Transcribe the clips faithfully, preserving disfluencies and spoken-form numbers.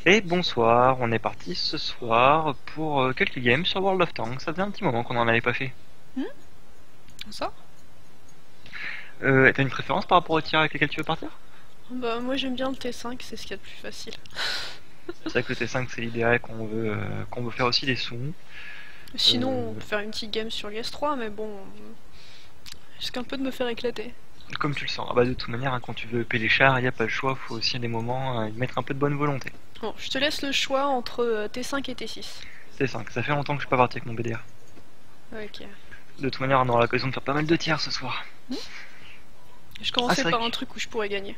Et bonsoir, on est parti ce soir pour euh, quelques games sur World of Tanks. Ça faisait un petit moment qu'on en avait pas fait. Hmm Ça Euh, T'as une préférence par rapport au tir avec lesquels tu veux partir? Bah moi j'aime bien le T cinq, c'est ce qu'il y a de plus facile. C'est vrai que le T cinq c'est l'idéal qu'on veut, euh, qu'on veut faire aussi des sous. Sinon Euh, on peut faire une petite game sur l'I S trois, mais bon, risque un peu de me faire éclater. Comme tu le sens. Ah bah de toute manière, hein, quand tu veux upper les chars, il a pas le choix, faut aussi à des moments euh, y mettre un peu de bonne volonté. Bon, je te laisse le choix entre euh, T cinq et T six. T cinq, ça fait longtemps que je suis pas parti avec mon B D R. Ok. De toute manière, on aura l'occasion de faire pas mal de tirs ce soir. Hmm je Ah, commençais c'est vrai par que... un truc où je pourrais gagner.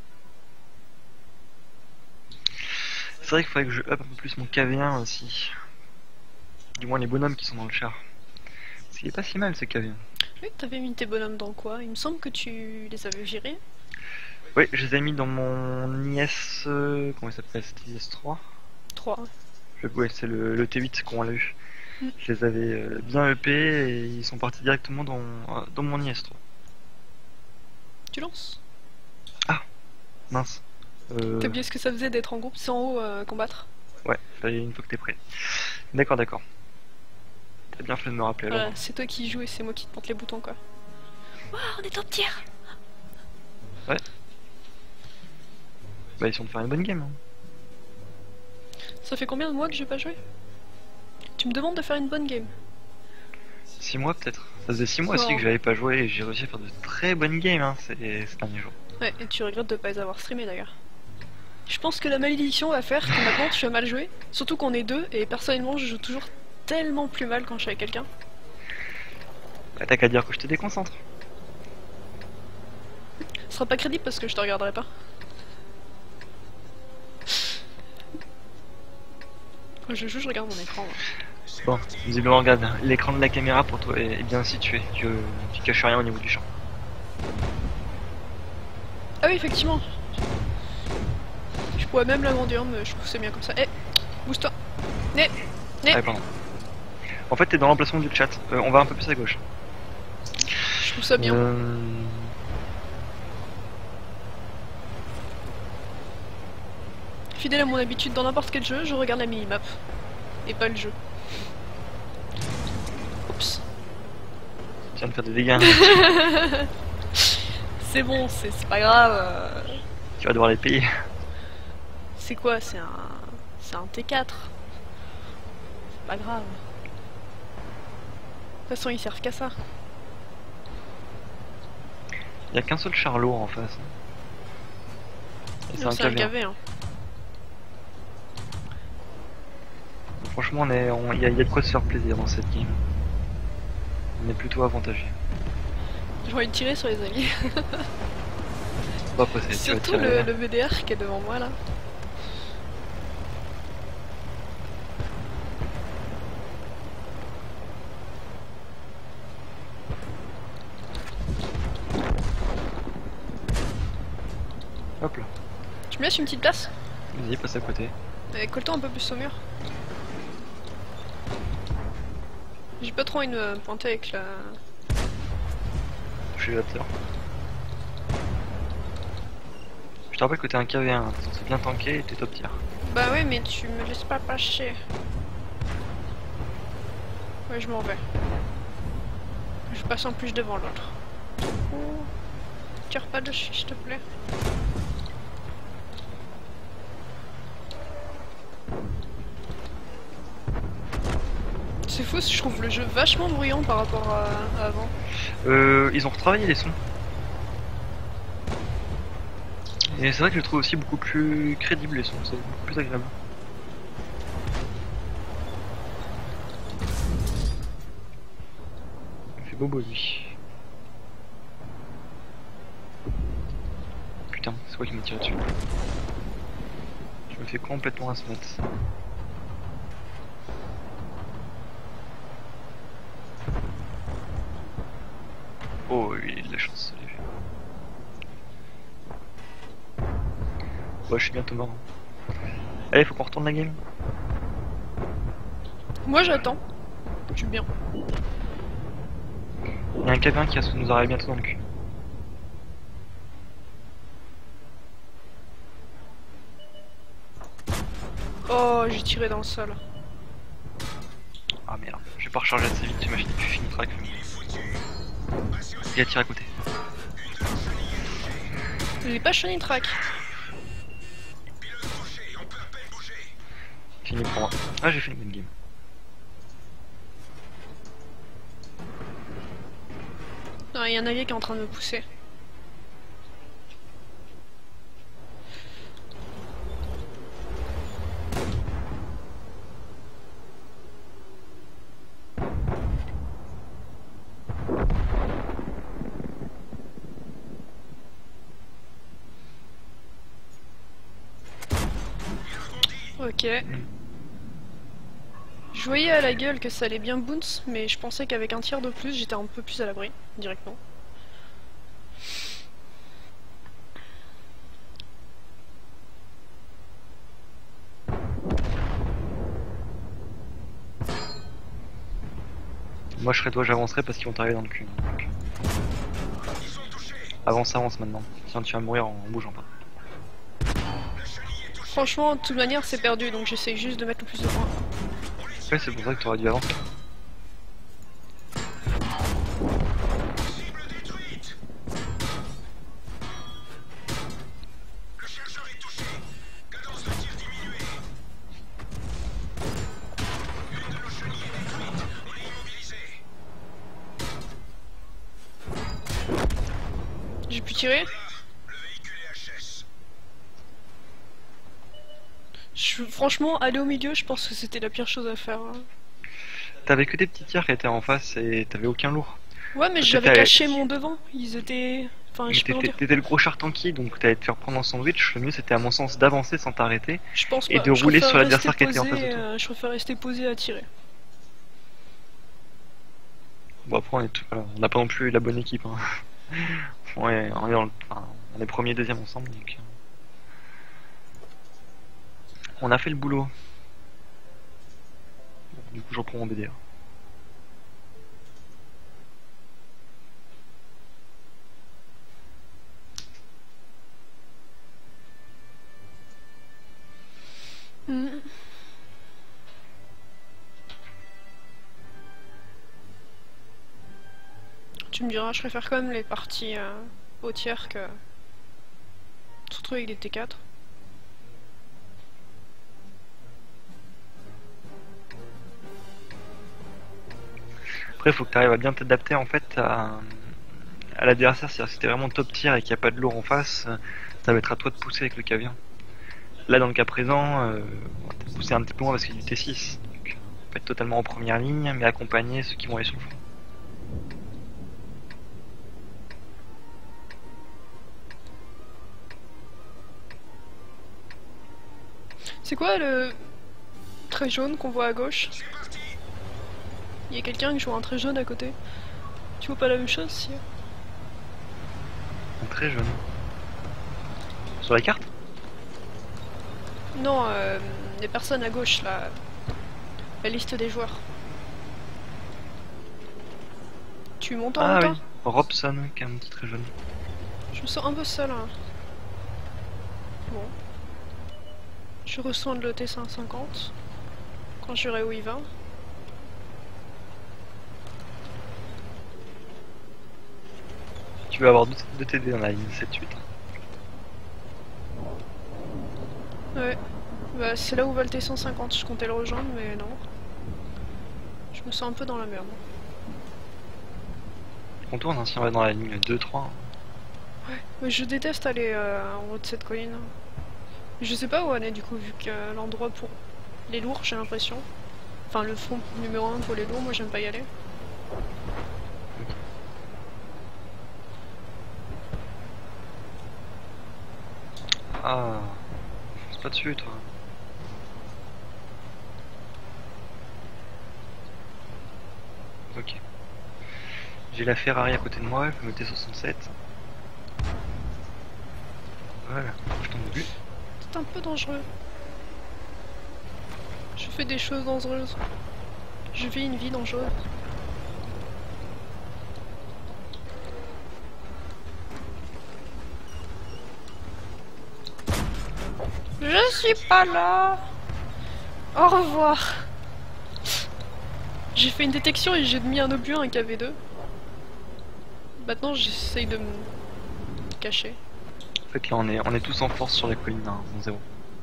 C'est vrai qu'il faudrait que je up un peu plus mon K V un aussi. Du moins les bonhommes qui sont dans le char. Parce qu'il est pas si mal ce K V un. Oui, t'avais mis tes bonhommes dans quoi? Il me semble que tu les avais virés. Oui, je les ai mis dans mon I S... Euh, comment il s'appelle? C'était I S trois. trois. Je- Ouais, c'est le, le T huit qu'on a eu. Hmm. Je les avais euh, bien upés et ils sont partis directement dans, euh, dans mon I S trois. Tu lances? Ah, mince. Euh, T'as oublié ce que ça faisait d'être en groupe? C'est en haut, euh, combattre? ouais, fallait une fois que t'es prêt. D'accord, d'accord. T'as bien fait de me rappeler alors. Voilà, c'est toi qui joues et c'est moi qui te monte les boutons quoi. Waouh, on est top tier! Ouais. Bah, essayons de faire une bonne game. Hein. Ça fait combien de mois que j'ai pas joué? Tu me demandes de faire une bonne game. six mois peut-être. Ça faisait six mois aussi Non. que j'avais pas joué et j'ai réussi à faire de très bonnes games hein, ces, ces derniers jours. Ouais, et tu regrettes de pas les avoir streamés d'ailleurs. Je pense que la malédiction va faire que maintenant tu vas mal jouer. Surtout qu'on est deux, et personnellement je joue toujours tellement plus mal quand je suis avec quelqu'un. Bah, t'as qu'à dire que je te déconcentre. Ce sera pas crédible parce que je te regarderai pas. Quand je joue, je regarde mon écran. Ouais. Bon, visiblement, regarde, l'écran de la caméra pour toi est bien situé. Tu, tu caches rien au niveau du champ. Ah oui, effectivement. Je pourrais même l'agrandir, mais je trouve que c'est bien comme ça. Eh, bouge-toi. Né, né. Ah, pardon. En fait, t'es dans l'emplacement du chat. Euh, on va un peu plus à gauche. Je trouve ça bien. Euh... Fidèle à mon habitude dans n'importe quel jeu, je regarde la minimap. Et pas le jeu. Oups. Tu viens de faire des dégâts. C'est bon, c'est pas grave. euh, Tu vas devoir les payer. C'est quoi? C'est un... C'est un T quatre. C'est pas grave. De toute façon, ils servent qu'à ça. Il y a qu'un seul char lourd en face. Et c'est un C'est un K V un. K V, hein. Franchement, on est, on- il y, a- il y a de quoi se faire plaisir dans cette game. On est plutôt avantagé. J'ai envie de tirer sur les alliés. Bon, après, c'est- tu vas Surtout tirer. le, le V D R qui est devant moi là. Hop là. Tu me laisses une petite place? Vas-y, passe à côté. Et colle-toi un peu plus au mur. J'ai pas trop envie de me pointer avec la... Je suis l'apteur. Je te rappelle que t'es un K V un, hein. T'es censé bien tanker et t'es top tier. Bah ouais, mais tu me laisses pas passer. Ouais, je m'en vais. Je passe en plus devant l'autre. Oh. Tire pas dessus, s'il te plaît. C'est fou, je trouve le jeu vachement bruyant par rapport à, à avant. Euh, ils ont retravaillé les sons. Et c'est vrai que je le trouve aussi beaucoup plus crédible les sons, c'est beaucoup plus agréable. Il fait bobo lui. Putain, c'est quoi qui m'a tiré dessus? Je me fais complètement un smat. Oh oui, il a de la chance. Ouais, je suis bientôt mort. Allez, faut qu'on retourne la game. Moi j'attends. Je suis bien. Il y a un K V un qui va nous arriver bientôt dans le cul. Oh, j'ai tiré dans le sol. Ah merde, j'ai pas rechargé assez vite, j'imagine que je finis track. Il a tiré à côté. J'ai pas shiny track. Fini pour moi. Ah, j'ai fait une bonne game. Non, il y a un allié qui est en train de me pousser. Ok. Je voyais à la gueule que ça allait bien bounce, mais je pensais qu'avec un tir de plus, j'étais un peu plus à l'abri, directement. Moi je serais toi, j'avancerai parce qu'ils vont t'arriver dans le cul. Donc. Avance, avance maintenant. Sinon tu vas mourir en bougeant pas. Franchement, de toute manière, c'est perdu, donc j'essaye juste de mettre le plus de points. Ouais, c'est pour ça que tu aurais dû avancer. J'ai pu tirer. Je, franchement, aller au milieu, je pense que c'était la pire chose à faire. Hein. T'avais que des petits tirs qui étaient en face et t'avais aucun lourd. Ouais, mais j'avais caché mon devant. Ils étaient. Enfin, je peux en dire. T'étais le gros char tanky, donc t'allais te faire prendre en sandwich. Le mieux c'était à mon sens d'avancer sans t'arrêter Je pense et pas. de Je rouler préfère sur l'adversaire qui rester était en face de posé, toi. euh, je préfère rester posé à tirer. Bon après on est tout- voilà, on n'a pas non plus la bonne équipe. Hein. Ouais, on est, dans le- enfin, on est premier et deuxième ensemble donc. On a fait le boulot. Du coup je reprends mon B D A. Mm. Tu me diras, je préfère quand même les parties euh, au tiers que. Surtout avec des T quatre. Après faut que tu arrives à bien t'adapter en fait à, à l'adversaire. C'est-à-dire si t'es vraiment top tier et qu'il n'y a pas de lourd en face, ça va être à toi de pousser avec le cavien. Là dans le cas présent, euh, on va peut-être pousser un petit peu moins parce qu'il y a du T six. Donc on peut être totalement en première ligne mais accompagner ceux qui vont aller sur le front. C'est quoi le trait jaune qu'on voit à gauche? Il y a quelqu'un qui joue un trait jaune à côté. Tu vois pas la même chose si? Un très jeune. Sur la carte? Non, euh, les personnes à gauche là. La liste des joueurs. Tu montes en Ah même oui, temps? Robson qui est un petit très jeune. Je me sens un peu seul. Hein. Bon. Je ressens le T cinq cent cinquante. Quand j'aurai où il va. Tu vas avoir deux T D dans la ligne sept huit. Ouais. Bah, c'est là où va le T cent cinquante. Je comptais le rejoindre, mais non. Je me sens un peu dans la merde. On tourne hein, si on va dans la ligne deux trois. Ouais, mais je déteste aller euh, en haut de cette colline. Je sais pas où on est du coup, vu que euh, l'endroit pour les lourds, j'ai l'impression. Enfin, le front numéro un pour les lourds, moi j'aime pas y aller. Ah, c'est pas dessus toi. Ok. J'ai la Ferrari à côté de moi, je me T soixante-sept. Voilà, je tombe au but. C'est un peu dangereux. Je fais des choses dangereuses. Je vis une vie dangereuse. Je suis pas là. Au revoir. J'ai fait une détection et j'ai mis un obus, un K V deux. Maintenant j'essaye de me cacher. En fait là on est, on est tous en force sur la colline, hein, zéro.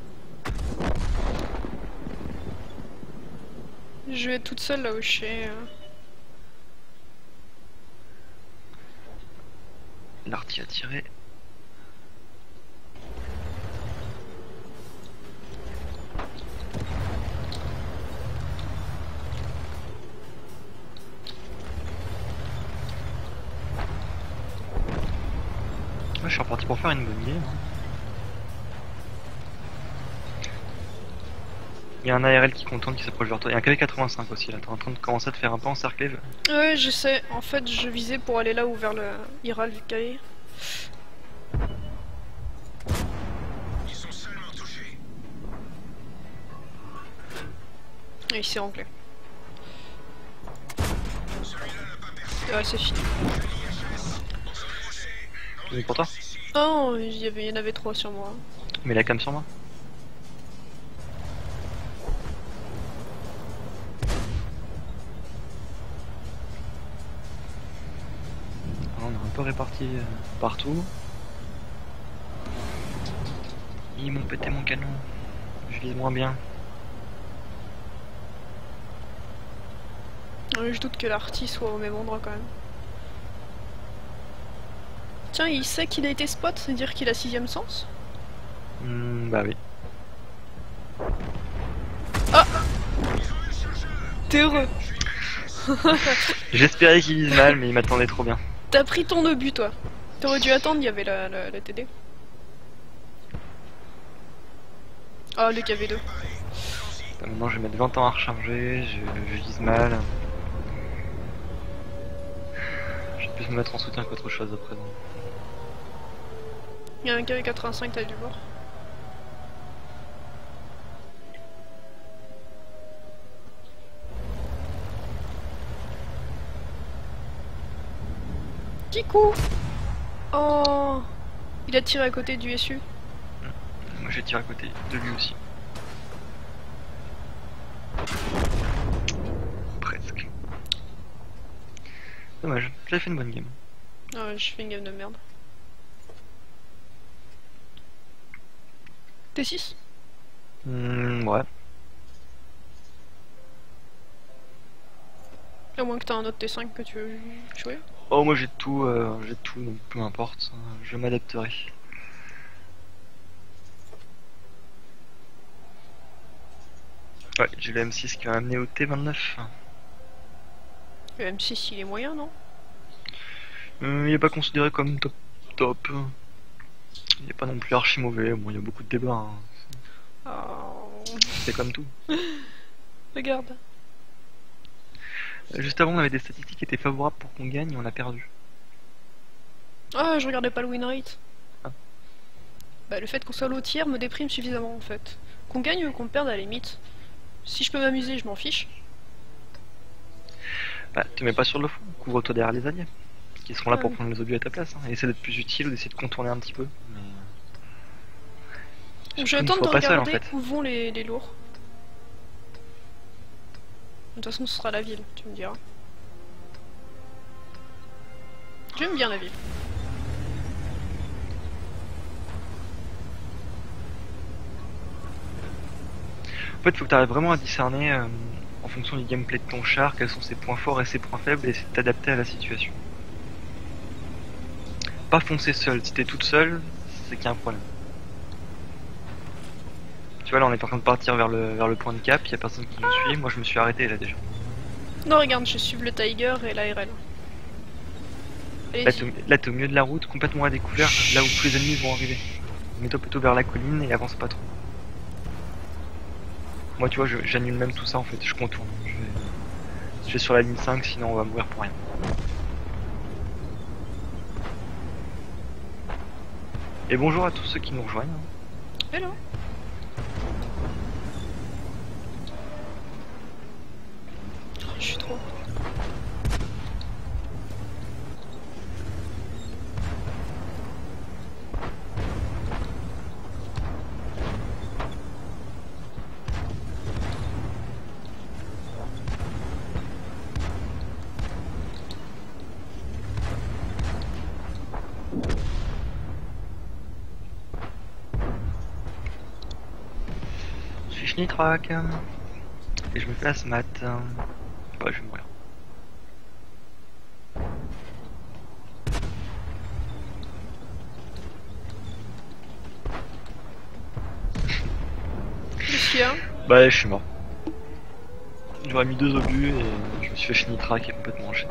Je vais être toute seule là où je suis. euh. L'arty a tiré. Moi, je suis reparti pour faire une bonne game. Il y a un A R L qui contourne, qui s'approche vers toi. Il y a un K V quatre-vingt-cinq aussi là. T'es en train de commencer à te faire un peu encercler. Je... Ouais, je sais. En fait, je visais pour aller là où vers le Iral vu K V. Ils sont seulement touchés. Et il s'est renglé. Celui-là n'a pas percé. Ouais, c'est fini. C'est pour toi. Oh, il y, avait, il y en avait trois sur moi. Mais la cam sur moi. Alors, on est un peu répartis euh, partout. Ils m'ont pété mon canon. Je vise moins bien. Ouais, je doute que l'arty soit au même endroit quand même. Tiens, il sait qu'il a été spot, c'est-à-dire qu'il a sixième sens? Hmm, bah oui. T'es heureux. J'espérais qu'il vise mal, mais il m'attendait trop bien. T'as pris ton obus, toi. T'aurais dû attendre, il y avait la, la, la T D. Ah, le K V deux. Bah, maintenant, je vais mettre vingt ans à recharger. Je, je vise mal. Je vais plus me mettre en soutien qu'autre chose à présent. Il y a un K V quatre-vingt-cinq, t'as dû voir. Kikou. Oh, il a tiré à côté du S U. Moi, je tire à côté de lui aussi. Presque. Dommage, j'avais fait une bonne game. Ah ouais, je fais une game de merde. T six. Hmm, ouais. À moins que t'as un autre T cinq que tu veux jouer. Oh, moi j'ai tout, euh, j'ai tout, donc peu importe, je m'adapterai. Ouais, j'ai le M six qui m'a amené au T vingt-neuf. Le M six, il est moyen, non? Euh, il est pas considéré comme top top. Il est pas non plus archi mauvais, bon il y a beaucoup de débats, hein. Oh. C'est comme tout. Regarde. Euh, Juste avant on avait des statistiques qui étaient favorables pour qu'on gagne et on a perdu. Ah, je regardais pas le win rate. Ah. Bah, le fait qu'on soit low tier me déprime suffisamment en fait. Qu'on gagne ou qu'on perde à la limite. Si je peux m'amuser, je m'en fiche. Bah te mets pas sur le fond, couvre-toi derrière les alliés. Qui seront là Ah pour oui. prendre les objets à ta place, hein. Essaie d'être plus utile ou d'essayer de contourner un petit peu. Mais... Donc Surtout je vais ne attendre de sois pas seul, en regarder fait. où vont les, les lourds. De toute façon, ce sera la ville, tu me diras. J'aime bien la ville. En fait, il faut que tu arrives vraiment à discerner, euh, en fonction du gameplay de ton char, quels sont ses points forts et ses points faibles, et essayer de t'adapter à la situation. Pas foncer seul, si t'es toute seule, c'est qu'il y a un problème. Tu vois, là on est en train de partir vers le, vers le point de cap, il y a personne qui nous suit, moi je me suis arrêté là déjà. Non, regarde, je suis le Tiger et l'A R L. Allez, Là t'es au- là, t'es au milieu de la route, complètement à découvert, là où tous les ennemis vont arriver. Mets-toi plutôt vers la colline et avance pas trop. Moi tu vois, je- j'annule même tout ça en fait, je contourne. Je vais, je vais sur la ligne cinq, sinon on va mourir pour rien. Et bonjour à tous ceux qui nous rejoignent. hello. Oh, je suis trop. schnitrack. Et je me fais la smat. Bah, je vais mourir. Qu'est-ce qu'il y a? Bah, je suis mort. J'aurais mis deux obus et je me suis fait schnitrack et complètement enchaîné.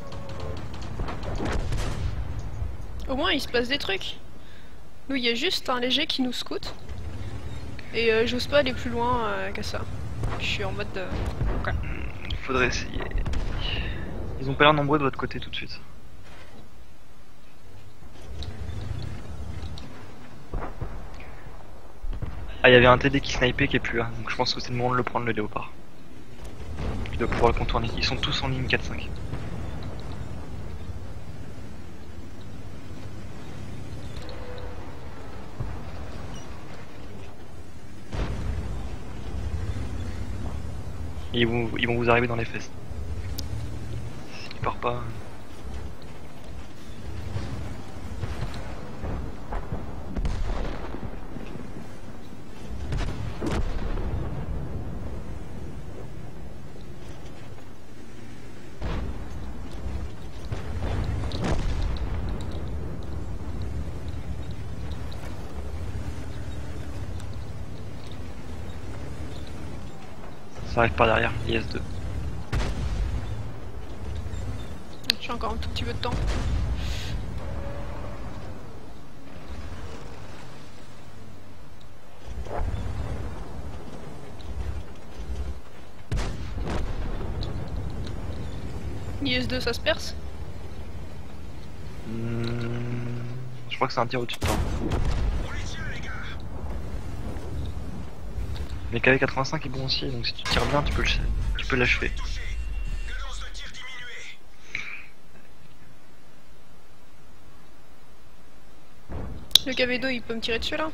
Au moins il se passe des trucs. Nous il y a juste un léger qui nous scoute. Et euh, j'ose pas aller plus loin euh, que ça. Je suis en mode de... Ok. Faudrait essayer. Ils ont pas l'air nombreux de votre côté tout de suite. Ah, il y avait un T D qui snipait qui est plus là, donc je pense que c'est le moment de le prendre, le léopard. Il doit pouvoir le contourner. Ils sont tous en ligne quatre cinq. Et ils vont, ils vont vous arriver dans les fesses. S'ils partent pas... Ça arrive par derrière, I S deux. J'ai encore un tout petit peu de temps. I S deux ça se perce? Mmh, je crois que c'est un tir au-dessus de toi. On les tient, les gars. Mais K V quatre-vingt-cinq est bon aussi, donc si tu tires bien, tu peux le, tu peux l'achever. Touché. Cadence de tir diminuée. Le K V deux il peut me tirer dessus là?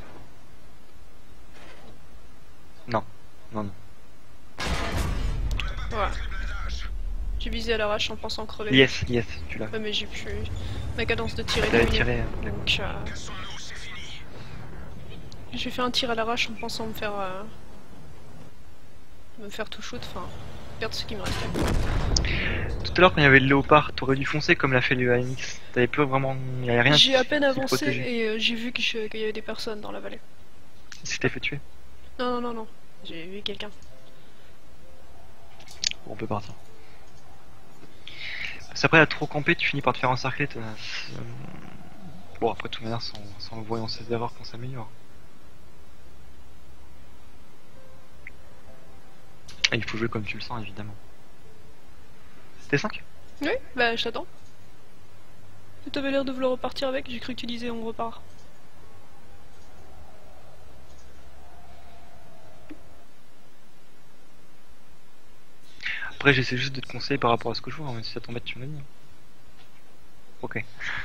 Non, non, non. Voilà. J'ai visé à l'arrache en pensant crever. Yes, yes, tu l'as. Ouais mais j'ai plus... Ma cadence de tir est T'avais diminuée. tiré. Donc euh, Cassons-nous, c'est fini. j'ai fait un tir à l'arrache en pensant me faire... euh, me faire tout shoot, enfin... perdre ce qui me restait. Tout à l'heure, quand il y avait le léopard, t'aurais dû foncer comme l'a fait le A M X. T'avais plus vraiment. Il y avait rien. J'ai à peine qui avancé protégeait. et euh, j'ai vu que je- qu'il y avait des personnes dans la vallée. Si t'es fait tuer, Non, non, non, non. J'ai vu quelqu'un. bon, on peut partir. Parce qu'après, à trop camper, tu finis par te faire encercler. t'as- euh, Bon, après, de toute manière, sans, sans voyant ses erreurs qu'on s'améliore. Et il faut jouer comme tu le sens, évidemment. T cinq? Oui, bah je t'attends. T'avais l'air de vouloir repartir avec, j'ai cru que tu disais on repart. Après, j'essaie juste de te conseiller par rapport à ce que je vois, mais si ça t'embête, tu me le dis. Ok.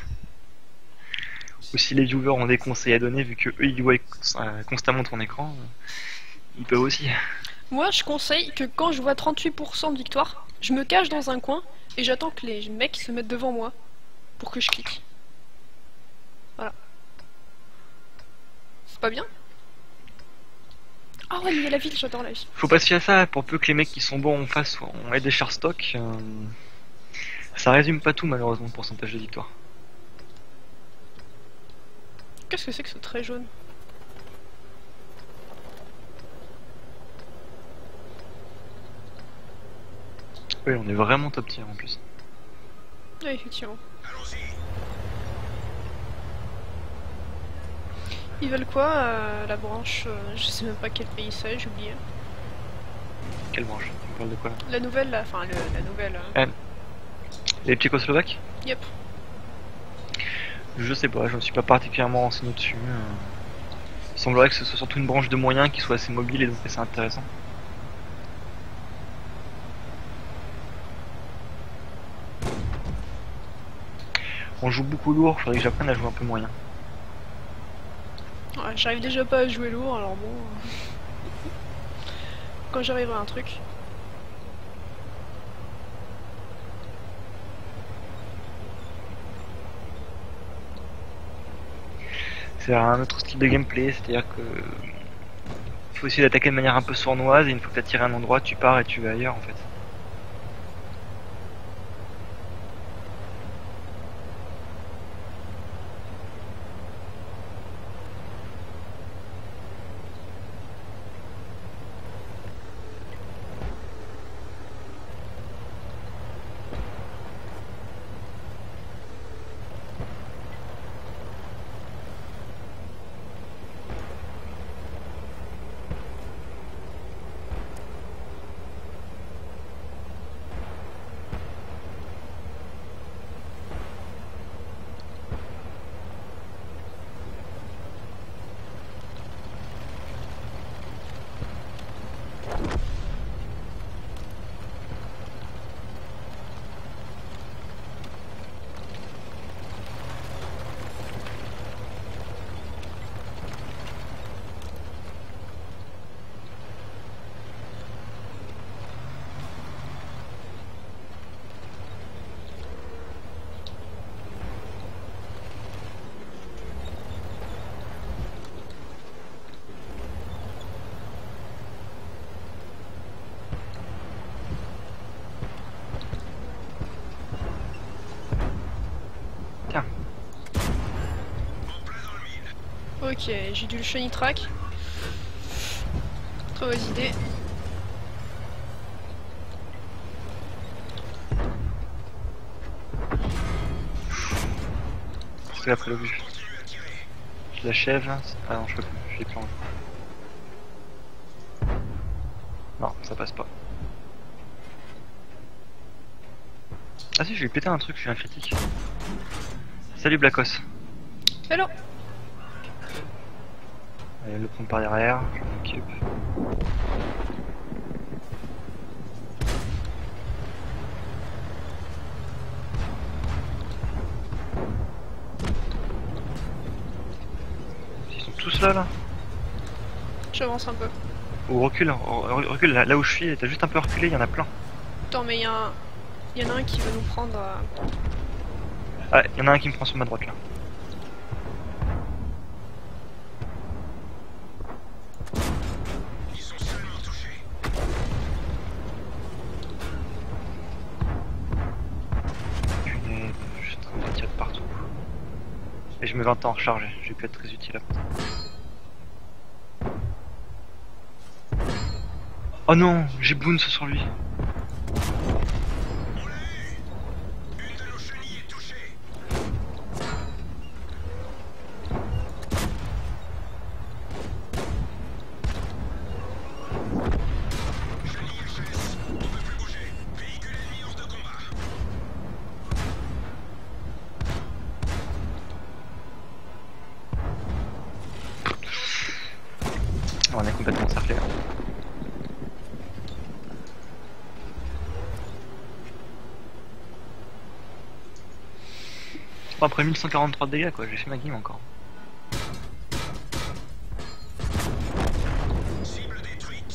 Ou si les viewers ont des conseils à donner, vu que eux ils voient euh, constamment ton écran, euh, ils peuvent aussi. Moi je conseille que quand je vois trente-huit pour cent de victoire, je me cache dans un coin et j'attends que les mecs se mettent devant moi pour que je clique. Voilà. C'est pas bien? Ah ouais mais il y a la ville, j'adore la ville. Faut pas se fier à ça, pour peu que les mecs qui sont bons en face ont des chars stock, euh, ça résume pas tout malheureusement le pourcentage de victoire. Qu'est-ce que c'est que ce trait jaune? Oui, on est vraiment top tier en plus. Oui, effectivement. Allons-y. Ils veulent quoi, euh, la branche euh, je sais même pas quel pays c'est, j'ai oublié. Quelle branche? On parle de quoi là? La nouvelle, là, enfin le, la nouvelle... euh, Les Tchécoslovaques? Yep. Je sais pas, je me suis pas particulièrement renseigné dessus. euh. Il semblerait que ce soit surtout une branche de moyens qui soit assez mobile et donc assez intéressant. On joue beaucoup lourd, faudrait que j'apprenne à jouer un peu moyen. Ouais, j'arrive déjà pas à jouer lourd, alors bon... euh, Quand j'arriverai à un truc... C'est un autre style de gameplay, c'est-à-dire que faut essayer d'attaquer de manière un peu sournoise, et une fois que t'as tiré un endroit, tu pars et tu vas ailleurs en fait. Tiens, En plein dans le mille. Ok, j'ai dû le shiny track. Très mauvaise idée. c'est après le but. Continue à tirer. Je l'achève. Ah non, je peux plus, je l'ai plongé. Non, ça passe pas. Ah si, je vais péter un truc, je suis un critique. Salut Blackos. Hello. Allez, le prendre par derrière, je m'en occupe. Ils sont tous là là. J'avance un peu. Ou recule, re- recule là, là où je suis, t'as juste un peu reculé, il y en a plein. Attends, mais il y, a un... y en a un qui veut nous prendre. euh, Ah, il y en a un qui me prend sur ma droite là. Ils sont seulement touchés. Punaise, je suis en train de tirer de partout. Et je mets vingt ans à recharger, je vais plus être très utile après. Oh non, j'ai Boons sur lui. On l'a eu. Une de nos chenilles est touchée. Chenille H S. On peut plus bouger. Véhicule ennemi hors de combat. On est complètement encerclé là. Bon, après mille cent quarante-trois de dégâts quoi, j'ai fait ma game encore. Cible détruite.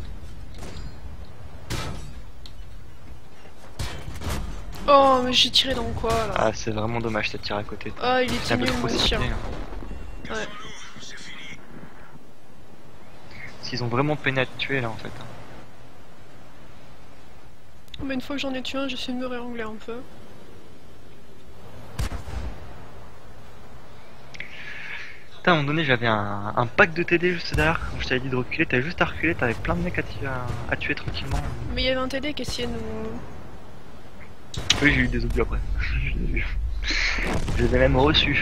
Oh, mais j'ai tiré dans quoi là? Ah, c'est vraiment dommage cette tir à côté. Ah, il C'est était un peu nul trop mon tir. ciblé, hein. Ouais. Cassons-nous. C'est fini. S'ils ont vraiment peiné à te tuer là en fait. Mais une fois que j'en ai tué un, j'essaie de me réangler un peu. Putain, à un moment donné j'avais un, un pack de T D juste derrière, quand je t'avais dit de reculer, t'avais juste à reculer, t'avais plein de mecs à, tuer- à, à tuer tranquillement. Mais il y avait un T D qui essayait de nous. Oui, j'ai eu des obus après. Je l'ai vu. Je les ai même reçus.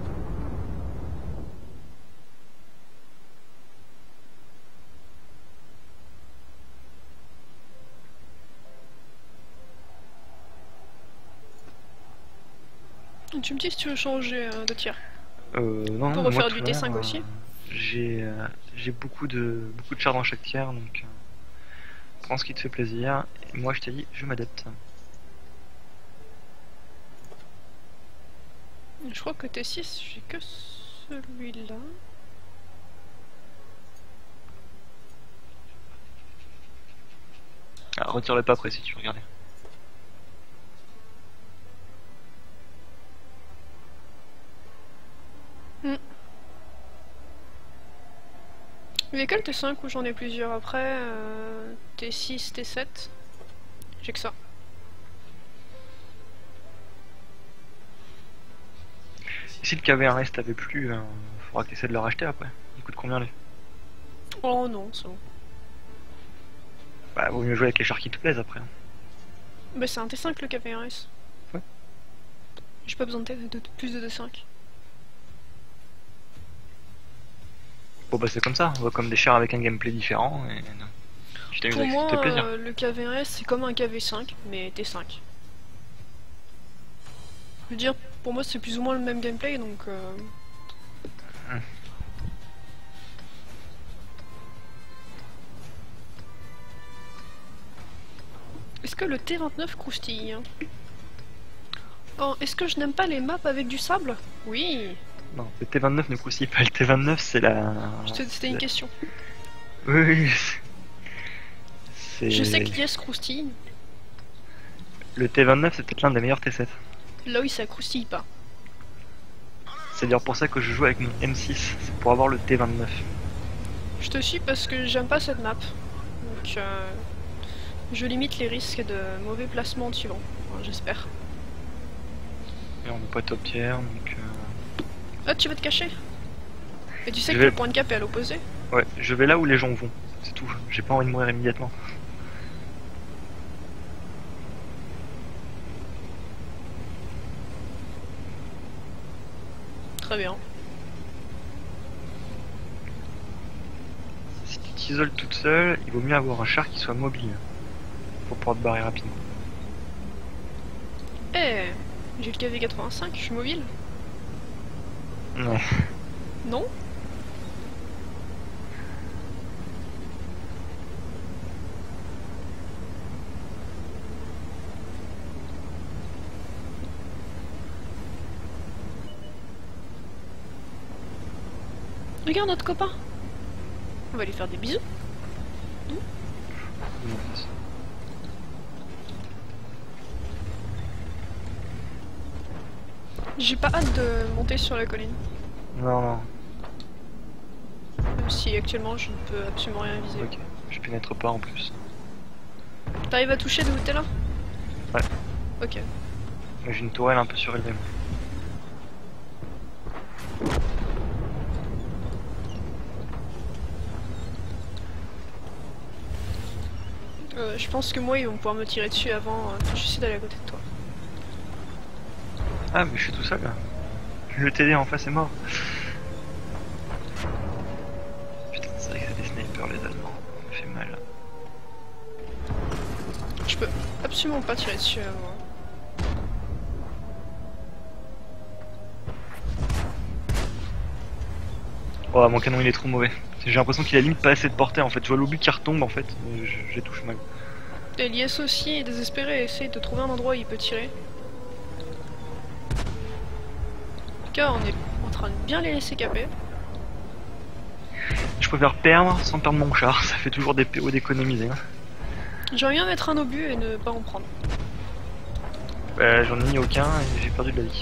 Tu me dis si tu veux changer euh, de tir. Euh, non, Pour non, refaire moi, du tout T à cinq l'heure, aussi. euh, J'ai euh, j'ai beaucoup de beaucoup de chars dans chaque tiers, donc euh, prends ce qui te fait plaisir. Et moi, je t'ai dit, je m'adapte. Je crois que T six, j'ai que celui-là. Ah, retire-le pas après si tu veux regarder. Il y a que le T cinq où j'en ai plusieurs après, euh, T six, T sept. J'ai que ça. Si le K V un S t'avait plu, euh, faudra que tu essaies de le racheter après. Il coûte combien lui? Oh non, c'est bon. Bah vaut mieux jouer avec les chars qui te plaisent après. Bah c'est un T cinq le K V un S. Ouais. J'ai pas besoin de, T- de, de plus de T cinq. Bon bah c'est comme ça, on voit comme des chars avec un gameplay différent et tu t'amuses Pour avec ce qui moi, te fait plaisir. euh, le K V un S c'est comme un K V cinq, mais T cinq. Je veux dire, pour moi c'est plus ou moins le même gameplay donc... Euh... Hum. Est-ce que le T vingt-neuf croustille? Oh, est-ce que je n'aime pas les maps avec du sable? Oui. Non, le T vingt-neuf ne croustille pas, le T vingt-neuf c'est la... C'était une question. Oui, oui, c'est... Je sais que l'I S croustille. Le T vingt-neuf c'est peut-être l'un des meilleurs T sept. Là oui ça croustille pas. C'est d'ailleurs pour ça que je joue avec mon M six, c'est pour avoir le T vingt-neuf. Je te suis parce que j'aime pas cette map. Donc euh, je limite les risques de mauvais placement de suivant. Enfin, j'espère. Et on n'est pas top tier donc... Euh... Ah tu vas te cacher? Et tu sais Je que vais- le point de cap est à l'opposé? Ouais, je vais là où les gens vont, c'est tout. J'ai pas envie de mourir immédiatement. Très bien. Si tu t'isoles toute seule, il vaut mieux avoir un char qui soit mobile. Pour pouvoir te barrer rapidement. Eh, j'ai le K V quatre-vingt-cinq, je suis mobile? Ouais. Non? Regarde notre copain. On va lui faire des bisous. J'ai pas hâte de monter sur la colline. Non, non, Même si actuellement je ne peux absolument rien viser. ok. Je pénètre pas en plus. T'arrives à toucher de où t'es là? Ouais. Ok. Mais j'ai une tourelle un peu surélevée. Euh, je pense que moi ils vont pouvoir me tirer dessus avant euh, que j'essaie d'aller à côté de toi. Ah, mais je suis tout seul là. Le T D en face est mort. Putain, c'est vrai que c'est des snipers les Allemands. Ça fait mal. Je peux absolument pas tirer dessus avant. Oh, mon canon il est trop mauvais. J'ai l'impression qu'il a limite pas assez de portée en fait. Je vois l'obus qui retombe en fait. mais je- J'ai touché mal. Et l'I S aussi est désespéré et essaye de trouver un endroit où il peut tirer. En tout cas, on est en train de bien les laisser caper. Je préfère perdre sans perdre mon char. Ça fait toujours des P O d'économiser. Hein. J'aimerais bien mettre un obus et ne pas en prendre. Bah, j'en ai mis aucun et j'ai perdu de la vie.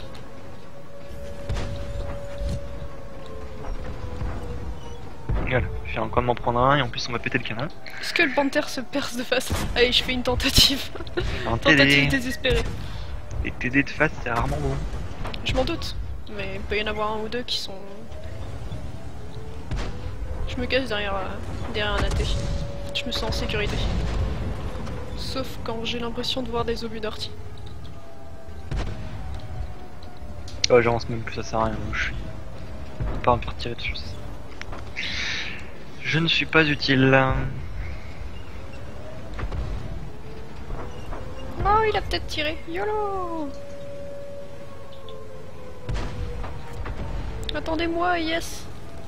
Voilà, je viens encore de m'en prendre un et en plus on va péter le canon. Est-ce que le Panther se perce de face? Allez, je fais une tentative. Un Tentative T D. désespérée. Les T D de face c'est rarement bon. Je m'en doute. Mais il peut y en avoir un ou deux qui sont... Je me cache derrière, euh, derrière un A T. Je me sens en sécurité. Sauf quand j'ai l'impression de voir des obus d'ortie. Oh, j'avance même plus, ça sert à rien. Je suis. Faut pas me faire tirer dessus. ça. Je ne suis pas utile. Oh, il a peut-être tiré. YOLO! Attendez-moi, yes!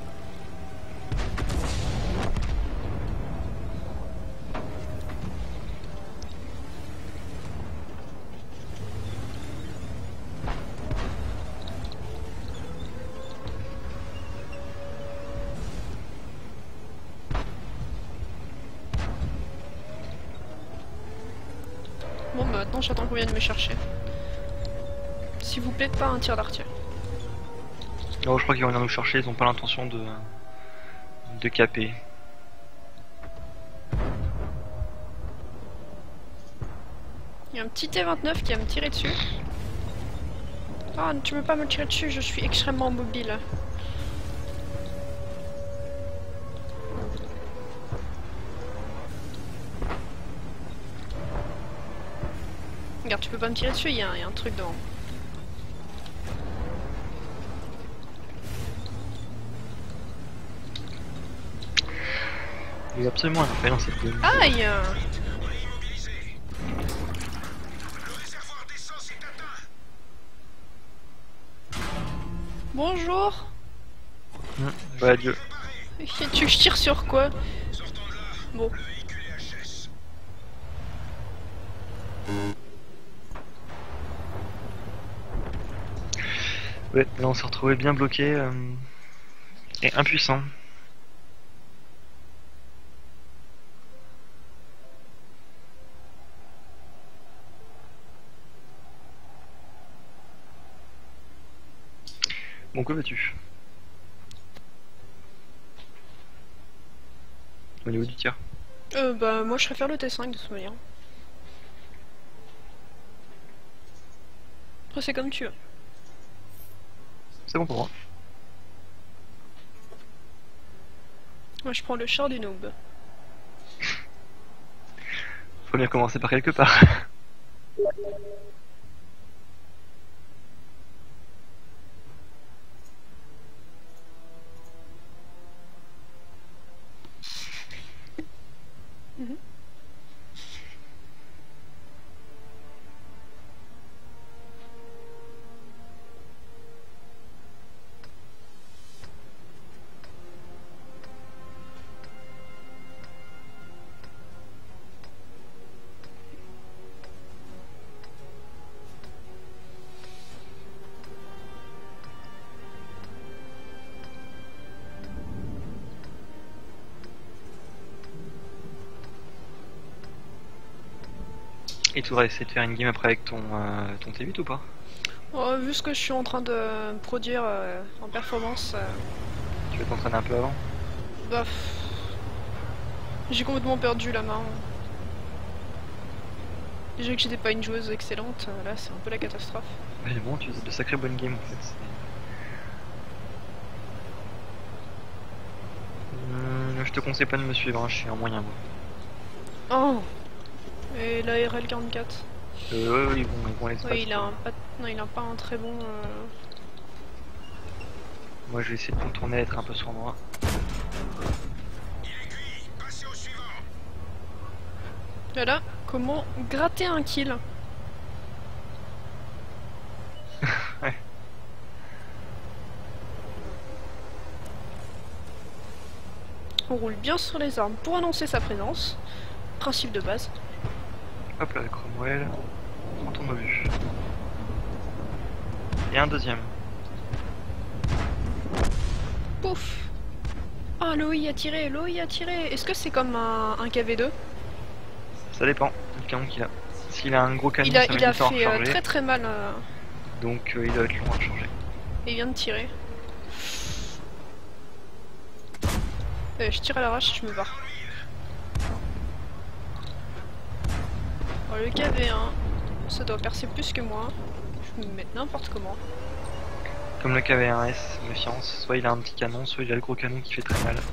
Bon, bah maintenant j'attends qu'on vienne me chercher. S'il vous plaît, pas un tir d'artière. Non, je crois qu'ils vont venir nous chercher, ils ont pas l'intention de... deux K P. Il y a un petit T vingt-neuf qui va me tirer dessus. Ah, tu veux pas me tirer dessus, je suis extrêmement mobile. Regarde, tu peux pas me tirer dessus, il y, a un- il y a un truc devant. Il y a absolument rien fait dans cette game. Aïe! Immobilisé. Le réservoir d'essence est atteint. Bonjour! Mmh, bah adieu. Tu veux que je tire sur quoi? Sortons de là. Bon. Le véhicule est H S. Ouais, là on s'est retrouvé bien bloqué euh, et impuissant. Bon, que veux-tu? Au niveau du tir. Euh, bah, moi je préfère le T cinq de toute manière. Après, c'est comme tu veux. C'est bon pour moi. Moi je prends le char du noob. Faut bien commencer par quelque part. Mhm. Et tu voudrais essayer de faire une game après avec ton, euh, ton T huit ou pas? Oh, vu ce que je suis en train de produire euh, en performance, euh, Tu veux t'entraîner un peu avant? bah, pff, j'ai complètement perdu la main. Déjà que j'étais pas une joueuse excellente, euh, là c'est un peu la catastrophe. Mais bon, tu faisais de sacrées bonnes games en fait. c'est- Hum, je te conseille pas de me suivre, hein, je suis en moyen moi. Oh! Et la R L quarante-quatre. Euh, ouais, ouais, ils vont, ils vont à l'espace, Ouais, il a quoi. un pas... Non, il a pas un très bon... euh, Moi je vais essayer de contourner, être un peu sournois. Il est cuit. Passez au suivant. Voilà, comment gratter un kill? Ouais. On roule bien sur les armes pour annoncer sa présence. Principe de base. Hop là, Cromwell. Prends ton obus. Et un deuxième. Pouf! Ah, l'O I a tiré, l'O I a tiré! Est-ce que c'est comme un, un K V deux? Ça dépend du canon qu'il a. S'il a un gros canon, Il a, ça il met a du temps à fait euh, recharger. très très mal. euh, Donc euh, il doit être long à changer. Et il vient de tirer. Euh, je tire à l'arrache, je me barre. Oh, le K V un, ça doit percer plus que moi. Je vais me mettre n'importe comment. Comme le K V un S, méfiance. Soit il a un petit canon, soit il a le gros canon qui fait très mal.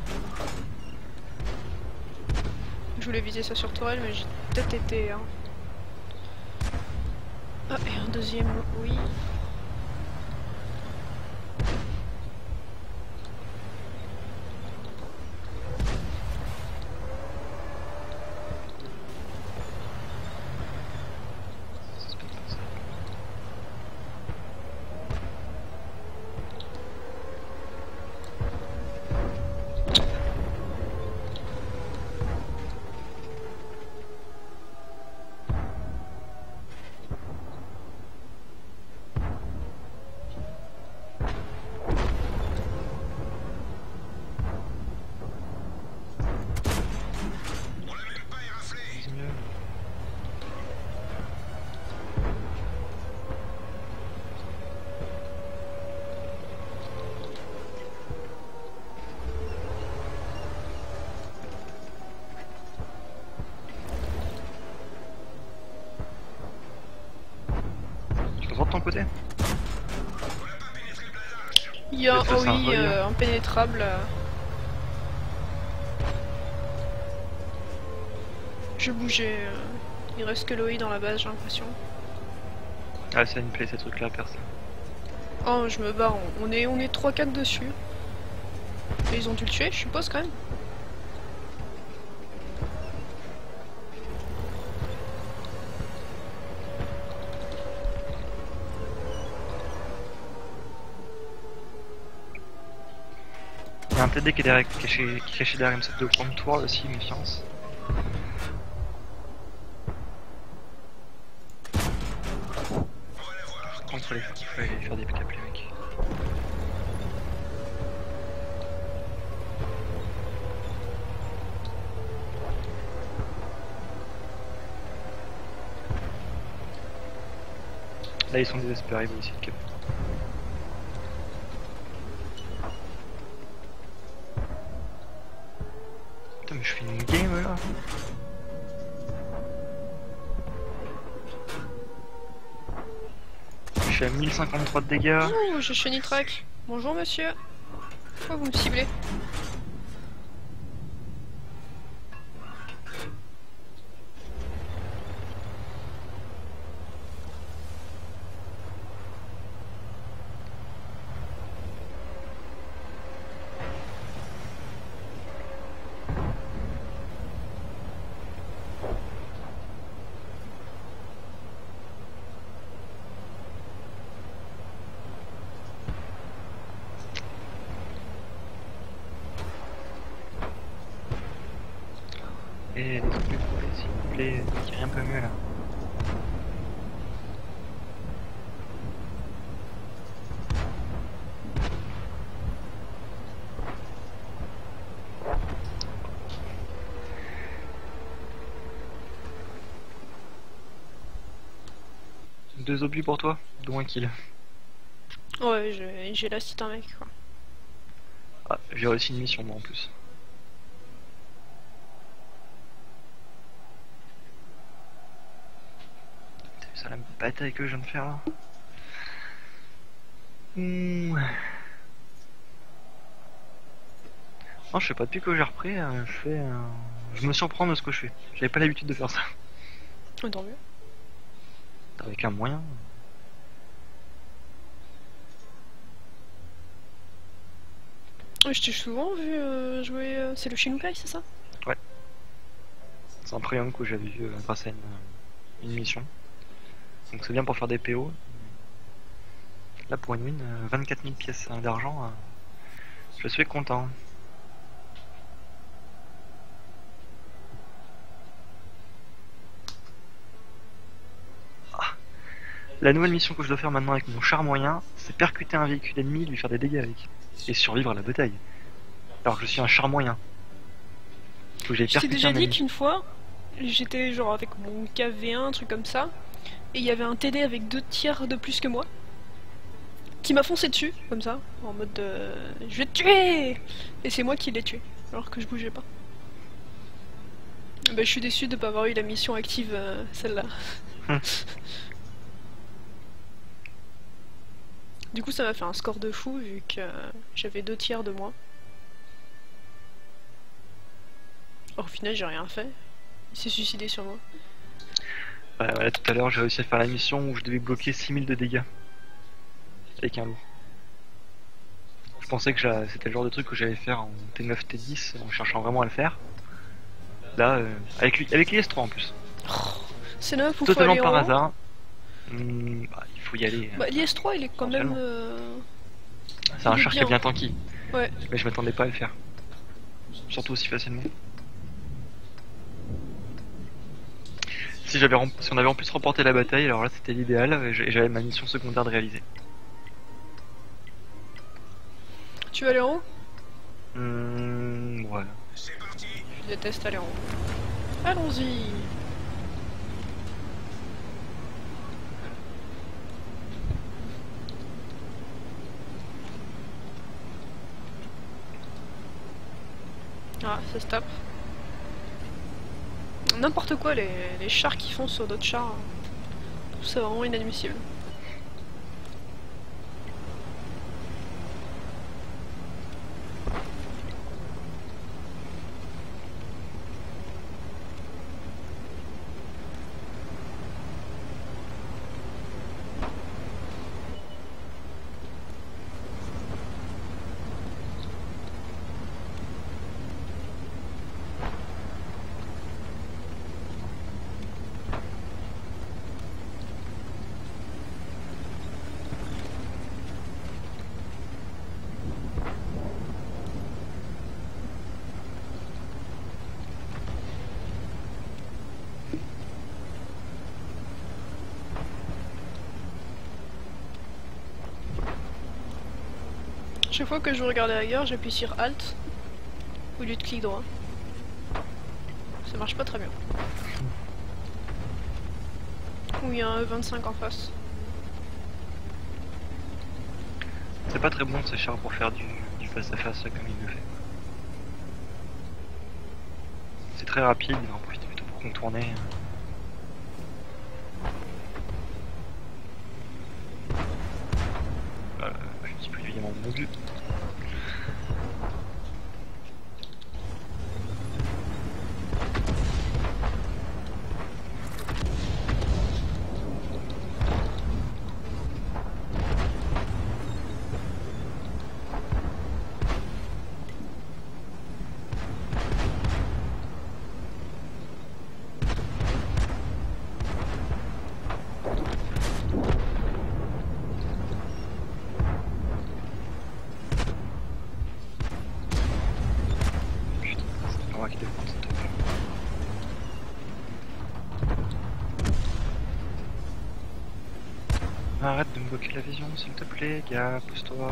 Je voulais viser ça sur tourelle, mais j'ai peut-être été. Hein. Ah, et un deuxième, oui. côté? Il y a, Peut-être oh que c'est un oui, voyeur. euh, impénétrable. euh. Je bougeais. euh, Il reste que Loï dans la base, j'ai l'impression. Ah, ça me plaît ces trucs-là, personne. Oh, je me barre. On on est, on est trois quatre dessus. Et ils ont dû le tuer, je suppose, quand même. Il y a un T D qui est, derrière, caché, qui est caché derrière M sept de prendre toi aussi, méfiance. Contre les il faut aller faire des pick-up les mecs. Là ils sont désespérés, ils vont essayer de cap. Putain mais je fais une game là. Je suis à mille cinquante-trois de dégâts. Oh, j'ai Shenitrack. Bonjour, monsieur. Pourquoi vous me ciblez? Et des trucs plus complets, s'il vous plaît, tirez un peu mieux là. Deux obus pour toi, dont un kill. Ouais, j'ai j'ai la cite un mec, quoi. Ah, j'ai réussi une mission moi en plus. T'as vu ça la bataille que je viens de faire là? Mmh. Non, je sais pas, depuis que j'ai repris, euh, je fais. Euh, je me surprends de ce que je fais. J'avais pas l'habitude de faire ça. Oh, tant mieux. Avec un moyen. Je t'ai souvent vu euh, jouer. euh, C'est le Shinukai, c'est ça? C'est un premier coup que j'avais vu euh, grâce à une, euh, une mission. Donc c'est bien pour faire des P O. Là pour une win, euh, vingt-quatre mille pièces euh, d'argent, euh, je suis content. Ah. La nouvelle mission que je dois faire maintenant avec mon char moyen, c'est percuter un véhicule ennemi, lui faire des dégâts avec. Et survivre à la bataille. Alors que je suis un char moyen. Faut que j'aille Je t'ai percuter déjà un dit ennemi. qu'une fois, j'étais genre avec mon K V un, un truc comme ça, et il y avait un T D avec deux tiers de plus que moi, qui m'a foncé dessus, comme ça, en mode de... je vais te tuer! Et c'est moi qui l'ai tué, alors que je bougeais pas. Bah, je suis déçu de pas avoir eu la mission active, euh, celle-là. Hum. Du coup, ça m'a fait un score de fou, vu que euh, j'avais deux tiers de moi. Or, au final, j'ai rien fait. Il s'est suicidé sur moi. Ouais, ouais, tout à l'heure j'ai réussi à faire la mission où je devais bloquer six mille de dégâts. Avec un lourd. Je pensais que j'a- c'était le genre de truc que j'allais faire en T neuf T dix en cherchant vraiment à le faire. Là, euh, avec, lui- avec l'I S trois en plus. C'est neuf ou faut Totalement aller par en haut. hasard. Hmm, bah, il faut y aller. Bah, l'I S trois, il est quand même... Potentiellement. euh, C'est un il est char qui est bien. bien tanky. Ouais. Mais je m'attendais pas à le faire. Surtout aussi facilement. Si, j'avais rem- si on avait en plus remporté la bataille, alors là c'était l'idéal et j'- et j'avais ma mission secondaire de réaliser. Tu veux aller en haut? Hmm, ouais. C'est parti. Je déteste aller en haut. Allons-y. Ah, ça se tape. N'importe quoi, les, les chars qui font sur d'autres chars. Je trouve ça vraiment inadmissible. Chaque fois que je veux regarder ailleurs, j'appuie sur Alt au lieu de clic droit. Ça marche pas très bien. Ou il y a un E vingt-cinq en face. C'est pas très bon ce char pour faire du, du face à face comme il le fait. C'est très rapide, il va en profiter plutôt pour contourner. Euh, je ne sais plus évidemment mon but. Qui défend cette truc. Arrête de me bloquer la vision s'il te plaît, gars, pousse-toi.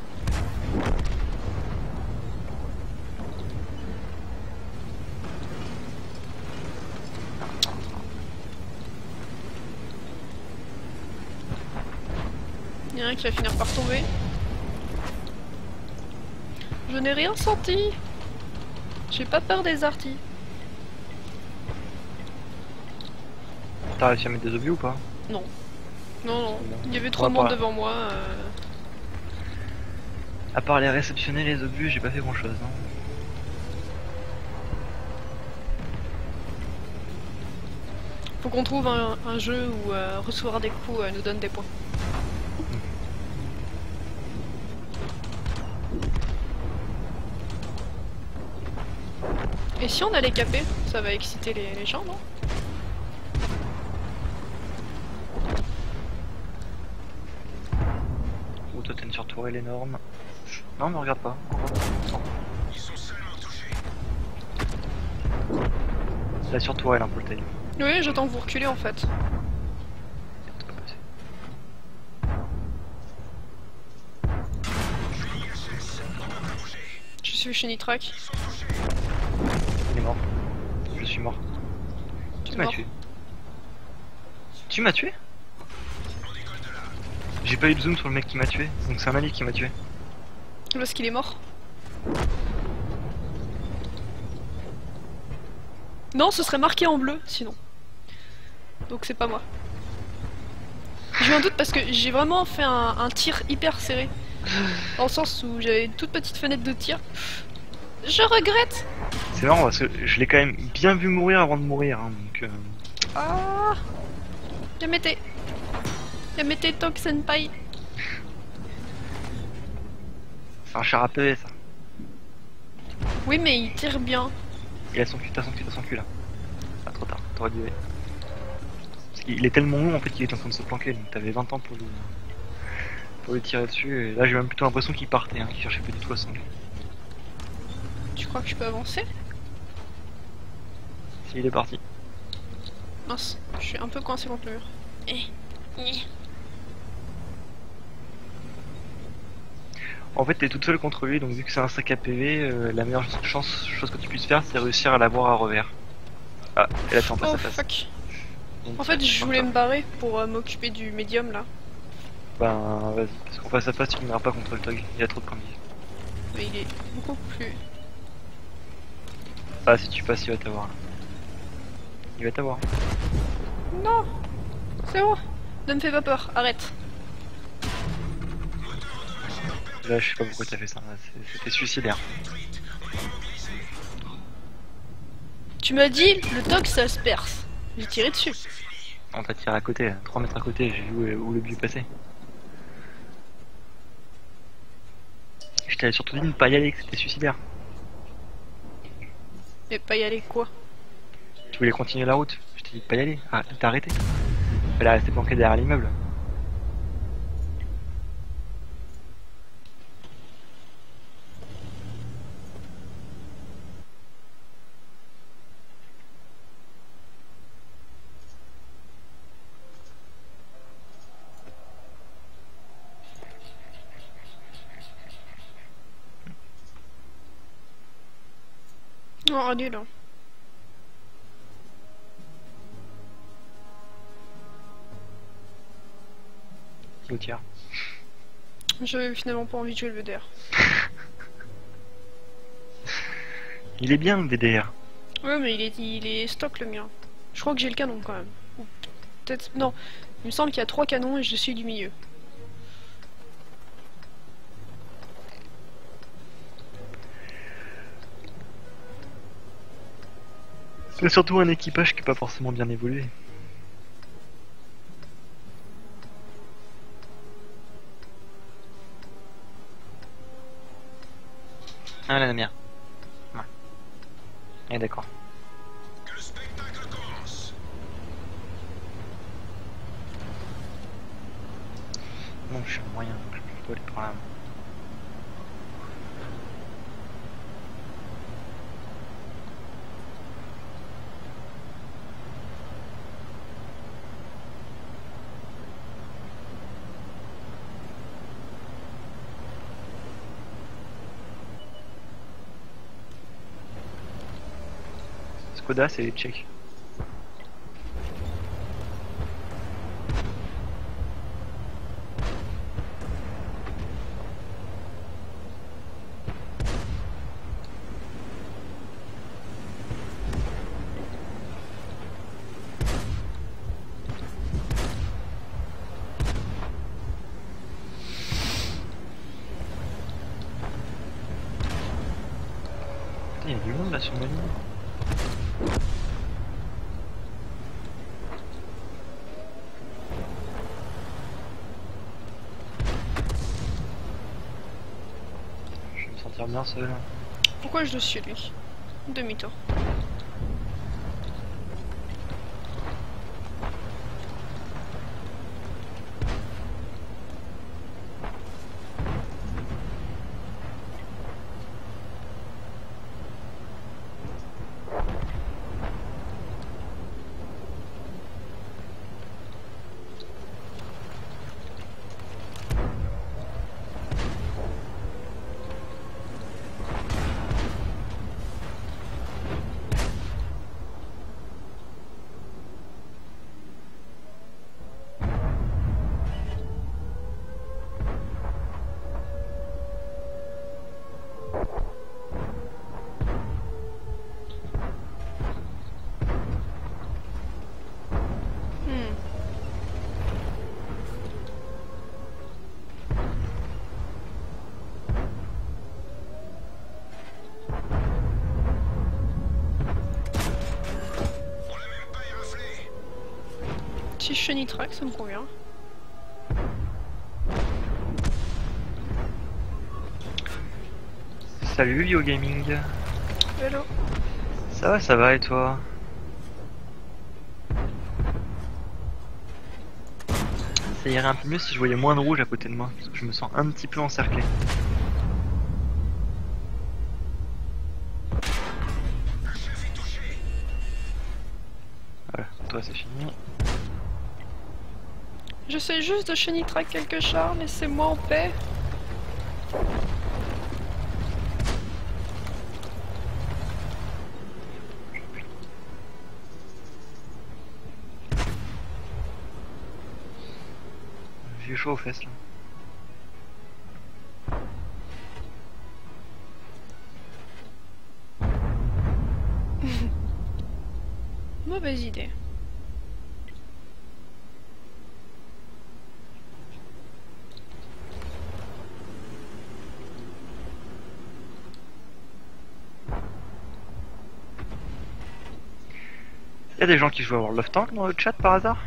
Il y en a un qui va finir par tomber. Je n'ai rien senti. J'ai pas peur des artis. T'as réussi à mettre des objets ou pas? Non. Non, non. Il y avait On trop va de monde pas- devant moi. euh. À part les réceptionner les obus, j'ai pas fait grand chose. Hein. Faut qu'on trouve un, un jeu où euh, recevoir des coups euh, nous donne des points. Et si on allait caper, ça va exciter les, les gens, non? Ou toi t'as une surtourelle énorme. Non mais regarde pas. Non. Ils sont seulement touchés. La surtourelle un peu le taille. Oui, j'attends que vous reculez en fait. C'est pas passé. Julie H S, on peut plus bouger. Je suis chez Nitrac. Ils sont touchés. Il est mort. Je suis mort. Tu Tu es m'as mort. tué. Tu m'as tué? On décolle de là. J'ai pas eu de zoom sur le mec qui m'a tué, donc c'est un allié qui m'a tué. Parce qu'il est mort. Non, ce serait marqué en bleu, sinon. Donc c'est pas moi. J'ai eu un doute parce que j'ai vraiment fait un, un tir hyper serré. Dans le sens où j'avais une toute petite fenêtre de tir. Je regrette. C'est marrant parce que je l'ai quand même bien vu mourir avant de mourir, hein, donc... Euh... Ah, Yamete. Yamete Tokusenpai. C'est un char A P V ça. Oui, mais il tire bien. Il a son cul, t'as son cul, t'as son cul là. Ah trop tard, t'aurais dû... Parce qu'il est tellement long en fait qu'il est en train de se planquer, donc t'avais vingt ans pour lui... pour lui tirer dessus, et là j'ai même plutôt l'impression qu'il partait, hein, qu'il cherchait pas du tout à s'enlever. Tu crois que je peux avancer? Si il est parti. Mince, je suis un peu coincé contre le mur. Eh, eh. En fait t'es toute seule contre lui, donc vu que c'est un sac à P V, euh, la meilleure chance, chose que tu puisses faire c'est réussir à l'avoir à revers. Ah, et là t'es en face Oh à face. fuck. Donc, En fait, je ça- voulais me barrer pour euh, m'occuper du médium là. Ben vas-y, parce qu'en face à face tu ne pas contre le tog, il y a trop de candidats. Mais il est beaucoup plus. Ah si tu passes il va t'avoir là. Il va t'avoir. Non. C'est bon. Ne me fais pas peur, arrête. Là je sais pas pourquoi t'as fait ça, c'est- c'était suicidaire. Tu m'as dit, le toc ça se perce. J'ai tiré dessus. On t'a tiré à côté, trois mètres à côté, j'ai vu où, où le but est passé. Je t'avais surtout dit de ne pas y aller, que c'était suicidaire. Mais pas y aller quoi? Tu voulais continuer la route, je t'ai dit de pas y aller. Ah, t'as arrêté. Elle est restée planquée derrière l'immeuble. Non, annule. Hein. L'autre. J'avais finalement pas envie de jouer le V D R. Il est bien le V D R. Ouais, mais il est, il est stock le mien. Je crois que j'ai le canon quand même. Ou peut-être. Non, il me semble qu'il y a trois canons et je suis du milieu. C'est surtout un équipage qui n'est pas forcément bien évolué. Ah la mienne. Ouais. Eh d'accord. Que le spectacle commence. Non, je suis en moyen, donc je peux le problème. Skoda, c'est les Tchèques. Il y a du monde là sur ma ligne. Je vais me sentir bien seul. Pourquoi je le suis lui? Demi-tour. Hmm. On l'a même pas éraflé. Si je chenille track, ça me convient. Salut Yo Gaming. Hello. Ça va, ça va et toi? Ça irait un peu mieux si je voyais moins de rouge à côté de moi, parce que je me sens un petit peu encerclé. Un chef est touché. Voilà, toi c'est fini. J'essaie juste de chenille track quelque char, laissez-moi en paix. J'ai chaud aux fesses là. Mauvaise idée. Y'a des gens qui jouent à World of Tanks dans le chat par hasard?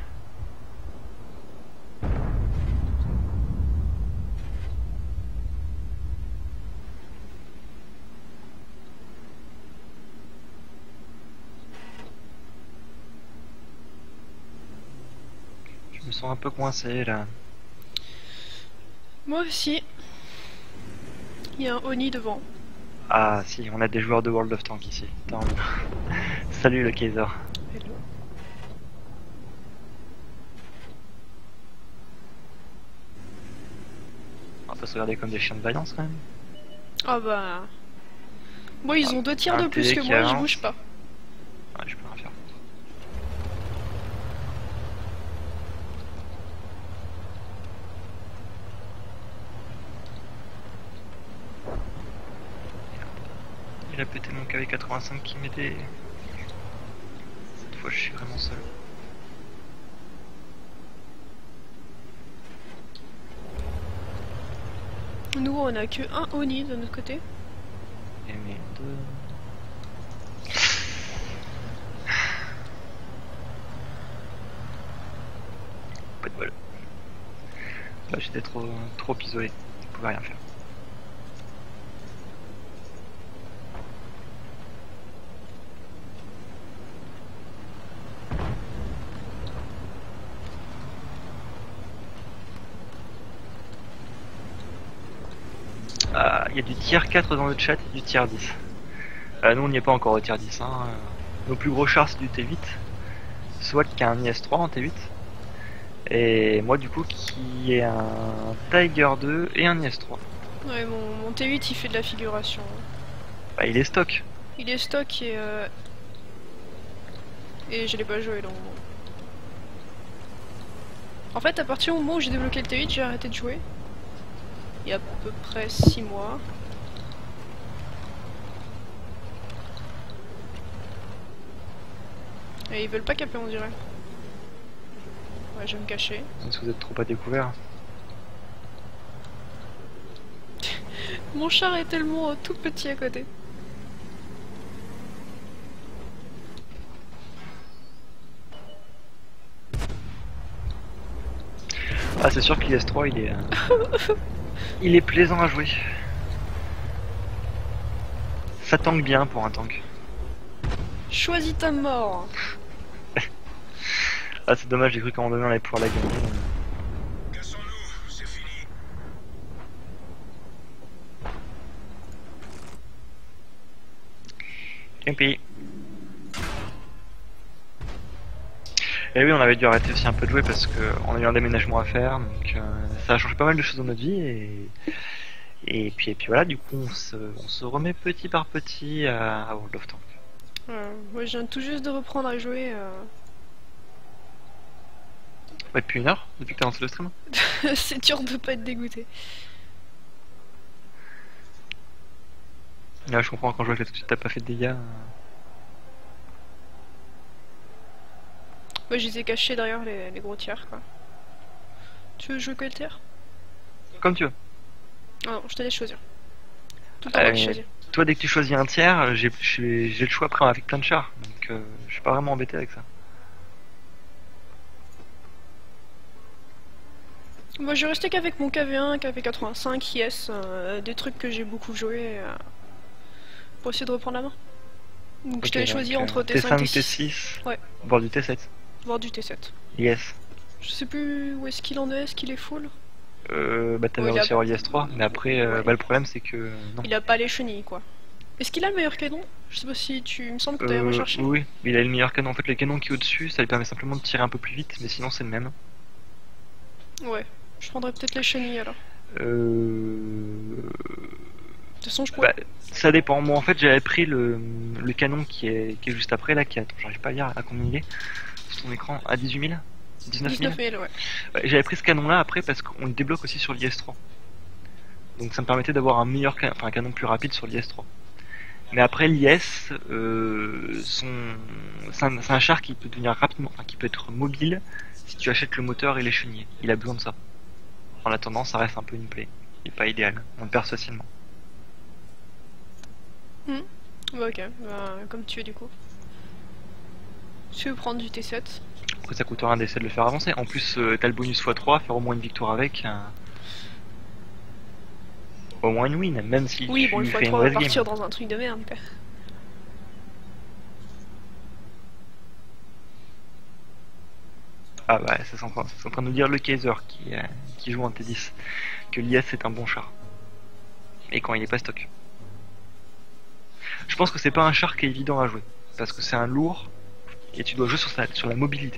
Je me sens un peu coincé là. Moi aussi. Il y a un Oni devant. Ah si, on a des joueurs de World of Tanks ici. Tant mieux. Salut le Kaiser. Hello. On peut se regarder comme des chiens de vaillance quand même. Ah bah... Bon, ils ont deux tirs un de plus T D que qui moi, je avance. bouge pas. Ouais, je peux rien faire. Il a pété mon K V quatre-vingt-cinq qui m'aidait. Cette fois, je suis vraiment seul. Nous, on a que un Oni de notre côté. Et merde. Pas de bol. Là, j'étais trop, trop isolé. Je pouvais rien faire. Ah, il y a du tier quatre dans le chat et du tier dix. Euh, nous on n'y est pas encore au tier dix. Hein. Nos plus gros chars c'est du T huit. Soit qui a un I S trois en T huit. Et moi du coup qui ai un Tiger deux et un I S trois. Ouais, mon, mon T huit il fait de la figuration. Bah il est stock. Il est stock et. Euh... Et je l'ai pas joué donc. En fait, à partir du moment où j'ai débloqué le T huit, j'ai arrêté de jouer. Il y a à peu près six mois. Et ils veulent pas caper, on dirait. Ouais, je vais me cacher. Parce que vous êtes trop à découvert. Mon char est tellement euh, tout petit à côté. Ah c'est sûr que l'I S trois il est... euh, il est plaisant à jouer. Ça tank bien pour un tank. Choisis ta mort. Ah c'est dommage, j'ai cru qu'à un moment donné on allait pouvoir la gagner. Cassons-nous, c'est fini. Campi. Et oui, on avait dû arrêter aussi un peu de jouer parce qu'on a eu un déménagement à faire, donc euh, ça a changé pas mal de choses dans notre vie et, et, puis, et puis voilà, du coup on se, on se remet petit par petit à, à World of Tanks. Euh, moi, je viens tout juste de reprendre à jouer. Euh... Ouais, depuis une heure, depuis que t'as lancé le stream. C'est dur de pas être dégoûté. Là je comprends quand je vois que t'as pas fait de dégâts. Moi, je les ai cachés derrière les, les gros tiers, quoi. Tu veux jouer quel tiers? Comme tu veux. Ah non, je te laisse choisir. Tout le temps, moi qui Euh, choisis. Toi dès que tu choisis un tiers, j'ai j'ai- j'ai le choix après avec plein de chars, donc euh, je suis pas vraiment embêté avec ça. Moi, je restais qu'avec mon K V un, K V quatre-vingt-cinq, I S, euh, des trucs que j'ai beaucoup joué euh, pour essayer de reprendre la main. Donc, je Ok, t'avais donc, choisi euh, entre T T cinq, cinq, T T six, six, Ouais. voire du T sept. voire du T sept. Yes. Je sais plus où est-ce qu'il en est, est-ce qu'il est full? Euh, bah t'avais Oh, il réussi a- à avoir l'I S trois, mais après euh, Ouais. bah, le problème c'est que non. Il a pas les chenilles, quoi. Est-ce qu'il a le meilleur canon? Je sais pas si tu... Il me semble que t'avais Euh, recherché. oui, mais il a le meilleur canon. En fait, le canon qui est au-dessus, ça lui permet simplement de tirer un peu plus vite, mais sinon c'est le même. Ouais. Je prendrais peut-être les chenilles, alors. Euh... De toute façon, je pourrais... Bah, ça dépend. Moi, en fait, j'avais pris le, le canon qui est, qui est juste après, là, qui attends, j'arrive pas à lire à combien il est sur ton écran, à dix-huit mille, dix-neuf mille. dix-neuf mille, ouais. Ouais, j'avais pris ce canon-là après parce qu'on le débloque aussi sur l'I S trois. Donc ça me permettait d'avoir un meilleur canon, enfin un canon plus rapide sur l'I S trois. Mais après l'I S, euh, son... c'est un, c'est un char qui peut devenir rapidement, enfin qui peut être mobile si tu achètes le moteur et les chenilles. Il a besoin de ça. En attendant, ça reste un peu une play. Il est pas idéal. On le perd facilement. Hmm. Bah, ok. Bah, comme tu veux, du coup. Tu veux prendre du T sept? Après ça coûtera un d'essayer de le faire avancer. En plus, euh, t'as le bonus fois trois, faire au moins une victoire avec. euh, Au moins une win, même si Oui, tu bon, le fais fois une trois va mauvaise partir game. dans un truc de merde, quoi. Ah bah, c'est en, train- c'est en train de nous dire le Kaiser qui, euh, qui joue en T dix. Que l'I S est un bon char. Et quand il est pas stock. Je pense que c'est pas un char qui est évident à jouer. Parce que c'est un lourd et tu dois jouer sur, sa- sur la mobilité.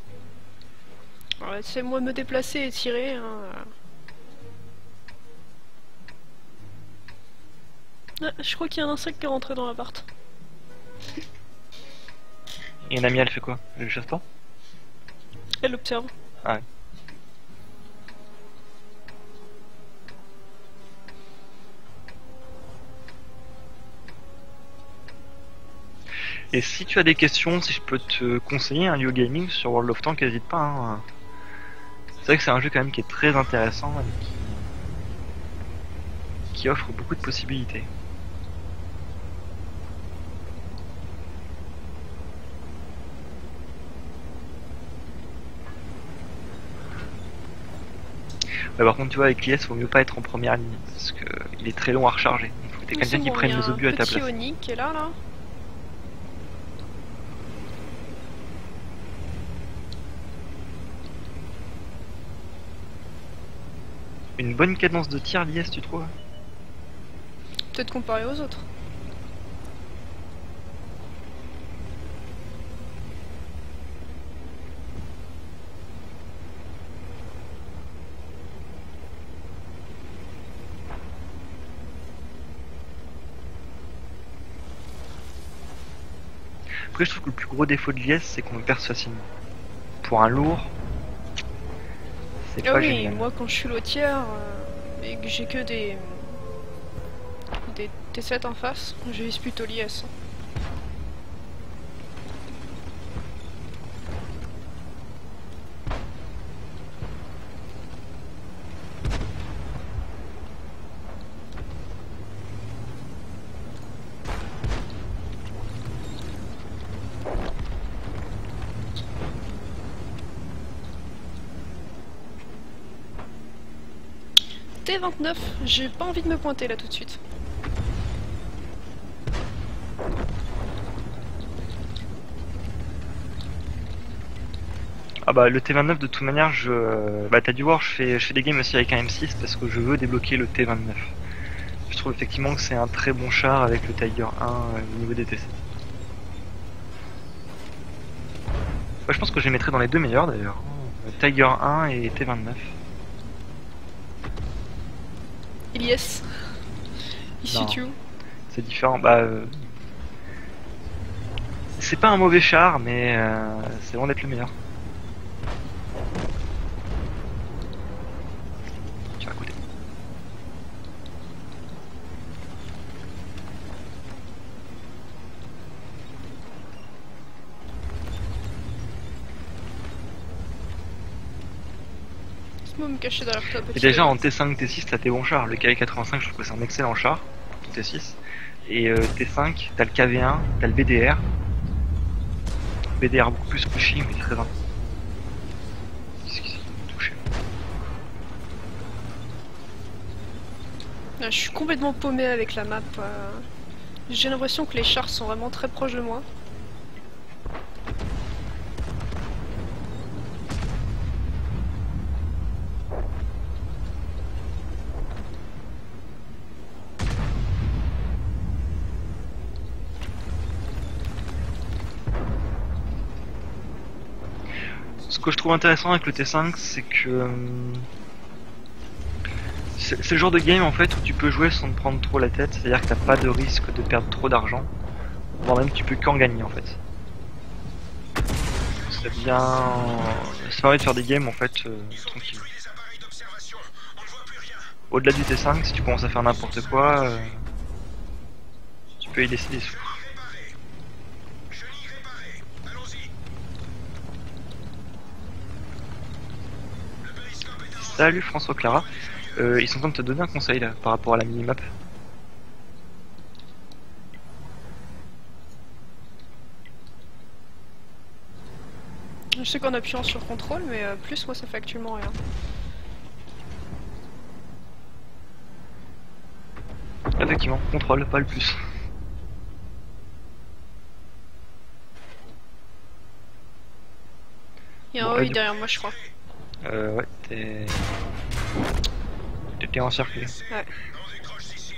Ouais, c'est moi me déplacer et tirer. Hein. Ah, je crois qu'il y a un insecte qui est rentré dans l'appart. Et Namia, elle fait quoi? Elle le chasse pas? Elle observe. Ah ouais. Et si tu as des questions, si je peux te conseiller un lieu gaming sur World of Tanks, n'hésite pas. Hein. C'est vrai que c'est un jeu quand même qui est très intéressant et qui, qui offre beaucoup de possibilités. Ouais, par contre, tu vois, avec l'I S, faut mieux pas être en première ligne parce que il est très long à recharger. Il faut que t'aies Mais quelqu'un c'est qui bon, prenne il y a les obus un à ta petit place. Oni qui est là, là. Une bonne cadence de tir, l'I S, tu trouves? Peut-être comparé aux autres. Après, je trouve que le plus gros défaut de l'I S, c'est qu'on le perce facilement. Pour un lourd, c'est Ah pas oui, génial. moi quand je suis lotière euh, et que j'ai que des des T sept en face, je vise plutôt l'I S. T vingt-neuf, j'ai pas envie de me pointer là tout de suite. Ah bah le T vingt-neuf de toute manière, je, bah t'as dû voir, je fais, je fais des games aussi avec un M six parce que je veux débloquer le T vingt-neuf. Je trouve effectivement que c'est un très bon char avec le Tiger un euh, au niveau des T C. Ouais, je pense que je les mettrais dans les deux meilleurs d'ailleurs. Tiger un et T vingt-neuf. Et l'I S. Il se Non. situe où? C'est différent. Bah, euh, c'est pas un mauvais char, mais euh, c'est loin d'être le meilleur. Tu vas à côté. Laisse-moi me cacher derrière toi, Et petit. déjà en T cinq, T six, t'as tes bons chars. Le K quatre-vingt-cinq, je trouve que c'est un excellent char pour T six. Et euh, T cinq, t'as le K V un, t'as le B D R. B D R beaucoup plus pushy, mais très important. Qu'est-ce qu'ils ont touché? Ah, je suis complètement paumé avec la map. euh. J'ai l'impression que les chars sont vraiment très proches de moi. Ce que je trouve intéressant avec le T cinq, c'est que hum, c'est c'est le genre de game en fait où tu peux jouer sans te prendre trop la tête, c'est-à-dire que t'as pas de risque de perdre trop d'argent, voire même tu peux qu'en gagner en fait. C'est bien, ça permet de faire des games en fait euh, tranquille. Détruit les appareils d'observation. On ne voit plus rien. Au-delà du T cinq, si tu commences à faire n'importe quoi, euh, tu peux y laisser des sous. Réparé. Chenille réparée. Allons-y. Le périscope est avancé. Salut François Clara, euh, ils sont en train de te donner un conseil là par rapport à la minimap. Je sais qu'en appuyant sur contrôle, mais euh, plus moi ça fait actuellement rien. Effectivement, contrôle, pas le plus. Il y a un Bon, O I du- derrière moi, je crois. Euh, ouais, t'es. T'es encerclé. Ouais. On décroche d'ici.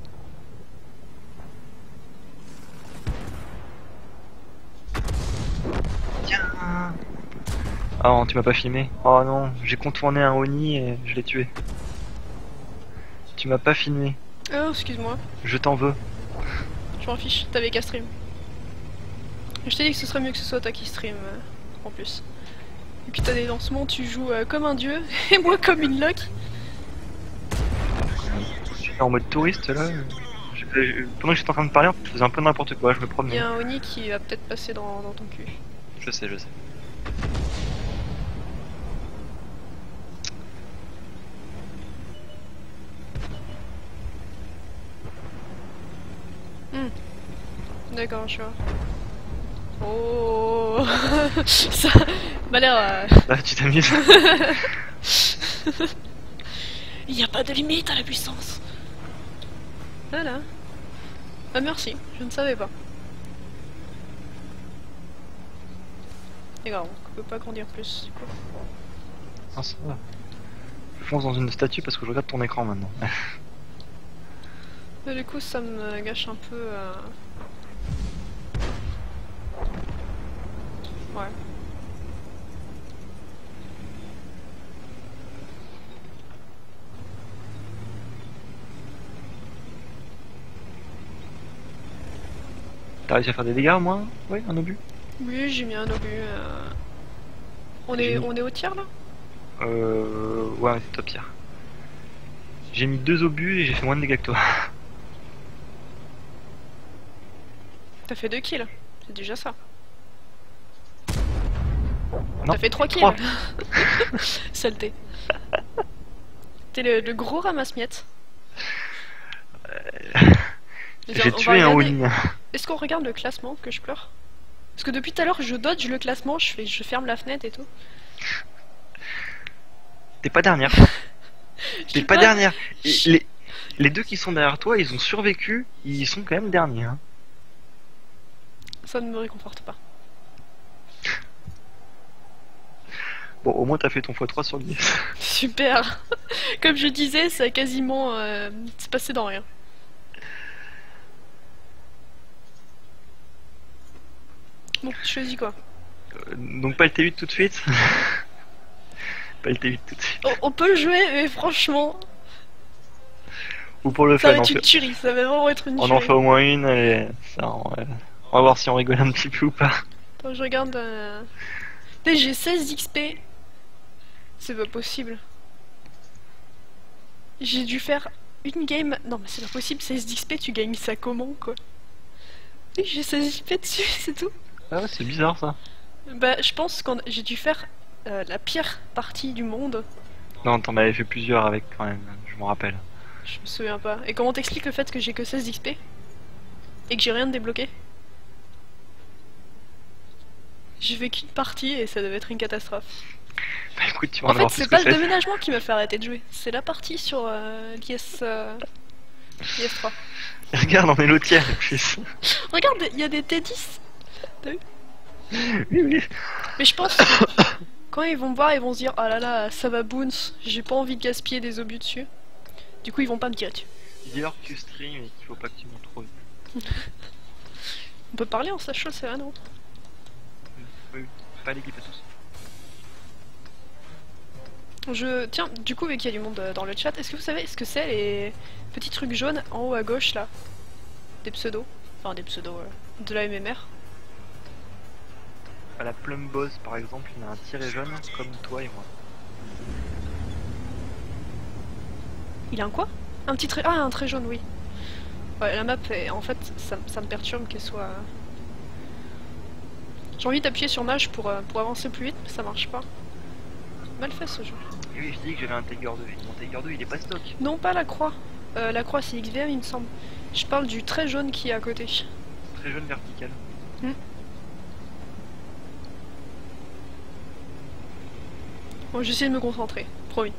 Tiens. Ah non, tu m'as pas filmé. Oh non, j'ai contourné un Oni et je l'ai tué. Tu m'as pas filmé. Oh, excuse-moi. Je t'en veux. Je m'en fiche, t'avais qu'à stream. Je t'ai dit que ce serait mieux que ce soit toi qui stream, euh, en plus. Et puis t'as des lancements, tu joues euh, comme un dieu, et moi comme une loque. En mode touriste là. Je- je- pendant que j'étais en train de parler, en fait, je faisais un peu n'importe quoi, je me Il y promenais. a un Oni qui va peut-être passer dans, dans ton cul. Je sais, je sais. D'accord, je vois. Oh ça m'a l'air... euh, Là, tu t'amuses. Il n'y a pas de limite à la puissance. Voilà. Ah merci, je ne savais pas. D'accord, on peut pas grandir plus du coup. Ah, ça va. Je fonce dans une statue parce que je regarde ton écran maintenant. Mais du coup ça me gâche un peu... Euh... Ouais. T'as réussi à faire des dégâts au moins? Oui, un obus? Oui, j'ai mis un obus. Euh... On, J'ai est, mis- on est au tiers là? Euh... Ouais, c'est top tier. J'ai mis deux obus et j'ai fait moins de dégâts que toi. T'as fait deux kills, c'est déjà ça. Non, T'as fait trois kills. trois. Saleté. T'es le, le gros ramasse-miettes. J'ai On va tué un regarder- Oni. Est-ce qu'on regarde le classement que je pleure? Parce que depuis tout à l'heure je dodge le classement, je, fais, je ferme la fenêtre et tout. T'es pas dernière. Je T'es sais pas dernière. Et Je- Les... les deux qui sont derrière toi, ils ont survécu. Ils sont quand même derniers. Hein. Ça ne me réconforte pas. Bon, au moins t'as fait ton fois trois sur dix. Super. Comme je disais, ça a quasiment... Euh, c'est passé dans rien. Bon, tu choisis quoi? Euh, donc pas le T huit tout de suite. Pas le T huit tout de suite. on, on peut le jouer, mais franchement, Ou pour le ça fun, va on, être une fait... tuerie. Ça va vraiment être une on tuerie. en fait au moins une. Et... Ça, on... va- on va voir si on rigole un petit peu ou pas. Attends, je regarde... Euh... Putain, j'ai seize X P. C'est pas possible. J'ai dû faire une game... Non mais c'est pas possible, seize X P, tu gagnes ça comment quoi? Oui, j'ai seize X P dessus, c'est tout. Ah ouais, c'est bizarre ça. Bah je pense que j'ai dû faire euh, la pire partie du monde. Non, t'en avais fait plusieurs avec quand même, je m'en rappelle. Je me souviens pas. Et comment t'expliques le fait que j'ai que seize X P? Et que j'ai rien de débloqué? J'ai fait qu'une partie et ça devait être une catastrophe. Bah écoute, tu vas En en fait, avoir c'est plus pas que le ça. déménagement qui m'a fait arrêter de jouer. C'est la partie sur euh, l'I S... Euh... l'I S trois. Regarde, on est l'autre tiers en plus. Regarde, il y a des T dix. Oui, oui. Mais je pense que quand ils vont me voir, ils vont se dire: ah là là, ça va boons, j'ai pas envie de gaspiller des obus dessus. Du coup, ils vont pas me tirer dessus. Dis-leur que tu stream et qu'il faut pas que tu montes trop vite. On peut parler en sachant, c'est vrai, non? Oui, oui. Pas l'équipe à tous. Je... Tiens, du coup, vu qu'il y a du monde euh, dans le chat, est-ce que vous savez ce que c'est les petits trucs jaunes en haut à gauche là? Des pseudos. Enfin, des pseudos euh, de la M M R. À la Plum Boss par exemple, il y a un tiret jaune comme toi et moi. Il a un quoi? Un petit trait... Ah, un trait jaune, oui. Ouais, la map, est... en fait, ça, ça me perturbe qu'elle soit... J'ai envie d'appuyer sur mage pour, euh, pour avancer plus vite, mais ça marche pas. Mal fait ce jeu. Et oui, je dis que j'avais un Tiger deux. Mon Tiger deux, il est pas stock. Non, pas la croix. Euh, la croix, c'est X V M, il me semble. Je parle du trait jaune qui est à côté. Très jaune vertical. Bon, j'essaie de me concentrer, promis.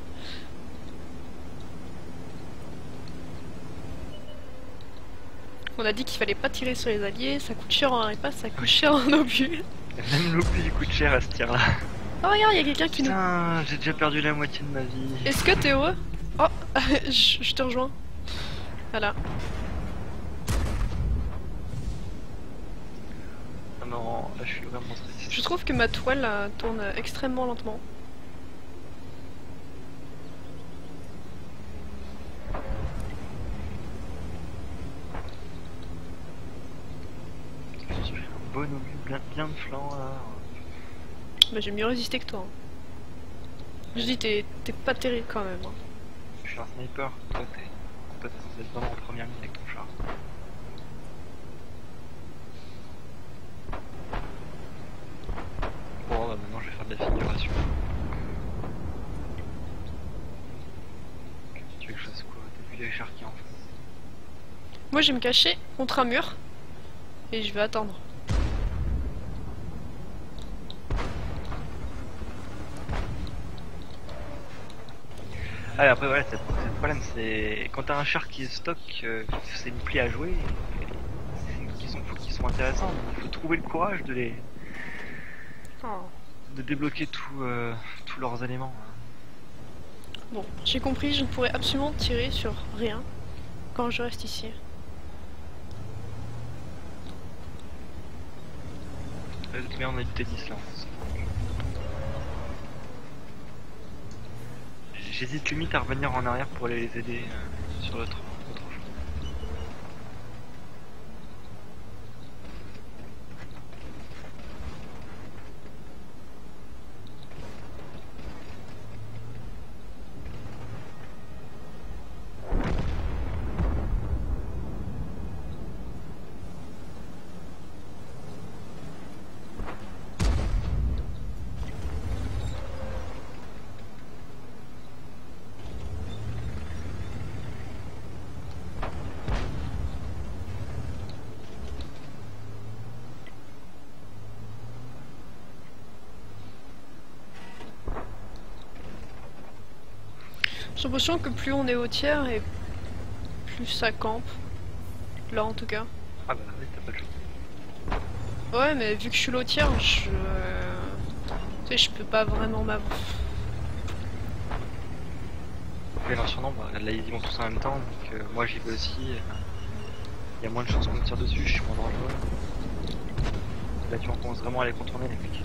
On a dit qu'il fallait pas tirer sur les alliés, ça coûte cher en repas, ça coûte cher en obus. Même l'obus il coûte cher à ce tir là. Oh regarde, il y a quelqu'un qui nous... Putain, j'ai déjà perdu la moitié de ma vie. Est-ce que t'es heureux? Oh, je, je te rejoins. Voilà. Ah non, là je suis vraiment stressé. Je trouve que ma toile euh, tourne extrêmement lentement. bon obus, bien, bien de flanc là. Bah, j'ai mieux résisté que toi. Hein. Je dis, t'es t'es pas terrible quand même. Hein. Je suis un sniper, toi t'es toi, t'es censé être vraiment en première ligne avec ton char. Bon bah maintenant je vais faire de la figuration. Tu veux que je fasse quoi? T'as vu les chars qui en face? Moi, je vais me cacher contre un mur et je vais attendre. Ah et après voilà, c'est c'est le problème, c'est quand t'as un char qui est stock, euh, c'est une pli à jouer, et c'est qui sont fous, qui sont intéressants, il faut trouver le courage de les Oh. de débloquer tout, euh, tous leurs éléments. Hein. Bon, j'ai compris, je ne pourrai absolument tirer sur rien quand je reste ici. De toute manière on a du T dix là. J'hésite limite à revenir en arrière pour aller les aider euh, sur l'autre l'autre flanc. J'ai l'impression que plus on est au tiers et plus ça campe. Là en tout cas. Ah bah oui, t'as pas de choix. Ouais, mais vu que je suis lotière, je. Tu sais, je peux pas vraiment m'avancer. Les lanceurs non, bah, là ils y vont tous en même temps, donc euh, moi j'y vais aussi. Il euh, y a moins de chances qu'on me tire dessus, je suis moins dangereux. Là tu commences vraiment à les contourner les mecs.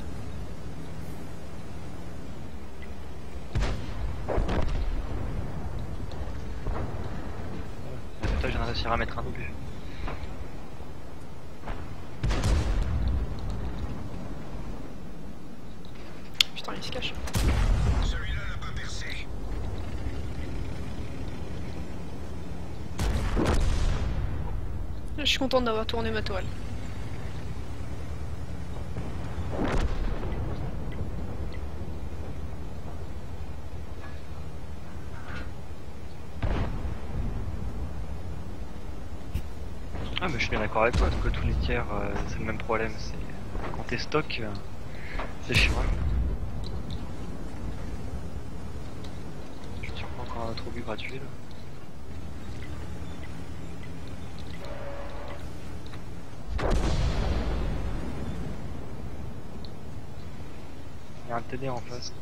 Toi, je viens de réussir à mettre un obus. Putain, il se cache. Celui-là n'a pas percé. Je suis contente d'avoir tourné ma toile. Ah mais je suis bien d'accord avec toi, que tous les tiers euh, c'est le même problème, c'est quand t'es stock, euh, c'est chiant. Je tire pas encore un autre obus gratuit là. Il y a un T D en face.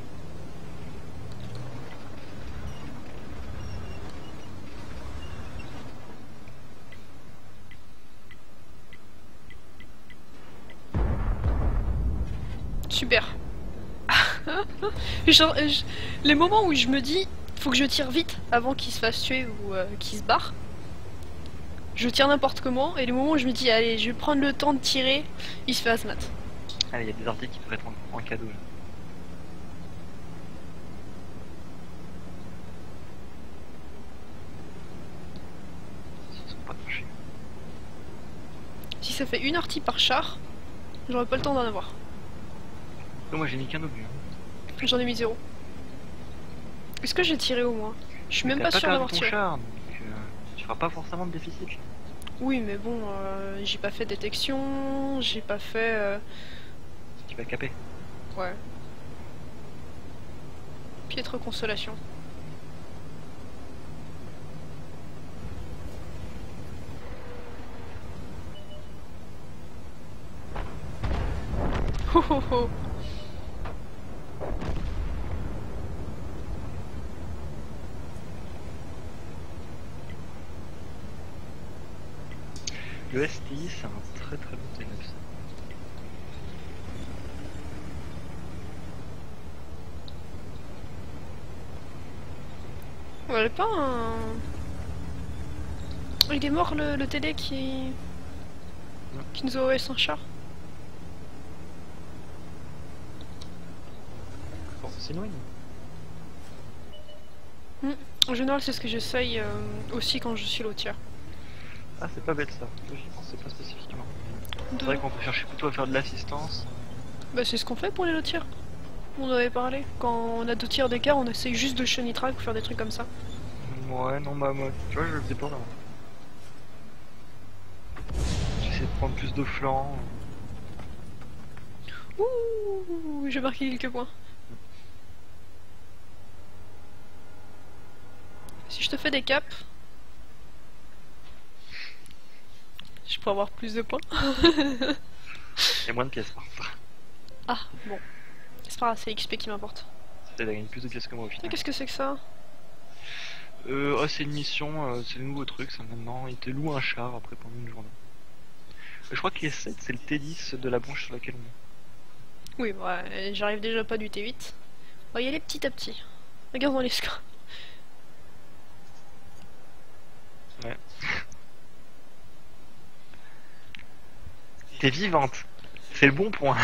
Super. Genre, euh, je- les moments où je me dis faut que je tire vite avant qu'il se fasse tuer ou euh, qu'il se barre, je tire n'importe comment, et les moments où je me dis allez, je vais prendre le temps de tirer, il se fait asmat. Allez, il y a des articles qui pourraient être en, en cadeau là. S'ils sont pas touchés. Si ça fait une artie par char, j'aurais pas le temps d'en avoir. Non, moi j'ai mis qu'un obus. Hein. J'en ai mis zéro. Est-ce que j'ai tiré au moins? Je suis même T'as pas pas sûre perdu d'avoir ton tiré. char, donc euh, tu feras pas forcément de déficit là. Oui, mais bon, euh, j'ai pas fait détection, j'ai pas fait. euh, Tu vas caper. Ouais. Piètre consolation. Ho ho ho. Le S T I c'est un très très bon T-neuf. On avait pas un. Il est mort le, le T D qui. qui nous aurait sans char. win. En général, c'est ce que j'essaye euh, aussi quand je suis lotière. Ah, c'est pas bête ça. J'y pensais pas spécifiquement. C'est De- vrai qu'on peut chercher plutôt à faire de l'assistance. Bah, c'est ce qu'on fait pour les lotières. On en avait parlé. Quand on a deux tiers d'écart, on essaye juste de chenitral pour faire des trucs comme ça. Ouais, non, bah moi, tu vois, je le faisais pas là. J'essaie de prendre plus de flancs. Ouh, j'ai marqué quelques points. Si je te fais des caps, je peux avoir plus de points. Et moins de pièces par contre. Ah, bon. C'est pas grave, c'est l'X P qui m'importe. Ça gagné plus de pièces que moi au Ah, final. qu'est-ce que c'est que ça? Euh, oh, c'est une mission, euh, c'est le nouveau truc, ça maintenant. Il te loue un char après pendant une journée. Je crois que les sept, c'est le T dix de la branche sur laquelle on est. Oui, bah, j'arrive déjà pas du T huit. On va y aller petit à petit. Regarde dans les scores. Ouais. T'es vivante. C'est le bon point.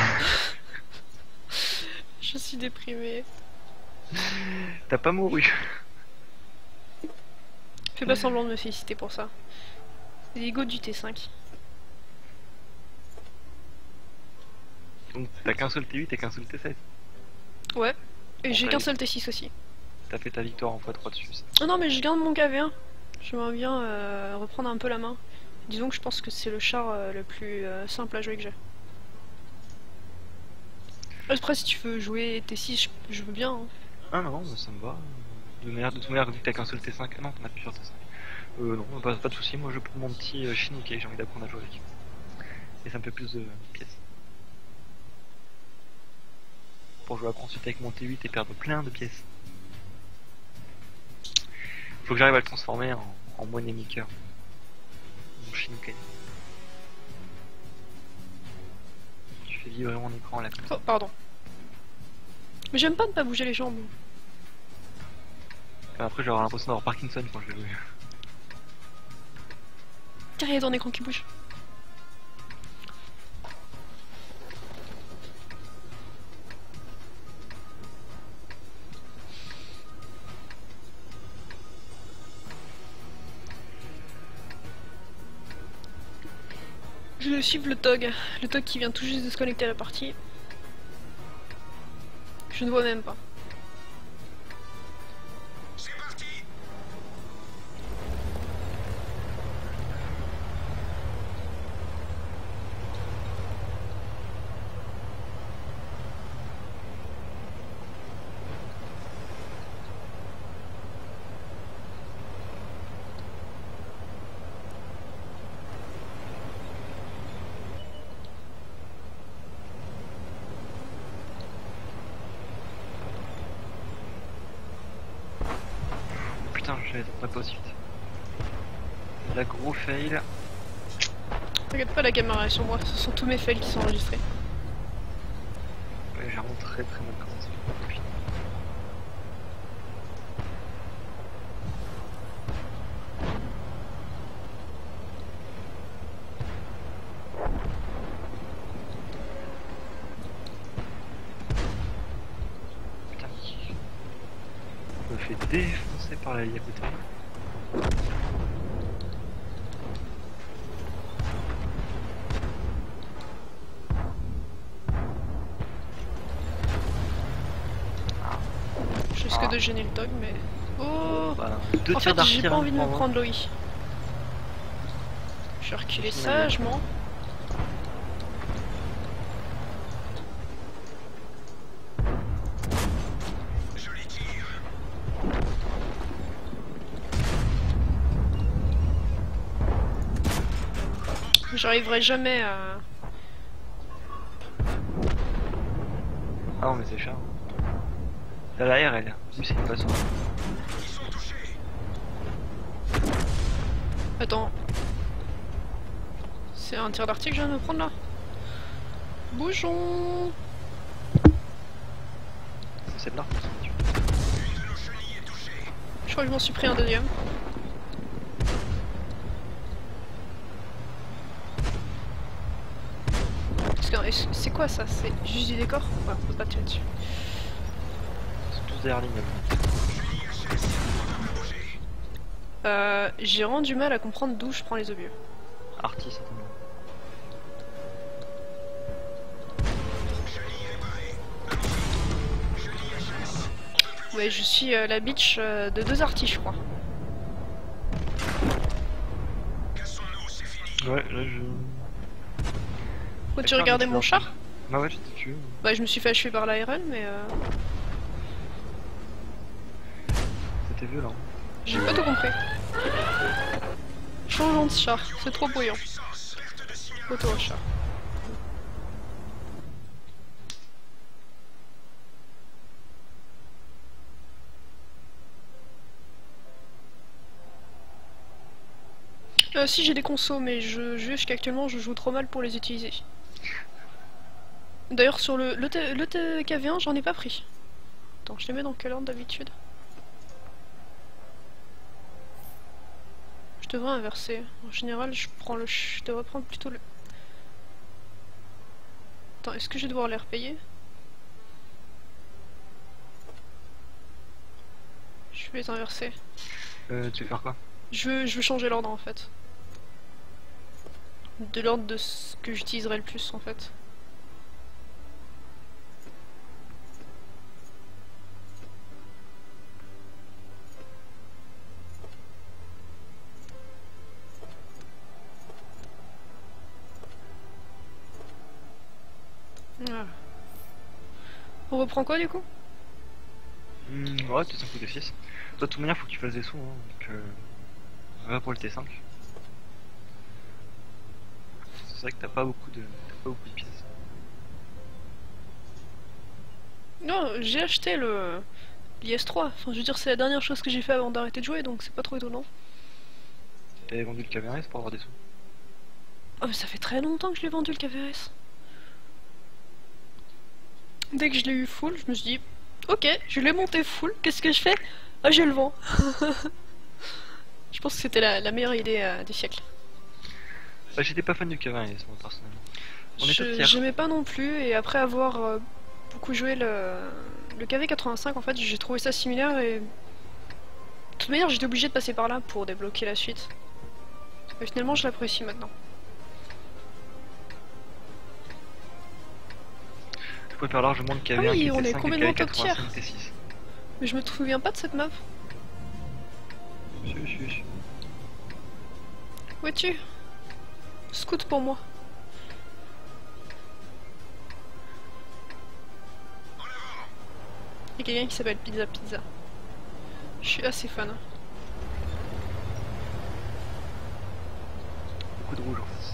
Je suis déprimée. T'as pas mouru. Fais pas semblant de me féliciter pour ça. L'ego du T cinq. Donc t'as qu'un seul T huit et qu'un seul T sept. Ouais. Et Bon, j'ai bah, qu'un oui. seul T six aussi. T'as fait ta victoire en fois trois dessus. ça. Ah non, mais je garde mon K V un. J'aimerais bien euh, reprendre un peu la main. Disons que je pense que c'est le char euh, le plus euh, simple à jouer que j'ai. Après, si tu veux jouer T six, je, je veux bien. Hein. Ah non, non, mais ça me va. De manière, de toute manière, vu que t'as qu'un seul T cinq. Ah non, t'en as plusieurs T cinq. Euh, non, pas, pas de soucis. Moi je prends mon petit euh, Chinook et j'ai envie d'apprendre à jouer avec. Et ça me fait plus de pièces. Pour jouer après ensuite avec mon T huit et perdre plein de pièces. Faut que j'arrive à le transformer en, en monnaie maker. Mon Chinook. Je fais vibrer mon écran là comme ça. Oh, pardon. Mais j'aime pas ne pas bouger les jambes. Et après j'aurai l'impression d'avoir Parkinson quand je vais jouer. Tiens, il y a ton écran qui bouge. Je vais suivre le T O G. Le T O G qui vient tout juste de se connecter à la partie. Je ne vois même pas. C'est parti. Putain, je vais pas aussi vite. La gros fail. Regarde pas, la caméra est sur moi, ce sont tous mes fails qui sont enregistrés. Ouais, j'ai vraiment très très mal commencé. Putain. Putain, je me fais défoncer par la vie à côté. Je risque Ah. de gêner le T O G, mais... Oh Voilà. Deux En tirs fait, j'ai d'artillerie pas envie de me en prendre l'O I. Je vais reculer Finalement. sagement. Joli tir. J'arriverai jamais à... Ah non, mais c'est cher. Là, la R, elle. Lui, c'est une façon. Ils sont touchés. Attends. C'est un tir d'artillerie que je viens de me prendre là. Bougeons. C'est de l'art, ça, tu vois. Une de nos chenilles est touchée. Je crois que je m'en suis pris un deuxième. Parce que est-ce- c'est quoi ça? C'est juste du décor? Ouais, on peut pas tirer dessus. juste derrière l'immeuble. Euh, j'ai vraiment du mal à comprendre d'où je prends les obus. Arty, certainement. Ouais, je suis euh, la bitch euh, de deux artis, je crois. Ouais, là je. Faut tu D'accord, regardais mais mon tu char? l'as- Bah ouais, j'étais dessus. Bah, je me suis fait achever par l'A R L, mais euh, C'était violent. j'ai pas tout compris. Changeons de char, c'est trop bruyant. Retour au char. Euh, si j'ai des consos, mais je juge qu'actuellement je joue trop mal pour les utiliser. D'ailleurs sur le, le, T- le T K V un j'en ai pas pris. Attends, je les mets dans quel ordre d'habitude? Je devrais inverser. En général je prends le ch... je devrais prendre plutôt le... Attends, est-ce que je vais devoir les repayer? Je vais les inverser. Euh, tu veux faire quoi? Je veux, je veux changer l'ordre en fait. De l'ordre de ce que j'utiliserai le plus en fait. Voilà. On reprend quoi du coup? Hmm, ouais, T cinq ou T six. Toi, de toute manière, faut que tu fasses des sons, hein, donc euh... va pour le T cinq. C'est vrai que t'as pas beaucoup de, t'as pas beaucoup de pièces. Non, j'ai acheté le l'I S trois. Enfin, je veux dire, c'est la dernière chose que j'ai fait avant d'arrêter de jouer, donc c'est pas trop étonnant. T'avais vendu le K V un S pour avoir des sous. Oh, mais ça fait très longtemps que je l'ai vendu le K V S. Dès que je l'ai eu full, je me suis dit, ok, je l'ai monté full, qu'est-ce que je fais? Ah, je le vends. Je pense que c'était la, la meilleure idée euh, du siècle. Bah, j'étais pas fan du K V un S, moi, personnellement. On est top Je- tier. J'aimais pas non plus, et après avoir euh, beaucoup joué le, le K V quatre-vingt-cinq, en fait, j'ai trouvé ça similaire, et... De toute manière, j'étais obligé de passer par là pour débloquer la suite. Mais finalement, je l'apprécie maintenant. Je préfère largement le K V un Ah oui, qui on était est cinq complètement que le top K V quatre-vingt-cinq tier. T six. Mais je me souviens pas de cette map. Si, si, si. Où es-tu? Scout pour moi. Il y a quelqu'un qui s'appelle Pizza Pizza. Je suis assez fan. Beaucoup de rouge en face.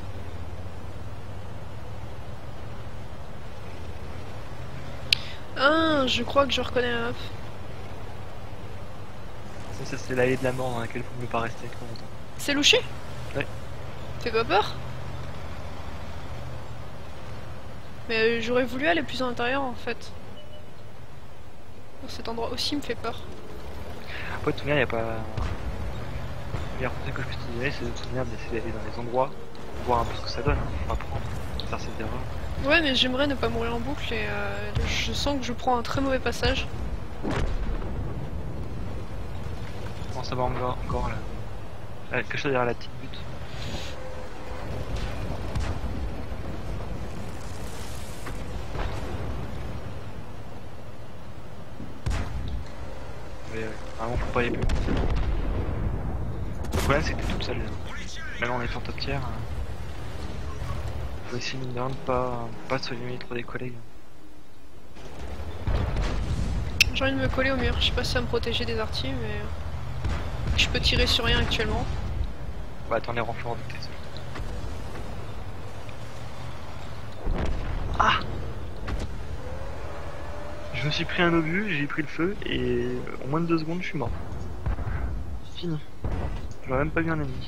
Ah, je crois que je reconnais la map. Ça, ça c'est l'allée de la mort dans laquelle il faut mieux pas rester trop longtemps. C'est louché? Ouais. Fais pas peur? Mais euh, j'aurais voulu aller plus à l'intérieur en fait. Cet endroit aussi me fait peur. Après, de toute manière, y a pas. Le meilleur conseil que je peux te donner, c'est de toute manière d'essayer d'aller dans les endroits, voir un peu ce que ça donne, hein, pour apprendre, faire ses erreurs. Ouais, mais j'aimerais ne pas mourir en boucle et euh, je sens que je prends un très mauvais passage. Non, ça va encore, encore là. Allez, cache-toi derrière la petite butte. Mais euh, vraiment, faut pas aller plus loin. Le problème, c'est que t'es toute seule. Maintenant, on est en top tier. Hein. Faut essayer mine de rien de pas, pas se éliminer trop des collègues. J'ai envie de me coller au mur. Je sais pas si ça va me protéger des artis, mais je peux tirer sur rien actuellement. Bah, attends les renforts de tes seuls. Ah! Je me suis pris un obus, j'ai pris le feu et en moins de deux secondes je suis mort. Fini. J'aurais même pas vu un ennemi.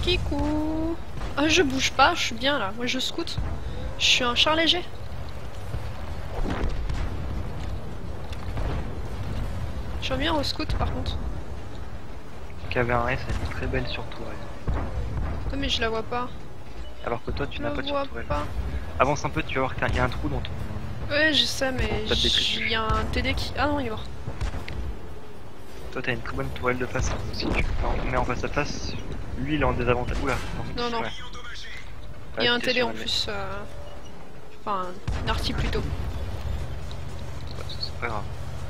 Kikou. Ah, je bouge pas, je suis bien là. Moi je scoute. Je suis un char léger. Je reviens au scout par contre. K V un S a une très belle surtourelle. Ah, mais je la vois pas. Alors que toi tu Je n'as la pas de vois surtourelle. pas. Avance un peu, tu vas voir qu'il y a un trou dans ton. Ouais, je sais, mais Pas de détruit. il y a un T D qui. Ah non, il est mort. Toi t'as une très bonne tourelle de face. Hein. Si tu le mets en face à face, lui il est en désavantage. Oula, Non, non. ouais. Il y a Ouais, un t'es T D sur en la- plus. euh, Enfin, un arty plutôt. Ouais, ça, c'est pas grave.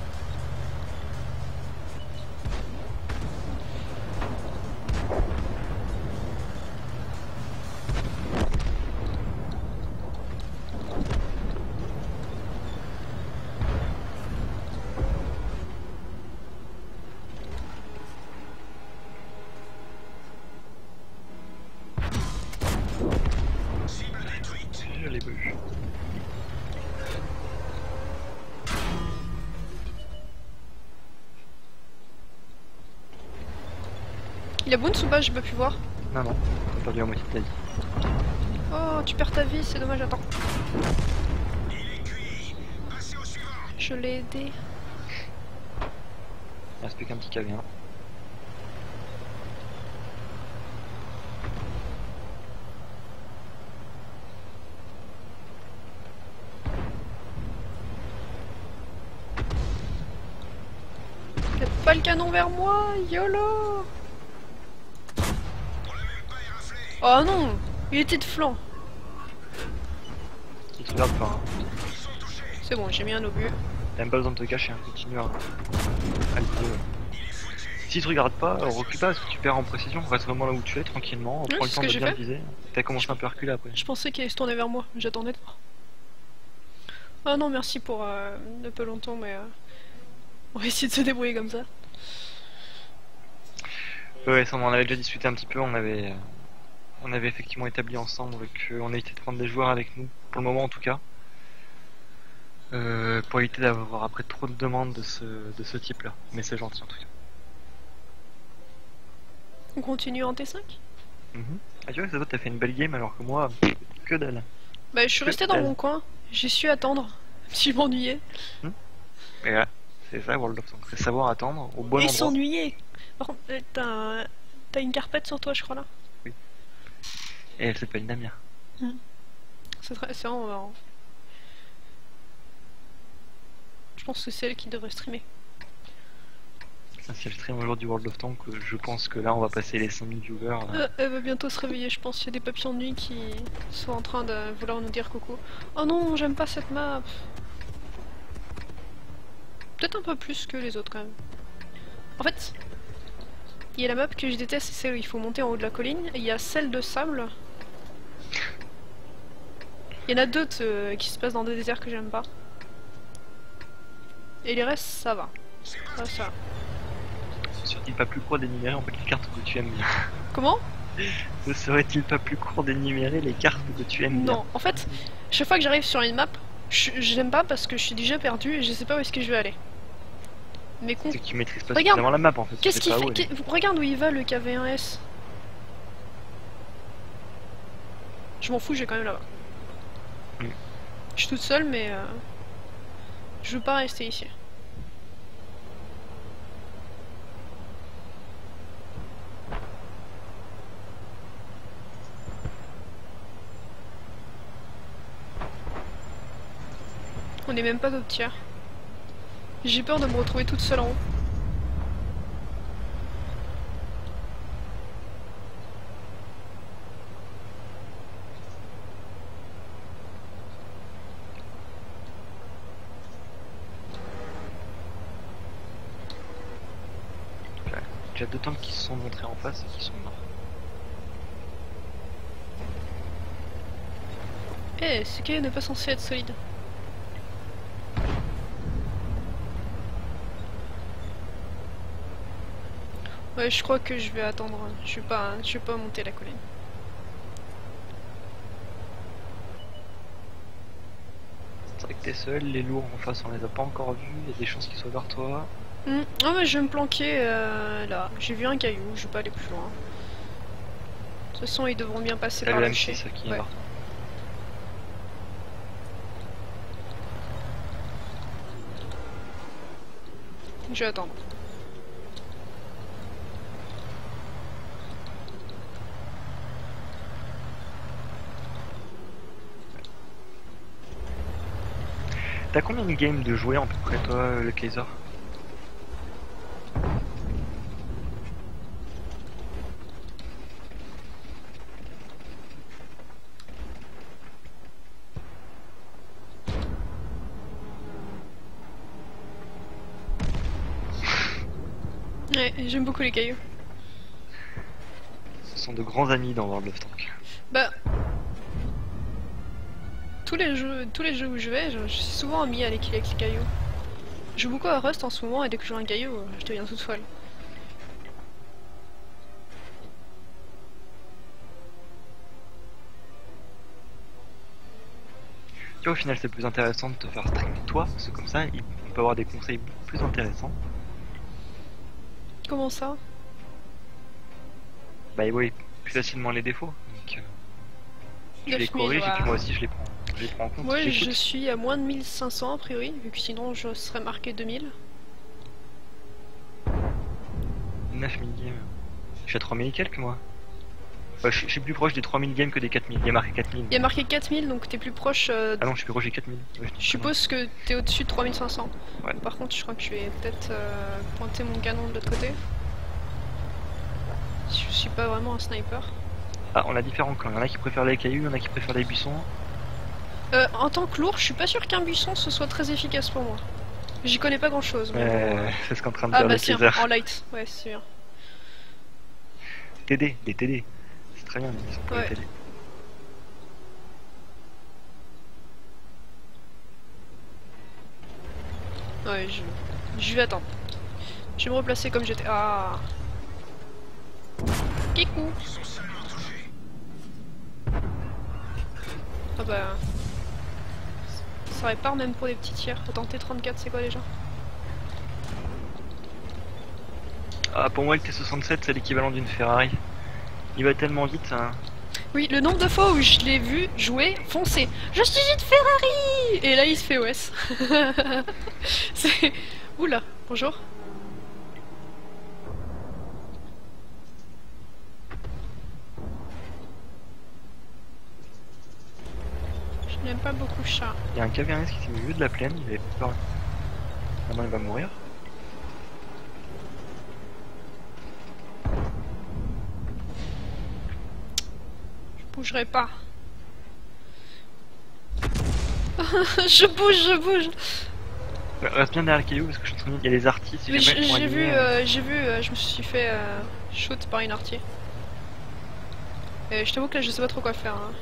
Cible détruite. Je l'ai vu. Il a Boons ou pas? J'ai pas pu voir. Non, non, t'as perdu la moitié de ta vie. Oh, tu perds ta vie, c'est dommage, attends. Il est cuit. Passez au suivant. Je l'ai aidé. Il reste plus qu'un petit K V un. Y'a pas le canon vers moi, YOLO! On l'a même pas éraflé. Oh non! Il était de flanc. Il te regarde pas. Hein. Ils sont touchés. C'est bon, j'ai mis un obus. T'as même pas besoin de te cacher, hein. Continue à, à le viser. Si tu regardes pas, euh, recule pas parce que tu perds en précision. Reste vraiment là où tu es, tranquillement. Oui, Prends le c'est ce temps que de j'ai bien fait. viser. T'as commencé un peu à reculer après. Je pensais qu'il allait se tourner vers moi, j'attendais de voir. Ah non, merci pour euh, un peu longtemps, mais euh, on va essayer de se débrouiller comme ça. Ouais, ça on en avait déjà discuté un petit peu. On avait, euh, on avait effectivement établi ensemble qu'on évitait de prendre des joueurs avec nous, pour le moment en tout cas. Euh, pour éviter d'avoir après trop de demandes de ce, de ce type là. Mais c'est gentil en tout cas. On continue en T cinq? Mhm. Ah tu vois, ça va, t'as fait une belle game alors que moi, que dalle. Bah, je suis resté dans mon coin, j'ai su attendre, si je m'ennuyais. Mais là, c'est ça World of Tanks, c'est savoir attendre au bon Et endroit. s'ennuyer! Par contre, euh, t'as un- t'as une carpette sur toi, je crois là. Et elle s'appelle Namia. C'est très... c'est vraiment marrant. Je pense que c'est elle qui devrait streamer. Si elle stream aujourd'hui World of Tanks, je pense que là on va passer les cinq mille viewers. là. Euh, elle va bientôt se réveiller, je pense. Il y a des papillons de nuit qui sont en train de vouloir nous dire coucou. Oh non, j'aime pas cette map. Peut-être un peu plus que les autres quand même. En fait, il y a la map que je déteste, c'est celle où il faut monter en haut de la colline. Et il y a celle de sable. Il y en a d'autres euh, qui se passent dans des déserts que j'aime pas. Et les restes, ça va. Ah, ça. Serait-il pas plus court d'énumérer en fait les cartes que tu aimes bien? Comment? Ne serait-il pas plus court d'énumérer les cartes que tu aimes bien? Non, en fait, chaque fois que j'arrive sur une map, je, je l'aime pas parce que je suis déjà perdu et je sais pas où est-ce que je vais aller. Mais con. C'est que tu maîtrises pas Regarde. suffisamment la map en fait. tu Qu'est-ce sais qu'il pas fait où elle est. qu'est- Regarde où il va le K V un S. Je m'en fous, je vais quand même là-bas. Mm. Je suis toute seule, mais euh, je veux pas rester ici. On est même pas top tier. J'ai peur de me retrouver toute seule en haut. Il y a deux tanks qui se sont montrés en face et qui sont morts. Eh, ce qu'elle n'est pas censé être solide. Ouais, je crois que je vais attendre. Je vais pas, je vais pas monter la colline. C'est vrai que t'es seul, les lourds en face on les a pas encore vus, il y a des chances qu'ils soient vers toi. Hmm. Ah mais je vais me planquer euh, là. J'ai vu un caillou, je vais pas aller plus loin. toute façon, ils devront bien passer T'as par le le M chez. six qui est Ouais. mort. Je vais attendre. T'as combien de games de jouer à peu près toi, le Kaiser? Ouais, j'aime beaucoup les cailloux. Ce sont de grands amis dans World of Tanks. Bah. Tous les jeux, tous les jeux où je vais, je, je suis souvent ami avec, avec les cailloux. Je joue beaucoup à Rust en ce moment et dès que je joue un caillou, je deviens toute folle. Tu vois, au final, c'est plus intéressant de te faire streamer toi, parce que comme ça, il- on peut avoir des conseils beaucoup plus intéressants. Comment ça? Bah oui, plus facilement les défauts. Donc, euh, tu les neuf mille, corriges et ouais. puis moi aussi je les prends, je les prends en compte. Moi je J'écoute. suis à moins de mille cinq cents a priori, vu que sinon je serais marqué deux mille. neuf mille games. Je suis à trois mille et quelques moi. Enfin, je, suis- je suis plus proche des trois mille games que des quatre mille. Il y a marqué quatre mille. Il y a marqué quatre mille donc t'es plus proche. euh, Ah non, je suis plus proche des quatre mille. Ouais, je suppose que t'es au-dessus de trois mille cinq cents. Ouais. Par contre, je crois que je vais peut-être euh, pointer mon canon de l'autre côté. Je suis pas vraiment un sniper. Ah, on a différents clans. Il y en a qui préfèrent les cailloux, il y en a qui préfèrent les buissons. Euh, en tant que lourd, je suis pas sûr qu'un buisson ce soit très efficace pour moi. J'y connais pas grand-chose. Mais... Euh, c'est ce qu'en train de Ah faire bah le si, en Kaiser. en light, ouais c'est sûr. T D, des T D. C'est très bien les buissons pour Ouais. les T D. Ouais, je... je vais attendre. Je vais me replacer comme j'étais. Ah. Kikou. Ils sont seulement touchés. Ah bah... Ça répare même pour des petits tirs. Attends, T trente-quatre c'est quoi déjà? Ah, pour moi, le T soixante-sept, c'est l'équivalent d'une Ferrari. Il va tellement vite. Hein. Oui, le nombre de fois où je l'ai vu jouer, foncer. Je suis une Ferrari. Et là il se fait O S. C'est... Oula, bonjour. Je n'aime pas beaucoup le chat. Il y a un caverniste qui s'est mis au milieu de la plaine, il avait peur. Maintenant, il va mourir. Je bougerai pas. Je bouge, je bouge. Ouais, reste bien derrière le caillou parce que je suis en train de dire, il y a les artistes. si Mais jamais j'ai ils sont j'ai vu, animés, euh, j'ai vu, euh, je me suis fait euh, shoot par une artier. Et je t'avoue que là je sais pas trop quoi faire. Hein.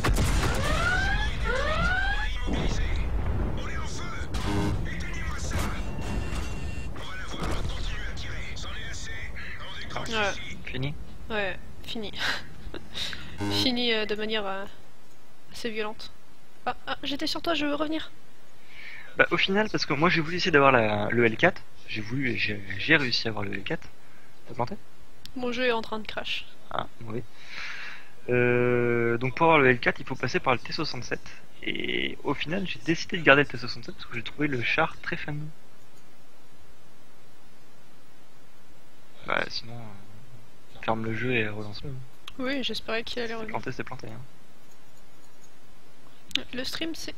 Immobilisés. On est en feu. Éteignez-moi ça. On va la voir. Continuez à tirer. C'en est assez. On décroche Ouais. ici. Fini. Ouais, fini. Fini euh, de manière euh, assez violente. Ah, ah j'étais sur toi, je veux revenir. Bah, au final, parce que moi j'ai voulu essayer d'avoir la- le L quatre. J'ai voulu et j'ai j'ai réussi à avoir le L quatre. T'as planté? Mon jeu est en train de crash. Ah, oui. Euh, donc pour avoir le L quatre, il faut passer par le T soixante-sept. Et au final, j'ai décidé de garder le T soixante-sept parce que j'ai trouvé le char très fun. Bah sinon, euh, ferme le jeu et relance-le. Oui, j'espérais qu'il allait C'est revenir. planté, c'est planté. Hein. Le stream c'est...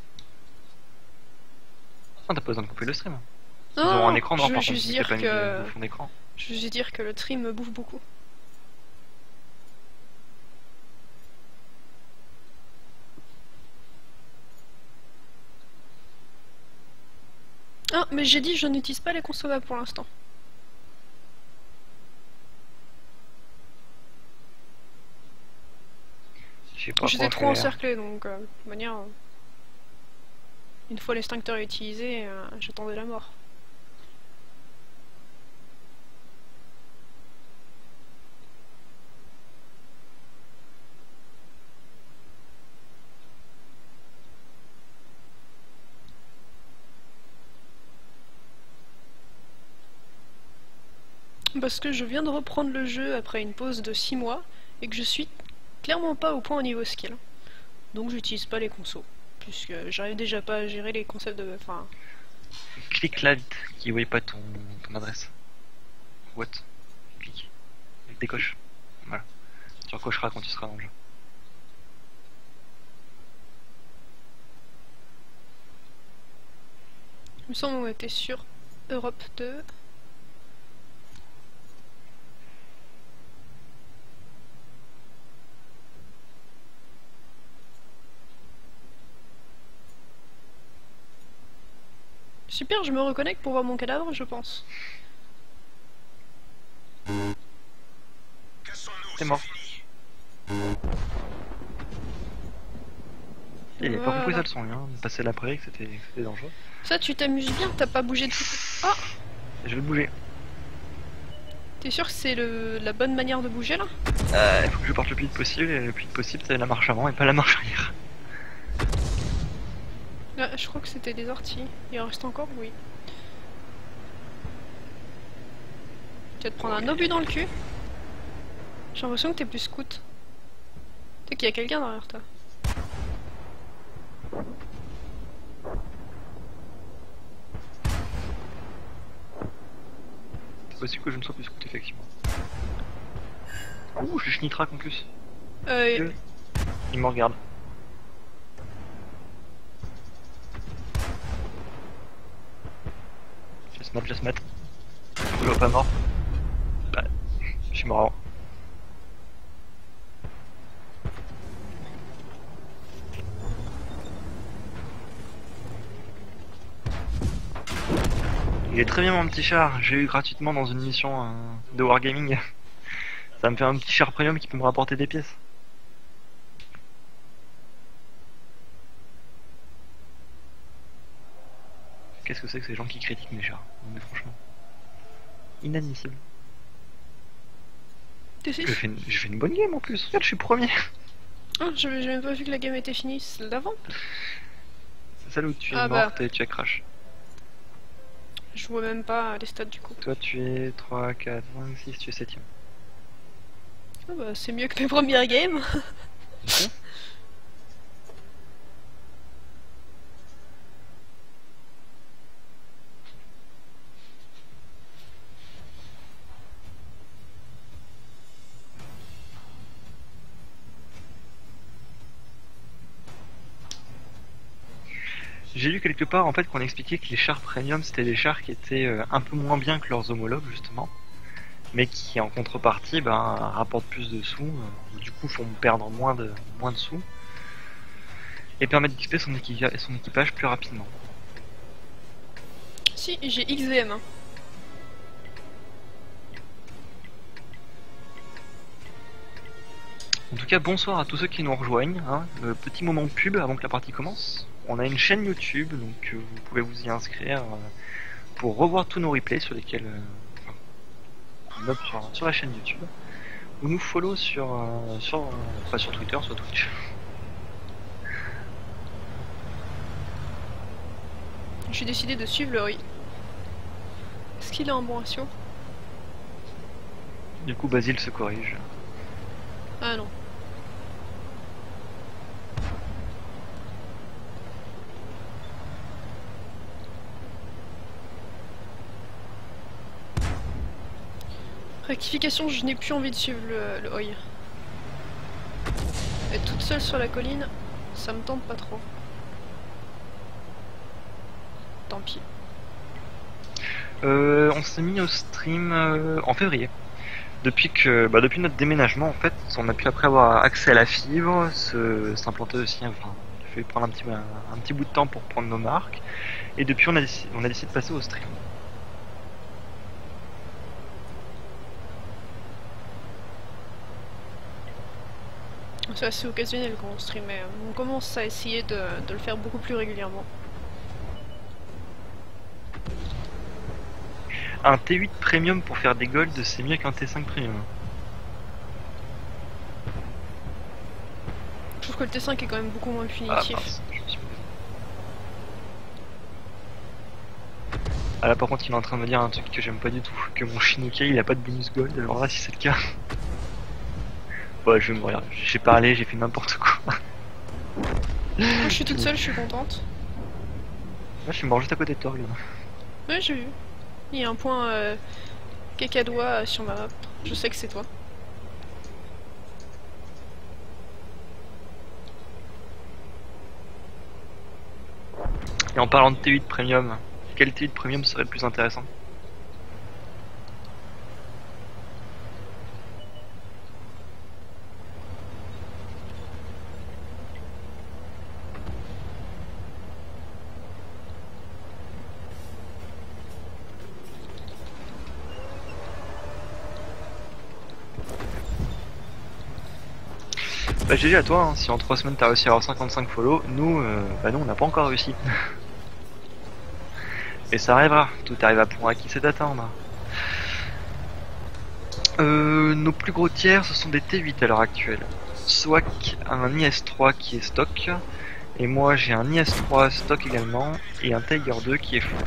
Ah, t'as pas besoin de couper le stream. Hein. Ils Non, auront un écran noir je veux par contre, juste mais dire t'as pas mis que... de fond d'écran. Je veux juste dire que le stream me bouffe beaucoup. Ah, mais j'ai dit je n'utilise pas les consommables pour l'instant. Je sais pas J'étais quoi trop faire. encerclé donc, euh, de toute manière... euh, Une fois l'extincteur utilisé, euh, j'attendais la mort. Parce que je viens de reprendre le jeu après une pause de six mois et que je suis clairement pas au point au niveau skill. Donc j'utilise pas les consos. Puisque j'arrive déjà pas à gérer les concepts de... Enfin... Clique là vite, qui voit pas ton, ton adresse. What? Clique. Décoche. Voilà. Tu recocheras quand tu seras dans le jeu. Il me semble qu'on était sur Europe deux. Super, je me reconnecte pour voir mon cadavre, je pense. Cassons-nous, C'est mort. fini. Il a pas Voilà. compris sa leçon, lui, hein. Passer la prairie, que c'était c'était dangereux. Ça, tu t'amuses bien, t'as pas bougé de tout. Ah! Je vais bouger. T'es sûr que c'est le... la bonne manière de bouger là? Euh, il faut que je parte le plus vite possible, et le plus vite possible, c'est la marche avant et pas la marche arrière. Là, je crois que c'était des orties. Il en reste encore? Oui. Tu vas te prendre un obus dans le cul. J'ai l'impression que t'es plus scout. Tu sais qu'il y a quelqu'un derrière toi. C'est possible que je ne sois plus scout, effectivement. Ouh, je schnitraque en plus. Euh... Il me regarde. Je laisse mettre, je laisse mettre. Je vois pas mort. Bah, je suis mort avant. Il est très bien mon petit char, j'ai eu gratuitement dans une mission euh, de Wargaming. Ça me fait un petit char premium qui peut me rapporter des pièces. Qu'est-ce que c'est que ces gens qui critiquent mes chars? Non mais franchement. Inadmissible. T'es sûr? J'ai fait, une... j'ai fait une bonne game en plus, regarde je suis premier. Ah, j'avais j'avais même pas vu que la game était finie, c'est celle d'avant. C'est celle où tu es Ah bah. morte et tu as crash. Je vois même pas les stats du coup. Toi tu es trois, quatre, cinq, six, tu es septième. Ah bah, c'est mieux que mes premières games. Ok. J'ai lu quelque part en fait qu'on expliquait que les chars premium c'était des chars qui étaient euh, un peu moins bien que leurs homologues justement, mais qui en contrepartie ben, rapportent plus de sous, euh, du coup font perdre moins de, moins de sous, et permettent d'équiper son, équipa- son équipage plus rapidement. Si, j'ai X V M. Hein. En tout cas bonsoir à tous ceux qui nous rejoignent, hein. Le petit moment pub avant que la partie commence. On a une chaîne YouTube, donc euh, vous pouvez vous y inscrire euh, pour revoir tous nos replays sur lesquels euh, on up sur, sur la chaîne YouTube. Ou nous follow sur, euh, sur, euh, pas sur Twitter, sur Twitch. J'ai décidé de suivre le riz. Est-ce qu'il est en bon ratio? Du coup Basile se corrige. Ah non. Rectification, je n'ai plus envie de suivre le, le Oi. Être toute seule sur la colline, ça me tente pas trop. Tant pis. Euh, on s'est mis au stream euh, en février. Depuis que, bah, depuis notre déménagement en fait, on a pu après avoir accès à la fibre, se s'implanter aussi. Enfin, il a fallu prendre un petit, un, un petit bout de temps pour prendre nos marques. Et depuis on a décidé, on a décidé de passer au stream. C'est assez occasionnel quand on stream, mais on commence à essayer de, de le faire beaucoup plus régulièrement. Un T huit Premium pour faire des golds, c'est mieux qu'un T cinq Premium. Je trouve que le T cinq est quand même beaucoup moins Ah, punitif. mince, je me suis... Ah là par contre il est en train de me dire un truc que j'aime pas du tout, que mon Shinokai il a pas de bonus gold, alors là si c'est le cas... Ouais, je vais mourir. J'ai parlé, j'ai fait n'importe quoi. Moi, je suis toute seule, je suis contente. Moi, je suis mort juste à côté de toi, regarde. Ouais, j'ai vu. Il y a un point euh, cacadois euh, sur ma map. Je sais que c'est toi. Et en parlant de T huit Premium, quel T huit Premium serait le plus intéressant? Bah G G à toi, hein. Si en trois semaines t'as réussi à avoir cinquante-cinq follow, nous, euh, bah nous on n'a pas encore réussi. Mais ça arrivera, tout arrive à point qui c'est d'attendre. Euh, nos plus gros tiers ce sont des T huit à l'heure actuelle. Swak a un I S trois qui est stock, et moi j'ai un I S trois stock également, et un Tiger deux qui est full.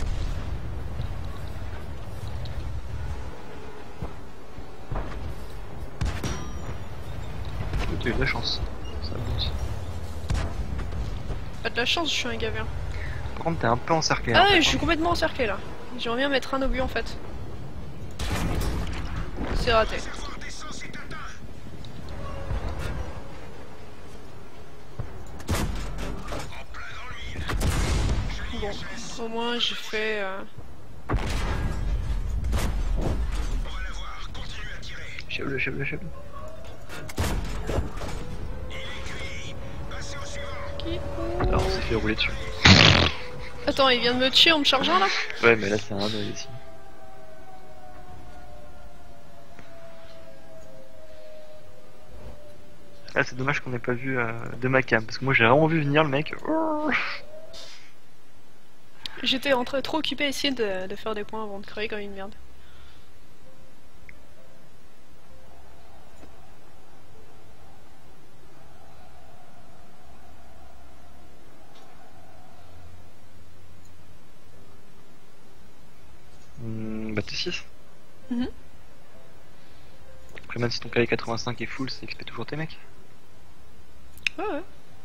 Tu as eu de la chance, ça abuse. Pas de la chance, je suis un gavien. Par contre t'es un peu encerclé. Ah hein, ouais, par je suis contre. complètement encerclé là. J'aimerais bien mettre un obus en fait. C'est raté. Fort d'essence est atteint. En plein dans le mille. Bon, au moins j'ai fait... Euh... On va la voir, continue à tirer. Chèvre-le, chèvre-le, chèvre-le. Il est cuit. Passez au suivant. Qui- Alors on s'est fait rouler dessus. Attends, il vient de me tuer en me chargeant là? Ouais mais là c'est un œil aussi. Ah c'est dommage qu'on n'ait pas vu euh, de ma cam, parce que moi j'ai vraiment vu venir le mec. J'étais en train trop occupé à essayer de, de faire des points avant de crever comme une merde. Hmm, bah T six. Mhm. Après même si ton K V quatre-vingt-cinq est full, c'est X P toujours tes mecs. Ouais, ouais.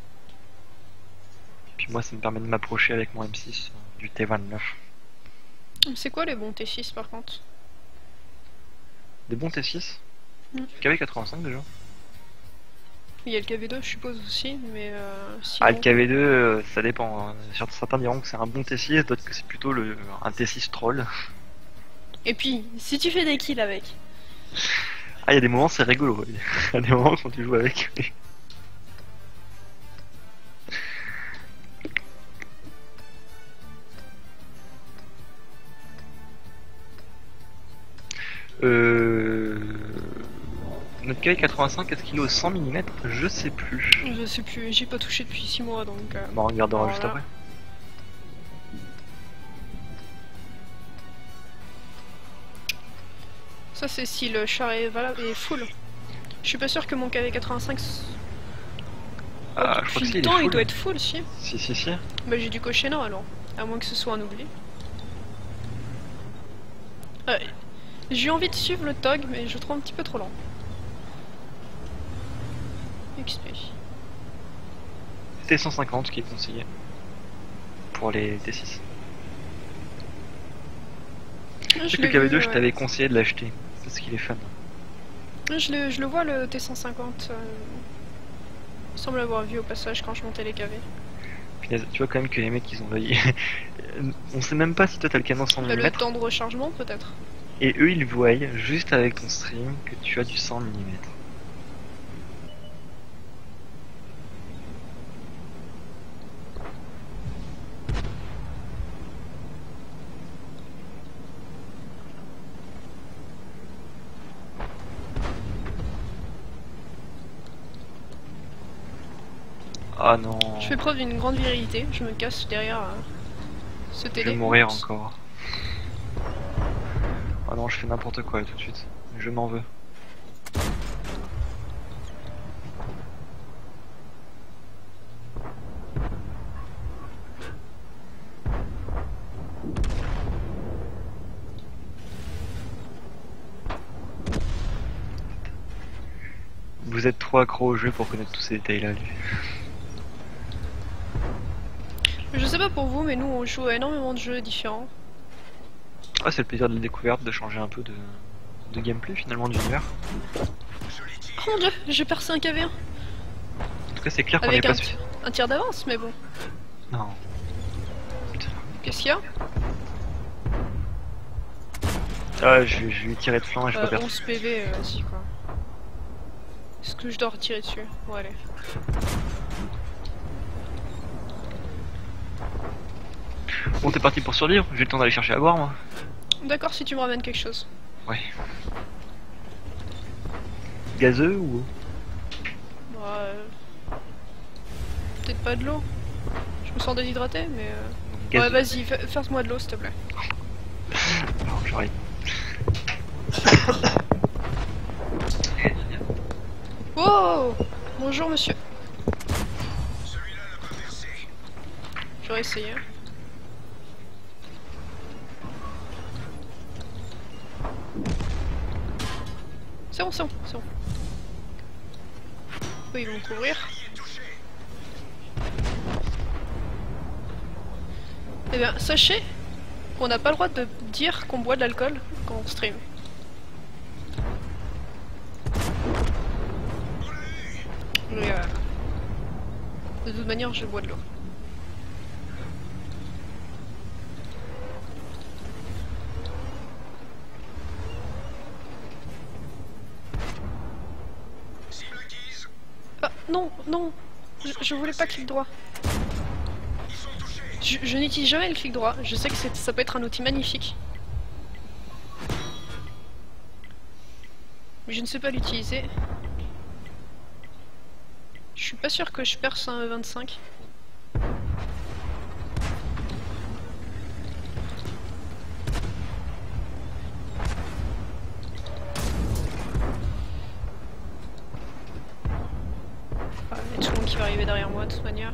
Puis moi ça me permet de m'approcher avec mon M six euh, du T vingt-neuf. C'est quoi les bons T six par contre? Des bons T six. Mm. K V quatre-vingt-cinq déjà. Il y a le K V deux je suppose aussi, mais euh, sinon... Ah le K V deux euh, ça dépend. hein. Certains diront que c'est un bon T six, d'autres que c'est plutôt le, un T six troll. Et puis, si tu fais des kills avec... Ah il y a des moments c'est rigolo. Il y a des moments quand tu joues avec. Euh... Notre K V quatre-vingt-cinq, est-ce qu'il est au cent millimètres? Je sais plus. Je sais plus, j'ai pas touché depuis six mois donc... Euh... Bon, on regardera Alors juste là. après. Ça c'est si le char est, valable, est full. Je suis pas sûr que mon K V quatre-vingt-cinq... Ah, je crois Depuis que le si, il temps est il full. doit être full si. Si, si, si. Bah j'ai dû cocher non alors. À moins que ce soit un oubli. Euh, j'ai eu envie de suivre le T O G mais je le trouve un petit peu trop lent. X P. T cent cinquante qui est conseillé. Pour les T six. Ah, Je sais que l'ai le K V deux, vu, je ouais. t'avais conseillé de l'acheter. Parce qu'il est fun. Je le, je le vois le T cent cinquante. Euh... Il semble l'avoir vu au passage quand je montais les K V. Punaise, tu vois quand même que les mecs ils ont l'œil. On sait même pas si toi t'as le canon cent Bah, le millimètres. temps de rechargement peut-être. Et eux ils voient juste avec ton stream que tu as du cent millimètres. Ah non. Je fais preuve d'une grande virilité, je me casse derrière euh, ce Je télé. vais mourir encore. Ah non, je fais n'importe quoi là, tout de suite. Je m'en veux. Vous vous êtes trop accro au jeu pour connaître tous ces détails là. Je sais pas pour vous, mais nous on joue à énormément de jeux différents. Ah, c'est le plaisir de la découverte, de changer un peu de, de gameplay finalement de l'univers. Oh mon dieu, j'ai percé un K V un. En tout cas, c'est clair qu'on est Avec pas un, su- un tir d'avance, mais bon. Non. Qu'est-ce qu'il y a Ah, je, je lui tirer de flanc et je peux euh, perdre. onze P V, euh, vas-y quoi. Est-ce que je dois retirer dessus? Bon, allez. Bon, t'es parti pour survivre, j'ai le temps d'aller chercher à boire moi. D'accord, si tu me ramènes quelque chose. Ouais. Gazeux ou... Bah, euh... peut-être pas de l'eau. Je me sens déshydraté, mais... Euh... Gazeux. Ouais, vas-y, fa- verse-moi de l'eau, s'il te plaît. Alors, j'arrive. Wow! Bonjour, monsieur. Celui-là n'a pas versé. J'aurais essayé. C'est bon, c'est bon, c'est bon. Oui, ils vont me couvrir. Il est touché. Eh bien, sachez qu'on n'a pas le droit de dire qu'on boit de l'alcool quand on stream. Mais, euh, de toute manière, je bois de l'eau. Cible acquise. Ah, non, non, je, je voulais pas clic droit. Ils sont touchés. Je, je n'utilise jamais le clic droit. Je sais que c'est- ça peut être un outil magnifique. Mais je ne sais pas l'utiliser. Je suis pas sûr que je perce un E vingt-cinq. Ah, il y a tout le monde qui va arriver derrière moi de toute manière.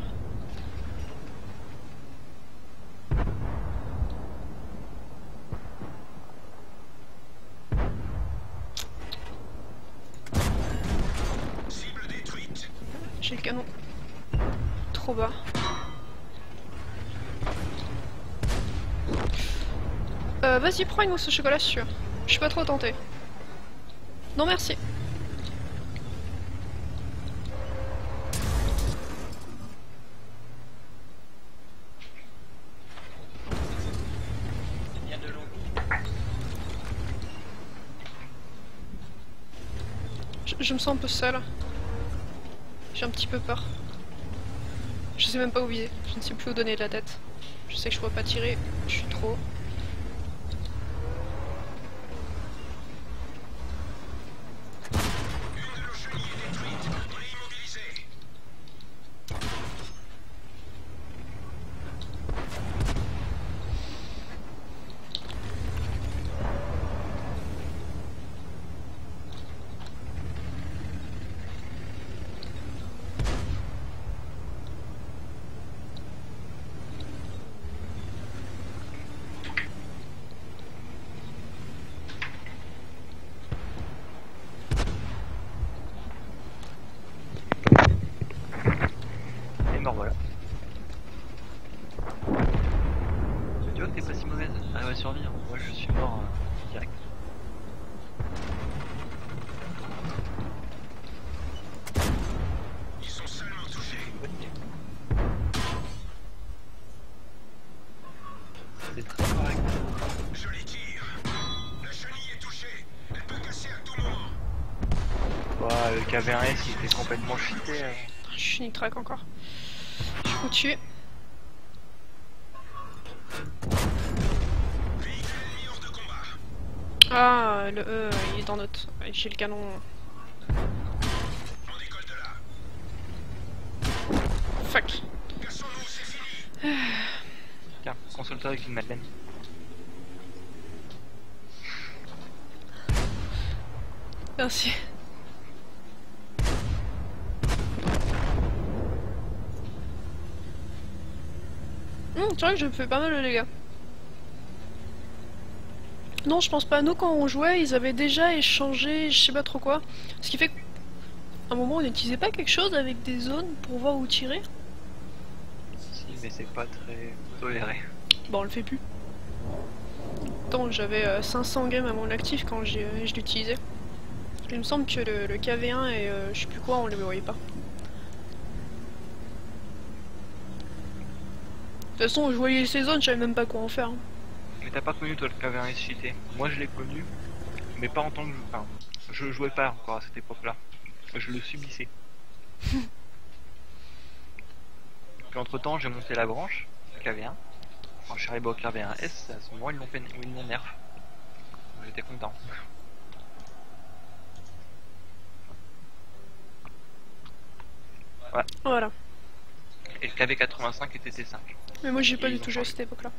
Cible détruite. J'ai le canon. Trop bas. Euh, vas-y, prends une mousse au chocolat, sûr. Je suis pas trop tentée. Non, merci. Je, je me sens un peu seule. J'ai un petit peu peur. Je sais même pas où viser. Je ne sais plus où donner de la tête. Je sais que je pourrais pas tirer. Je suis trop. Une de nos chenilles est détruite. On est immobilisé. Et mort, voilà. Tu vois que t'es pas si mauvaise, t'arrives à survivre. Moi je suis mort euh, direct. Ils sont seulement touchés. C'est très correct. Joli tir. La chenille est touchée. Elle peut casser à tout moment. Ouais, le K V un S il était complètement cheaté. euh. Je suis nick track encore. Je suis foutu. Véhicule ennemi hors de combat. Ah, le E, il est dans notre. J'ai le canon. On décolle de là. Fuck. Cassons-nous, c'est fini. Tiens, console-toi avec une madeleine. Merci. Hum, c'est vrai que je me fais pas mal les gars. Non, je pense pas. Nous, quand on jouait, ils avaient déjà échangé, je sais pas trop quoi. Ce qui fait que un moment on n'utilisait pas quelque chose avec des zones pour voir où tirer? Si, mais c'est pas très toléré. Bon, on le fait plus. Attends, j'avais euh, cinq cents games à mon actif quand j'ai, euh, je l'utilisais. Il me semble que le, le K V un et euh, je sais plus quoi, on les voyait pas. De toute façon, je voyais ces zones, je savais même pas quoi en faire. Hein. Mais t'as pas connu toi le K V un S cheaté. Moi je l'ai connu, mais pas en tant que... Enfin, je jouais pas encore à cette époque-là. Je le subissais. Puis entre temps j'ai monté la branche, K V un. Quand je suis arrivé au K V un S, à ce moment ils l'ont fait... ils l'ont nerf. J'étais content. Ouais. Voilà. Et le K V quatre-vingt-cinq était T cinq. Mais moi j'ai pas Ils du ont tout joué à changé. cette époque-là.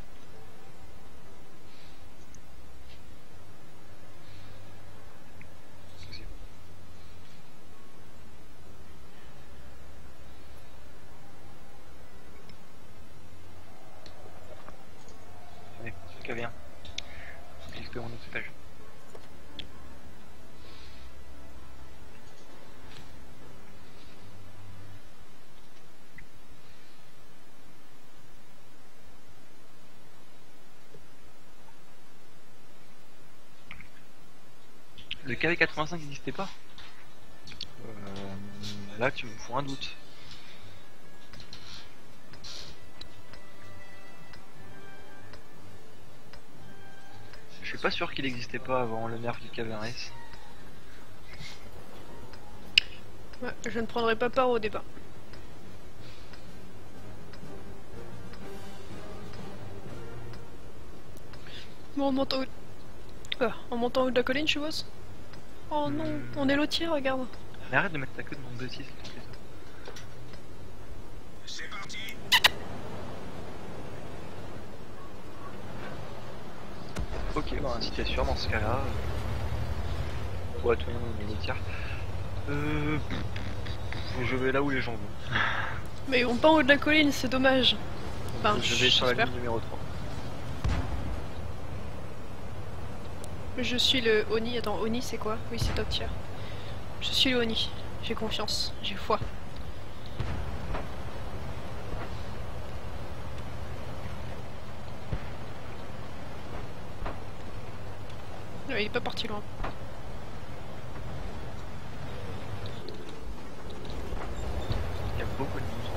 Allez, K V un. Jusque mon équipage. Le K V quatre-vingt-cinq n'existait pas. Euh, là tu me fous un doute. Je suis pas sûr qu'il n'existait pas avant le nerf du K V un S. Ouais, je ne prendrai pas part au débat. Bon, on monte en haut... Ah, en montant en haut de la colline, je suppose. Oh non, Hmm. on est lotier, regarde. Mais arrête de mettre ta queue de mon bêtise. C'est parti. Ok, bah si t'es sûr dans ce cas-là. Euh... Ouais, tout le monde est tiers. Euh... Je vais là où les gens vont. Mais ils vont pas en haut de la colline, c'est dommage. Enfin, je vais sur la j'espère. ligne numéro trois. Je suis le Oni. Attends, Oni c'est quoi? Oui, c'est top tier. Je suis le Oni. J'ai confiance, j'ai foi. Ouais, il est pas parti loin. Il y a beaucoup de monde.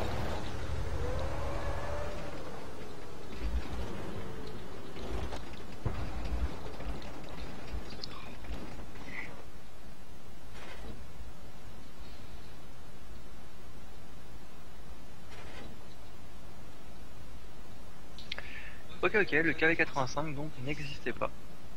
Ok, ok, le K V quatre-vingt-cinq donc n'existait pas.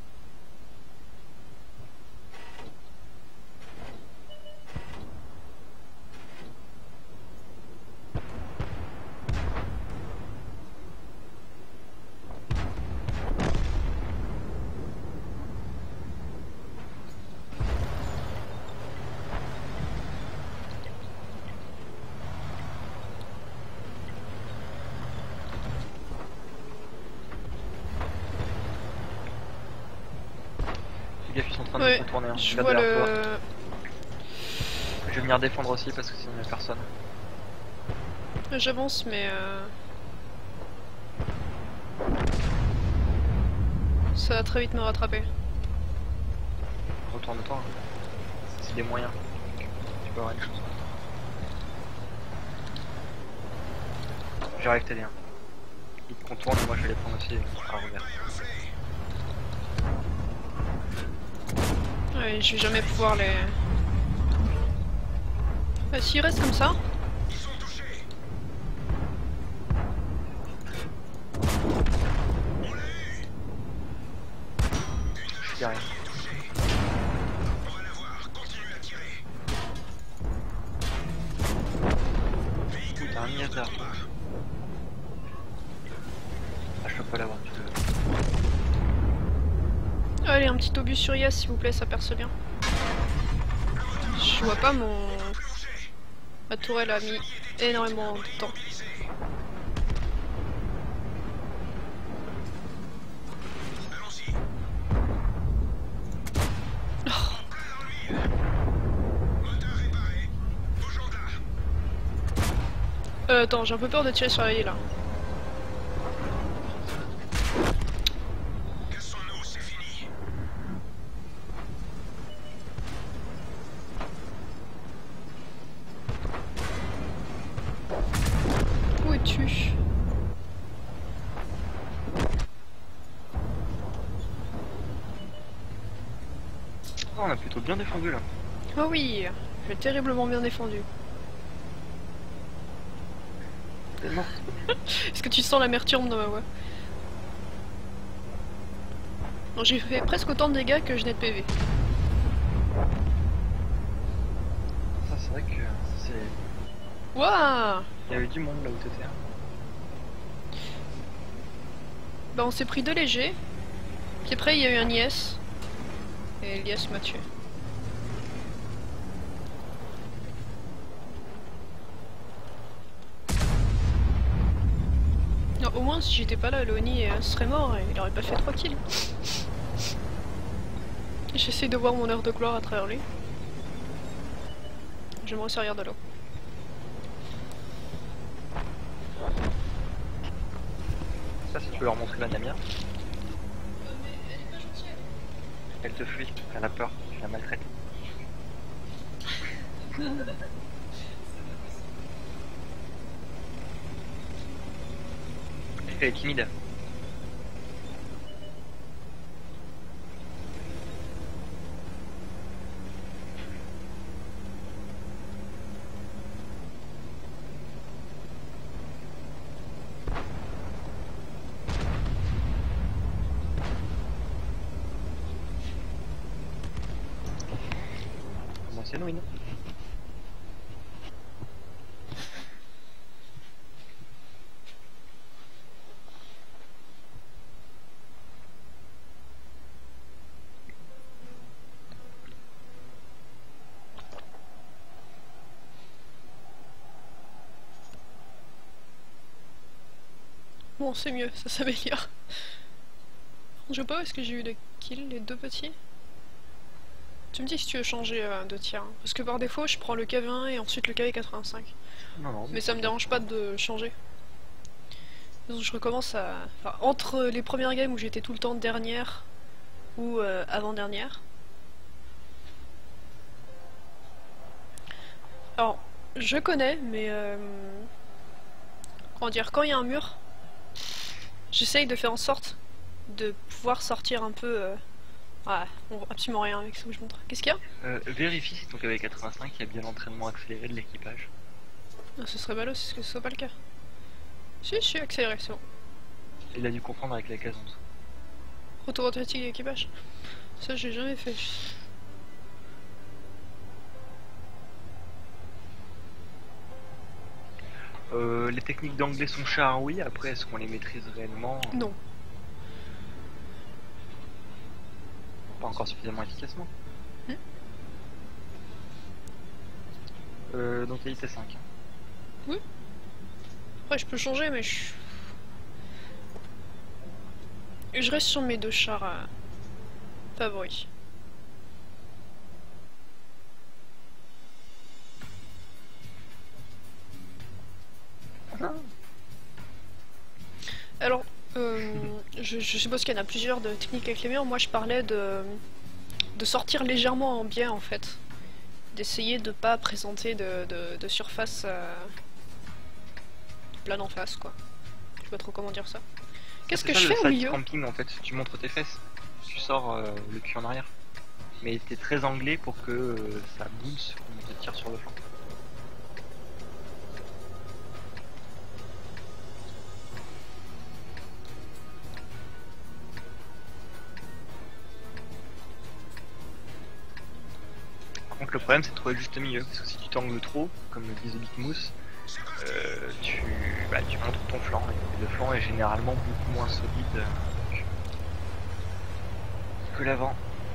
Les gars, ils sont en train de Ouais, me contourner. Hein. je Regarde vois derrière toi. le... Je vais venir défendre aussi parce que sinon il n'y a personne. J'avance, mais... Euh... Ça va très vite me rattraper. Retourne-toi. Hein. C'est des moyens. Tu peux avoir une chance. J'arrive t'aider. Hein. Ils te contournent et moi je vais les prendre aussi. Ah, regarde. Ouais, je vais jamais pouvoir les... Bah, s'ils restent comme ça... Ils sont touchés. On l'a eu. Je suis derrière. On va l'avoir. Continue à tirer. Putain, un niaise derrière toi. Ah, je peux pas l'avoir, tu peux. Allez, un petit obus sur I A s'il vous plaît, ça perce bien. Je vois pas mon... Ma tourelle a mis énormément de temps. Allons-y. Oh, Moteur réparé. Euh, attends, j'ai un peu peur de tirer sur la là. Cassons-nous, c'est fini. Où es-tu? Oh, on a plutôt bien défendu là. Oh oui, j'ai terriblement bien défendu. T'es mort. Est-ce que tu sens l'amertume dans ma voix? Non, j'ai fait presque autant de dégâts que je n'ai de P V. Ça, c'est vrai que c'est. Waouh! Il y avait du monde là où t'étais. hein. Bah on s'est pris deux légers. Puis après il y a eu un I S. Et l'I S m'a tué. Non, au moins si j'étais pas là, Leoni euh, serait mort et il aurait pas fait trois kills. J'essaie de voir mon heure de gloire à travers lui. Je vais me resservir de l'eau. Ça, si tu veux leur montrer la Namia. Elle te fuit, elle a peur, tu la maltraites. Elle est timide. Bon, c'est Noïne. Bon, c'est mieux, ça s'améliore. Je sais pas où est-ce que j'ai eu les kills, les deux petits. Tu me dis si tu veux changer euh, de tir. hein. Parce que par défaut, je prends le K V un et ensuite le K V quatre-vingt-cinq. Non, non. Mais ça me dérange pas de changer. Donc je recommence à... Enfin, entre les premières games où j'étais tout le temps dernière ou euh, avant-dernière. Alors, je connais, mais... Euh... Comment dire, quand il y a un mur, j'essaye de faire en sorte de pouvoir sortir un peu... Euh... Ouais, on voit absolument rien avec ce que je montre. Qu'est-ce qu'il y a? Euh, vérifie si ton K V quatre-vingt-cinq il y a bien l'entraînement accéléré de l'équipage. Ah, ce serait ballot si ce soit pas le cas. Si, je suis accéléré, c'est bon. Il a dû confondre avec la case en dessous. Retour automatique d'équipage. Ça, j'ai jamais fait. Euh, les techniques d'anglais sont chars, oui. Après, est-ce qu'on les maîtrise réellement? Non. Pas encore suffisamment efficacement. Hmm. Euh, donc qualité cinq. Oui. Après, je peux changer, mais je... Je reste sur mes deux chars euh, favoris. Ah. Alors, euh, je, je suppose qu'il y en a plusieurs de techniques avec les murs. Moi, je parlais de, de sortir légèrement en biais, en fait. D'essayer de pas présenter de, de, de surface euh, plane en face, quoi. Je sais pas trop comment dire ça. Qu'est-ce que C'est ça, je le fais au side milieu? cramping, en fait, tu montres tes fesses, tu sors euh, le cul en arrière. Mais t'es très anglais pour que euh, ça bounce quand on te tire sur le flanc. Par contre, le problème c'est de trouver le juste milieu, parce que si tu t'angles trop, comme le disait Bitmousse, euh, tu, bah, tu montres ton flanc, et le flanc est généralement beaucoup moins solide euh, que l'avant.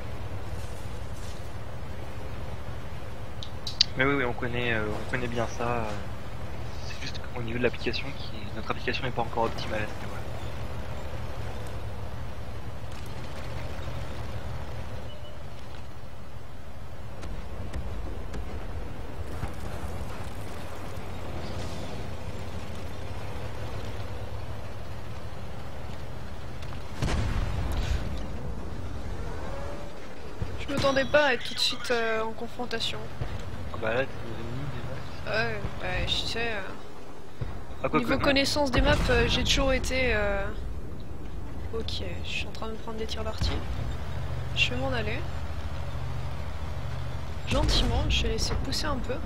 Mais oui, oui, on connaît, euh, on connaît bien ça. euh, C'est juste qu'au niveau de l'application, qui... notre application n'est pas encore optimale à ce niveau-là. m'attendais pas à être tout de suite euh, en confrontation. Ah bah là, t'es des ennemis, Ouais, bah je sais. euh, Ah, quoi Niveau que, connaissance des maps, euh, j'ai toujours été. euh, Ok, je suis en train de me prendre des tirs d'arty. Je vais m'en aller. Gentiment, je vais laisser pousser un peu.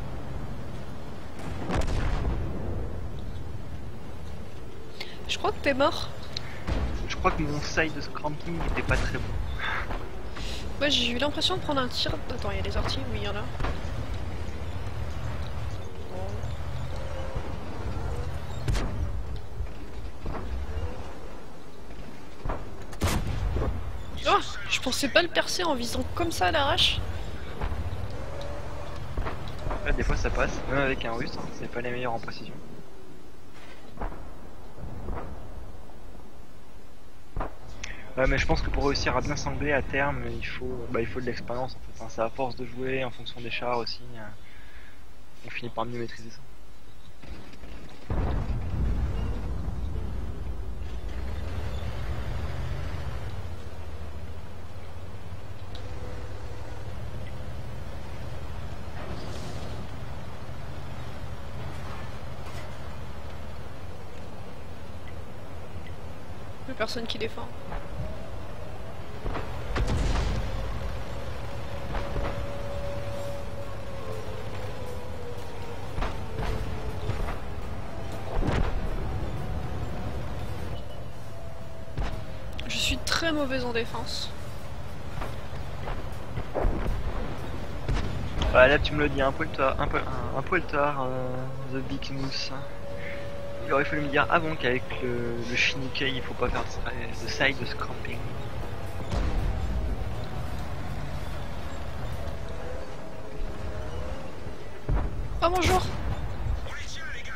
Je crois que t'es mort. je crois que mon side scramping était pas très bon. Moi j'ai eu l'impression de prendre un tir. Attends, il y a des arties? Oui, il y en a. Oh, je pensais pas le percer en visant comme ça à l'arrache. Là, des fois ça passe, même avec un russe, hein, c'est pas les meilleurs en précision. Ouais, mais je pense que pour réussir à bien s'angler à terme, il faut, bah, il faut de l'expérience en fait. Hein. C'est à force de jouer en fonction des chars aussi, euh, on finit par mieux maîtriser ça. Plus personne qui défend. Je suis très mauvaise en défense. Ouais, là tu me le dis un poil tard, un, poil- un, un poil tard, euh, The Big Moose. Il aurait fallu me dire avant qu'avec le, le Shinigami il faut pas faire de, de side scramping. Oh bonjour! On les tient, les gars.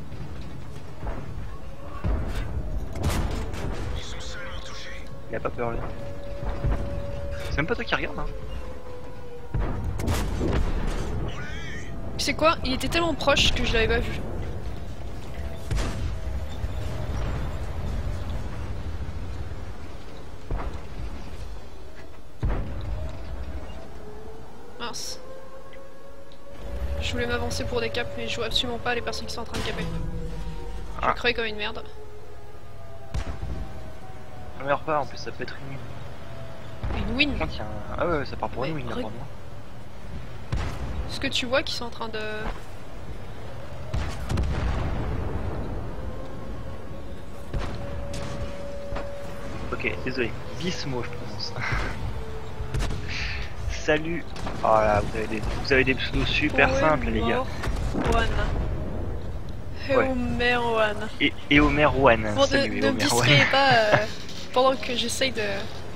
Ils sont seulement touchés. Il a pas peur lui. C'est même pas toi qui regarde hein. Tu sais quoi? Il était tellement proche que je l'avais pas vu. Mince. Je voulais m'avancer pour des caps, mais je vois absolument pas les personnes qui sont en train de caper. Je vais Ah. crever comme une merde. On meurt pas, en plus ça peut être une. Une win! Par contre, il y a un... Ah ouais, ouais, ça part pour Mais nous, il y a re- pour moi. Est-ce que tu vois qu'ils sont en train de... Ok, désolé. Bismo, je prononce. Salut. Oh là, vous avez des, vous avez des pseudos super Ouais, simples, les gars. mort. One. Ouais. Homer One. Et, et Homer One. Bon, ne, Salut, ne me Homer One. distrayez pas euh, pendant que j'essaye de...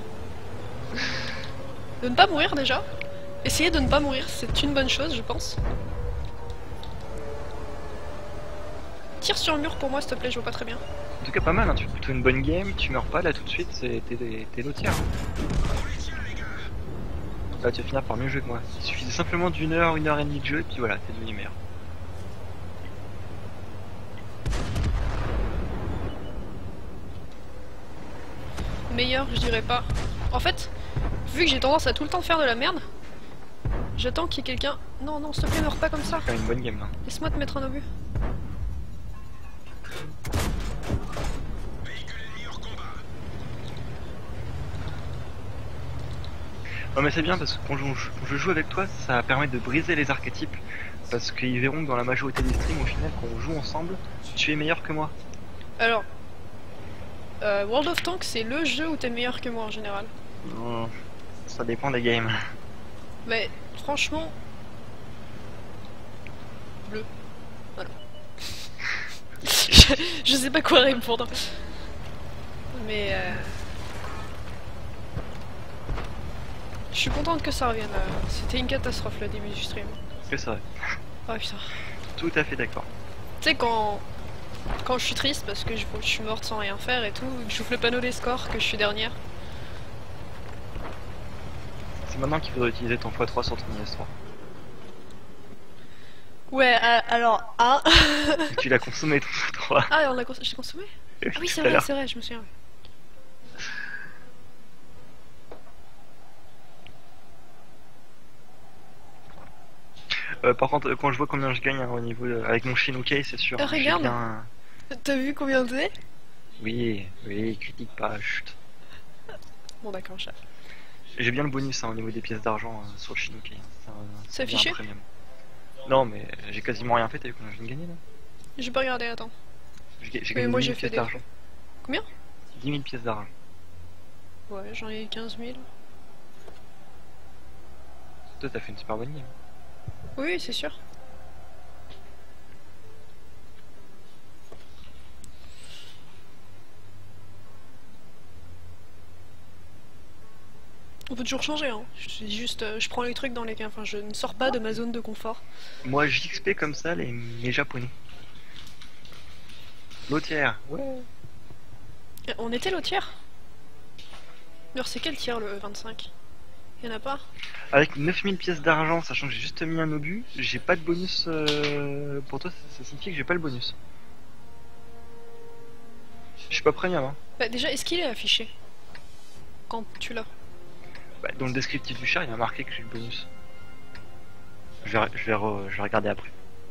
de ne pas mourir déjà. Essayez de ne pas mourir, c'est une bonne chose, je pense. Tire sur le mur pour moi, s'il te plaît, je vois pas très bien. En tout cas, pas mal, hein. Tu fais plutôt une bonne game, tu meurs pas là tout de suite, c'est- t'es t'es l'autre tiers. Là, tu vas finir par mieux jouer que moi. Il suffisait simplement d'une heure, une heure et demie de jeu, et puis voilà, t'es devenu meilleur. Meilleur, je dirais pas. En fait, vu que j'ai tendance à tout le temps faire de la merde, j'attends qu'il y ait quelqu'un... Non, non, s'il te plaît, meurs pas comme ça. Faire une bonne game là. Laisse-moi te mettre un obus. Véhicule ennemi hors combat. Non mais c'est bien parce que quand je, quand je joue avec toi, ça permet de briser les archétypes. Parce qu'ils verront que dans la majorité des streams, au final, quand on joue ensemble, tu es meilleur que moi. Alors, euh, World of Tanks, c'est le jeu où t'es meilleur que moi en général. Non, ça dépend des games. Mais franchement, bleu. Voilà. je, je sais pas quoi répondre. Mais euh... je suis contente que ça revienne. euh, C'était une catastrophe le début du stream. Que ça. Oh putain. Tout à fait d'accord. Tu sais quand quand je suis triste parce que je, je suis morte sans rien faire et tout, que j'ouvre le panneau des scores, que je suis dernière. C'est maintenant qu'il faudrait utiliser ton fois trois sur ton I S trois. Ouais, euh, alors ah. Tu l'as consommé ton fois trois. Ah, on l'a cons j'ai consommé. Ah oui, c'est Tout à vrai, l'heure. c'est vrai, je me souviens. Euh, par contre, quand je vois combien je gagne hein, au niveau de- avec mon Shinukai, c'est sûr. Ah, hein, j'ai regarde. bien- T'as vu combien t'es? Oui, oui, critique pas, chut. Bon d'accord, chef. J'ai bien le bonus hein, au niveau des pièces d'argent euh, sur le Shinukai. hein. C'est un- C'est bien un affiché? premium. Non, mais j'ai quasiment rien fait, t'as vu combien je viens de gagner là? J'ai pas regardé, attends. J'ai ga- j'ai Mais gagné moi, dix j'ai mille fait pièces des- d'argent. Combien? dix mille pièces d'argent. Ouais, j'en ai quinze mille. Toi, t'as fait une super bonne game. Oui, c'est sûr. On peut toujours changer, hein. Je dis juste, euh, je prends les trucs dans les... Enfin, je ne sors pas de ma zone de confort. Moi, J X P comme ça, les, les japonais. L'autre ouais. Euh, On était l'autre tiers. D'ailleurs, c'est quel tiers le vingt-cinq? Y'en a pas? Avec neuf mille pièces d'argent, sachant que j'ai juste mis un obus, j'ai pas de bonus. Euh... Pour toi, ça, ça signifie que j'ai pas le bonus. Je suis pas premium, hein. Bah déjà, est-ce qu'il est affiché? Quand tu l'as? Bah, dans le descriptif du char, il y a marqué que j'ai le bonus. Je vais, je vais, re- je vais regarder après.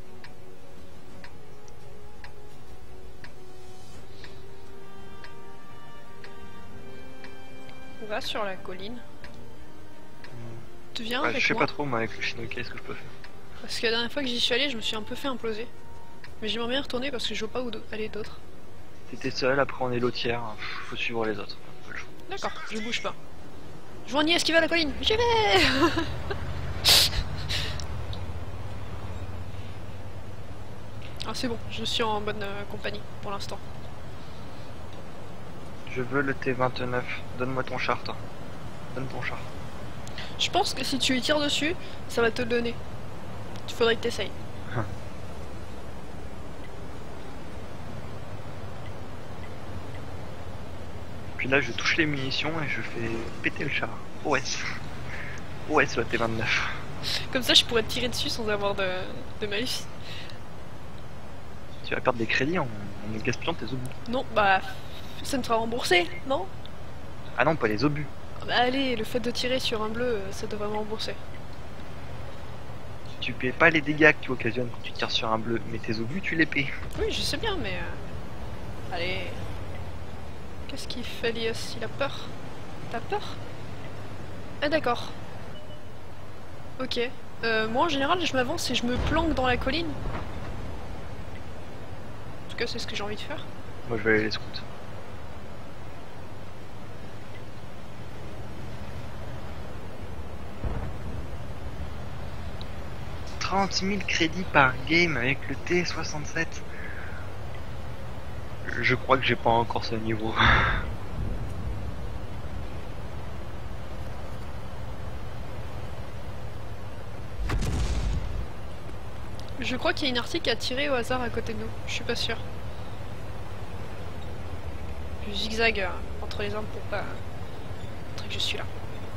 On va sur la colline. Tu viens Ouais, avec je sais moi? pas trop, moi, avec le Shinukai, ce que je peux faire. Parce que la dernière fois que j'y suis allé, je me suis un peu fait imploser. Mais j'aimerais bien y retourner parce que je vois pas où do- aller d'autre. T'étais seul, après on est l'autre, faut suivre les autres. Pas le choix. D'accord, je bouge pas. Joignez esquiver la colline, j'y vais. Ah c'est bon, je suis en bonne euh, compagnie pour l'instant. Je veux le T vingt-neuf, donne-moi ton char, toi. Donne ton char. Je pense que si tu y tires dessus, ça va te le donner. Il faudrait que t'essayes. Puis là, je touche les munitions et je fais péter le char. O S. O S le T vingt-neuf. Comme ça je pourrais te tirer dessus sans avoir de, de malus. Tu vas perdre des crédits en, en gaspillant tes obus. Non, bah ça me sera remboursé, non? Ah non, pas les obus. Bah allez, le fait de tirer sur un bleu, euh, ça devrait me rembourser. Tu paies pas les dégâts que tu occasionnes quand tu tires sur un bleu, mais tes obus, tu les paies. Oui, je sais bien, mais... euh, Allez... Qu'est-ce qu'il fait, Lias? Il a peur? T'as peur? Ah d'accord. Ok. Euh, moi, en général, je m'avance et je me planque dans la colline. En tout cas, c'est ce que j'ai envie de faire. Moi, je vais aller les scouts. trente mille crédits par game avec le T soixante-sept. Je crois que j'ai pas encore ce niveau. Je crois qu'il y a une artie qui a tiré au hasard à côté de nous. Je suis pas sûre. Je zigzague euh, entre les arbres pour pas montrer que je suis là.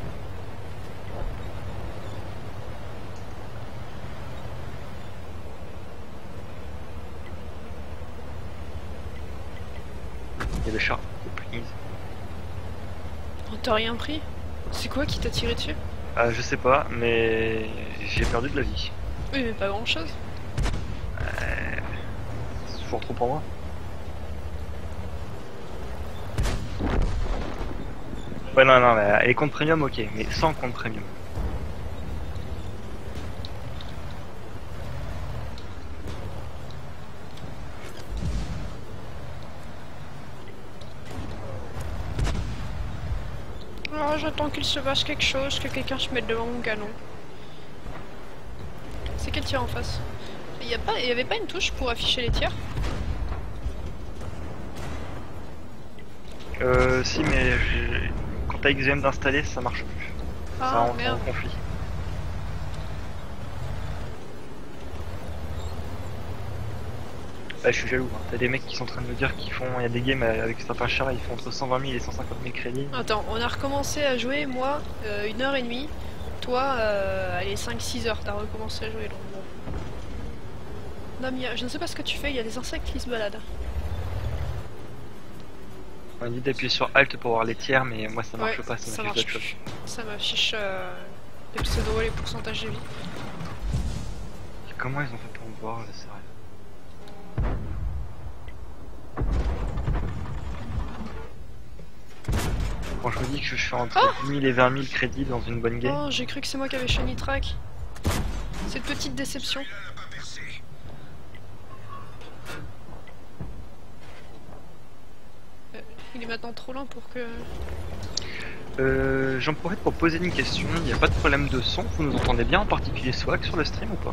Il y a le chat. Please. Oh, t'as rien pris? C'est quoi qui t'a tiré dessus? Euh, je sais pas, mais j'ai perdu de la vie. Oui, mais pas grand chose. C'est toujours trop pour moi. Ouais, non, non, mais les comptes premium, ok, mais sans compte premium. Oh, j'attends qu'il se passe quelque chose, que quelqu'un se mette devant mon canon. C'est quel tir en face? Il y a pas, il y avait pas une touche pour afficher les tirs? Euh, si, mais j'ai- quand t'as X V M d'installer, ça marche plus. ça Ah rentre en merde. conflit. Bah, je suis jaloux, hein. T'as des mecs qui sont en train de me dire qu'ils font. Il y a des games avec certains chars, ils font entre cent vingt mille et cent cinquante mille crédits. Attends, on a recommencé à jouer, moi, euh, une heure et demie. Toi, euh, allez, cinq six heures, t'as recommencé à jouer, donc bon. Namia, je ne sais pas ce que tu fais, il y a des insectes qui se baladent. On a dit d'appuyer sur Alt pour voir les tiers, mais moi ça marche Ouais, pas, ça ça m'affiche marche d'autres choses. plus. Ça m'affiche euh, les pseudos et les pourcentages de vie. comment ils ont fait pour me voir, là, sérieux? Quand je me dis que je suis entre Oh dix mille et vingt mille crédits dans une bonne game. Oh, j'ai cru que c'est moi qui avais shiny track. Cette petite déception. N'a pas percé. Euh, il est maintenant trop lent pour que... Euh, J'en profite pour poser une question, il n'y a pas de problème de son, vous nous entendez bien, en particulier Swag sur le stream ou pas?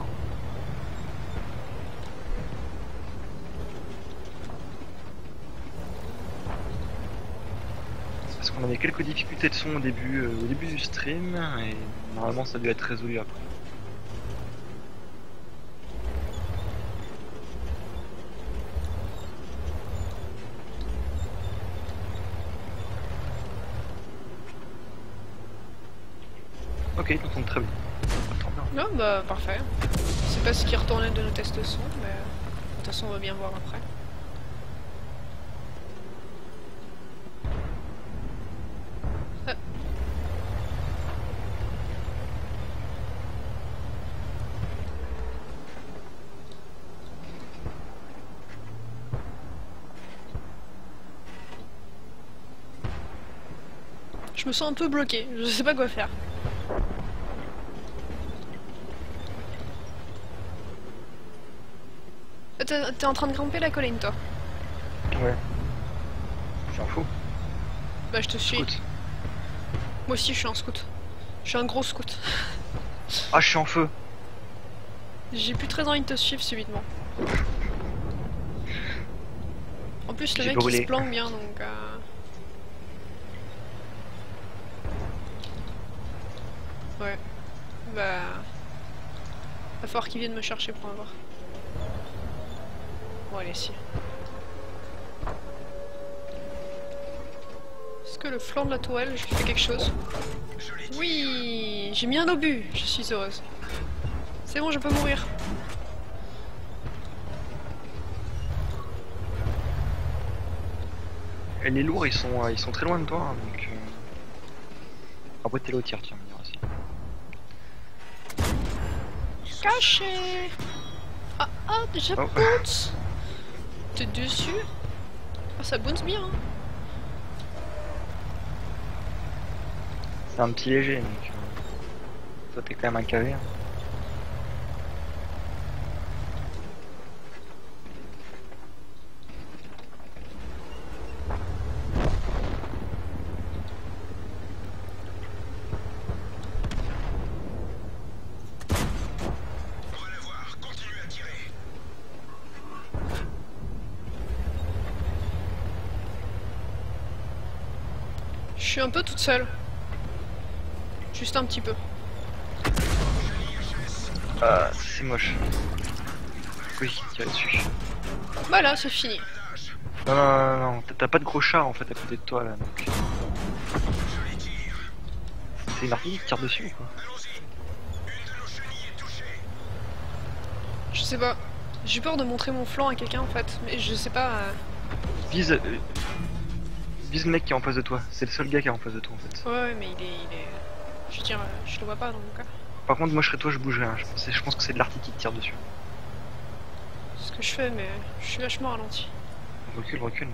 Parce qu'on avait quelques difficultés de son au début, euh, au début du stream, et normalement ça doit être résolu après. Ok, donc on est très bien. Attends, bien. Non, bah parfait. C'est pas ce qui retournait de nos tests son, mais de toute façon on va bien voir après. Ah. Je me sens un peu bloqué, je sais pas quoi faire. T'es t'es en train de grimper la colline, toi? Ouais. C'est un fou. Bah je te suis. Scout. Moi aussi je suis un scout. Je suis un gros scout. Ah, je suis en feu. J'ai plus très envie de te suivre subitement. En plus le J'ai mec il brûlé. se planque bien donc... Euh... Ouais. Bah... Va falloir qu'il vienne me chercher pour avoir. Bon allez si. Est-ce que le flanc de la tourelle, je lui fais quelque chose? Oui, j'ai mis un obus, je suis heureuse. C'est bon, je peux mourir. Et les lourds, ils sont, euh, ils sont très loin de toi, hein, donc... Euh... Après, t'es l'eau tiers, tiens, on va dire aussi. Caché. Ah ah, déjà Oh. bounce. T'es dessus? Ah, ça bounce bien. Hein. C'est un petit léger, donc... Euh... Toi, t'es quand même un cavé. Hein. On va la voir. Continue à tirer. Je suis un peu toute seule. Juste un petit peu. Ah, c'est moche. Oui, tire dessus. Voilà, c'est fini. Non, non, non, non, t'as- t'as pas de gros char en fait à côté de toi là, donc... Joli tir. C'est une artillerie qui tire dessus, quoi. Allons-y. Une de nos chenilles est touchée. Je sais pas. J'ai peur de montrer mon flanc à quelqu'un en fait. Mais je sais pas... euh, Vise... euh, Vise le mec qui est en face de toi. C'est le seul gars qui est en face de toi en fait. Ouais, ouais, mais il est... Il est... Je veux dire, euh, je le vois pas dans mon cas. Par contre, moi je serais toi, je bougerais. Hein. Je, pense, je pense que c'est de l'artillerie qui te tire dessus. C'est ce que je fais, mais je suis vachement ralenti. Recule, recule.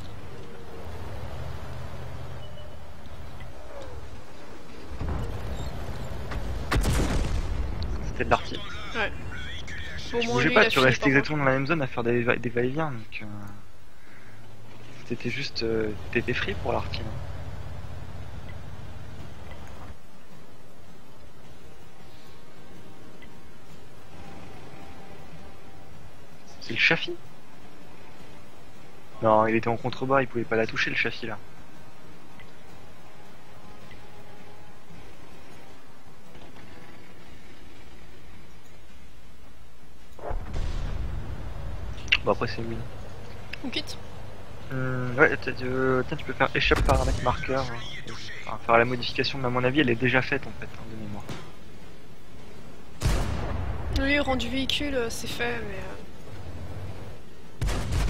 C'était de l'artillerie. Ouais. Bon, Tu moi, bougeais lui, pas, il a tu fini restais par moi. exactement dans la même zone à faire des, va- des va-et-vient, donc... Euh... T'étais juste... Euh... T'étais free pour l'artillerie. hein. C'est le Chafi? Non, il était en contrebas, il pouvait pas la toucher le Chafi là. Bon après c'est win. On quitte. Hum, ouais, t'as- euh, tiens, tu peux faire échappe paramètre marqueur. hein. Enfin, faire la modification, mais à mon avis elle est déjà faite en fait, hein, de mémoire. Oui, rendu véhicule, euh, c'est fait, mais... euh,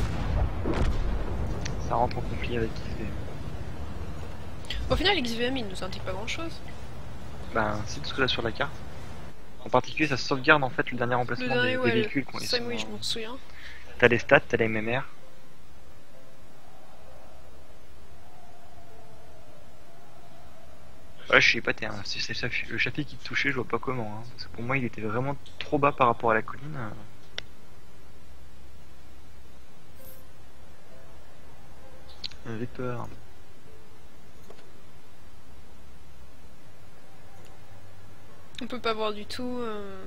Ça rentre en conflit avec X V. Au final, X V M, il nous indique pas grand-chose. Ben, c'est tout ce que là sur la carte. En particulier, ça sauvegarde en fait le dernier Le emplacement dernier, des, ouais, des véhicules qu'on ça, oui, je m'en souviens. T'as les stats, t'as les M M R. Ouais, je suis épaté, hein. Si c'est le chapitre- le chapitre qui te touchait, je vois pas comment. Hein. Parce que pour moi, il était vraiment trop bas par rapport à la colline. J'avais peur. On peut pas voir du tout. Euh...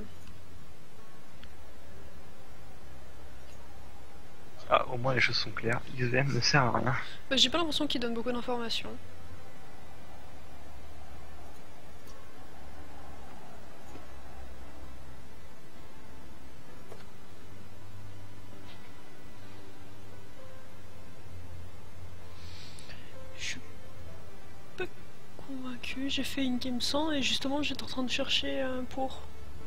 Ah, au moins les choses sont claires. X V M ne sert à rien. Bah, j'ai pas l'impression qu'il donne beaucoup d'informations. Je suis pas convaincu. J'ai fait une game sans et justement j'étais en train de chercher euh, pour.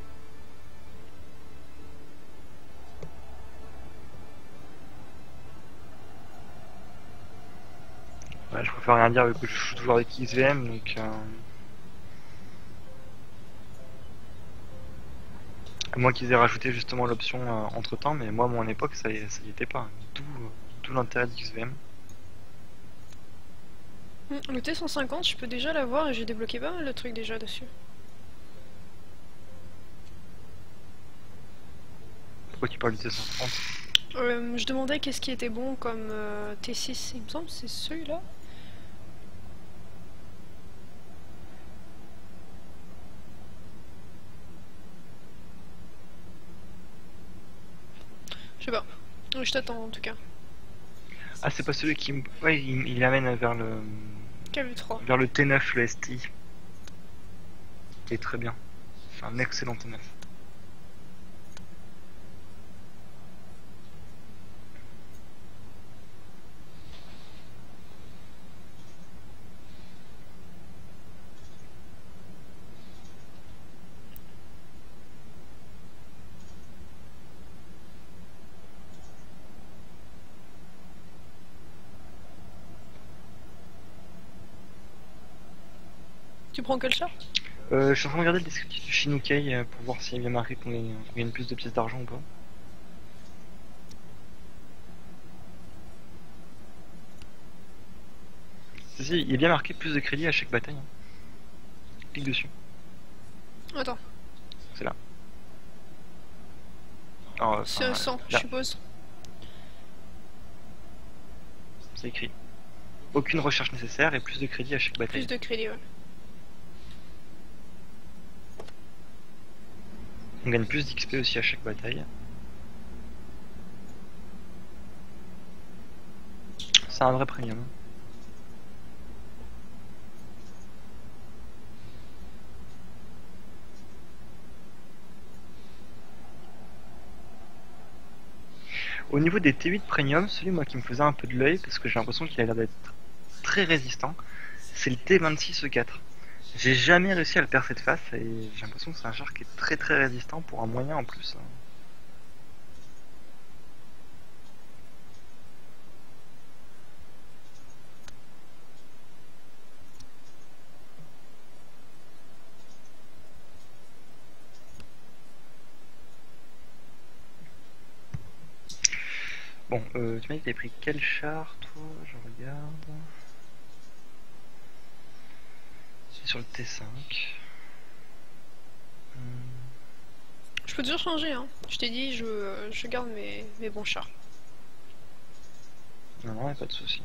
Ouais, je préfère rien dire vu que je joue toujours avec X V M, donc... Euh... À moins qu'ils aient rajouté justement l'option euh, entre temps, mais moi à mon époque ça y, ça y était pas. D'où d'où l'intérêt d'X V M. Hmm, le T cent cinquante, je peux déjà l'avoir et j'ai débloqué pas mal de trucs déjà dessus. Pourquoi tu parles du T cent trente? Euh, je demandais qu'est-ce qui était bon comme euh, T six, il me semble, c'est celui-là. Je sais pas. Je t'attends en tout cas. Ah, c'est pas celui qui me... Ouais, il, il amène vers le... K V trois. vers le T neuf, le S T I. Qui est très bien. C'est un excellent T neuf. Tu prends quel char? Euh, je suis en train de regarder le descriptif du Shinukai euh, pour voir s'il y a bien marqué qu'on gagne, qu'on gagne plus de pièces d'argent ou pas. Si, si, il est bien marqué plus de crédit à chaque bataille. Hein. Clique dessus. Attends, C'est là. Alors, c'est enfin, un cent, je là, suppose. c'est écrit. Aucune recherche nécessaire et plus de crédit à chaque bataille. Plus de crédit, ouais. On gagne plus d'X P aussi à chaque bataille. C'est un vrai premium. Au niveau des T huit premium, celui moi qui me faisait un peu de l'œil, parce que j'ai l'impression qu'il a l'air d'être très résistant, c'est le T vingt-six E quatre. J'ai jamais réussi à le percer de face et j'ai l'impression que c'est un char qui est très très résistant pour un moyen en plus. Bon, euh, tu m'as dit que t'avais pris quel char toi? Je regarde. C'est sur le T cinq. Hmm. Je peux toujours changer, hein. Je t'ai dit, je, je garde mes, mes bons chars. Non, non, y a pas de souci.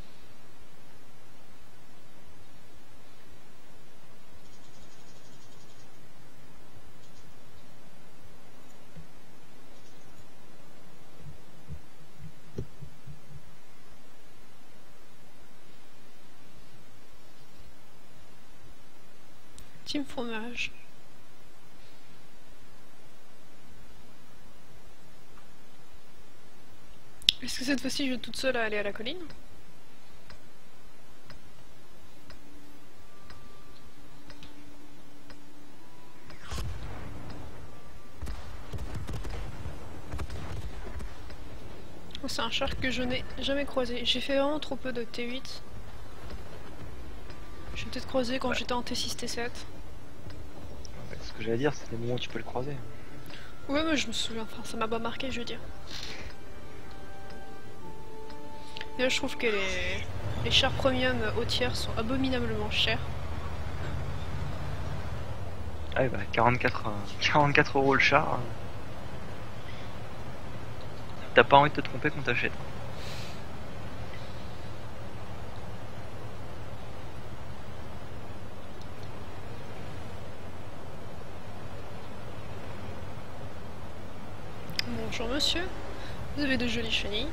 Team fromage. Est-ce que cette fois-ci je vais toute seule à aller à la colline? Oh, c'est un char que je n'ai jamais croisé. J'ai fait vraiment trop peu de T huit. J'ai peut-être croisé quand Ouais. j'étais en T six T sept. Ouais. Ce que j'allais dire, c'est des moments où tu peux le croiser. Ouais, mais je me souviens, enfin, ça m'a pas marqué, je veux dire. Et là, je trouve que les, les chars premium au tiers sont abominablement chers. Ah, bah, quarante-quatre, euh, quarante-quatre euros le char. T'as pas envie de te tromper quand t'achètes. Bonjour monsieur, vous avez de jolies chenilles.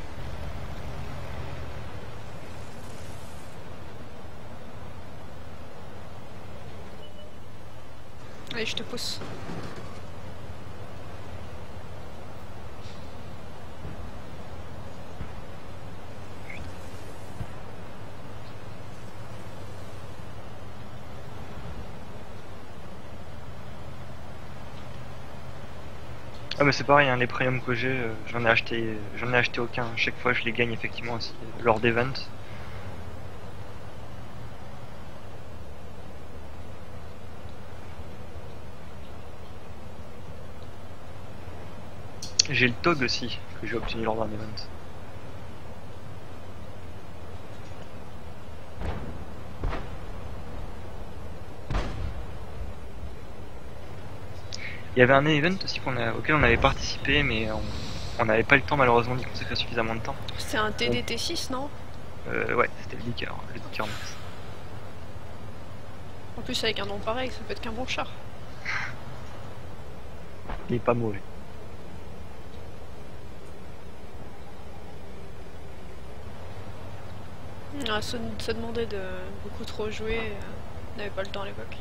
Allez, je te pousse. Ah mais c'est pareil, hein, les premiums que j'ai, euh, j'en ai acheté, j'en ai acheté aucun. Chaque fois, je les gagne effectivement aussi euh, lors d'events. J'ai le T O G aussi que j'ai obtenu lors d'un event. Il y avait un event aussi qu'on a, auquel on avait participé, mais on on n'avait pas le temps malheureusement d'y consacrer suffisamment de temps. C'est un T D T six, non? Euh, ouais, c'était le Licker, le Licker Max. En plus, avec un nom pareil, ça peut être qu'un bon char. Il est pas mauvais. Ah, ça, ça demandait de beaucoup trop jouer, euh, on n'avait pas le temps à l'époque.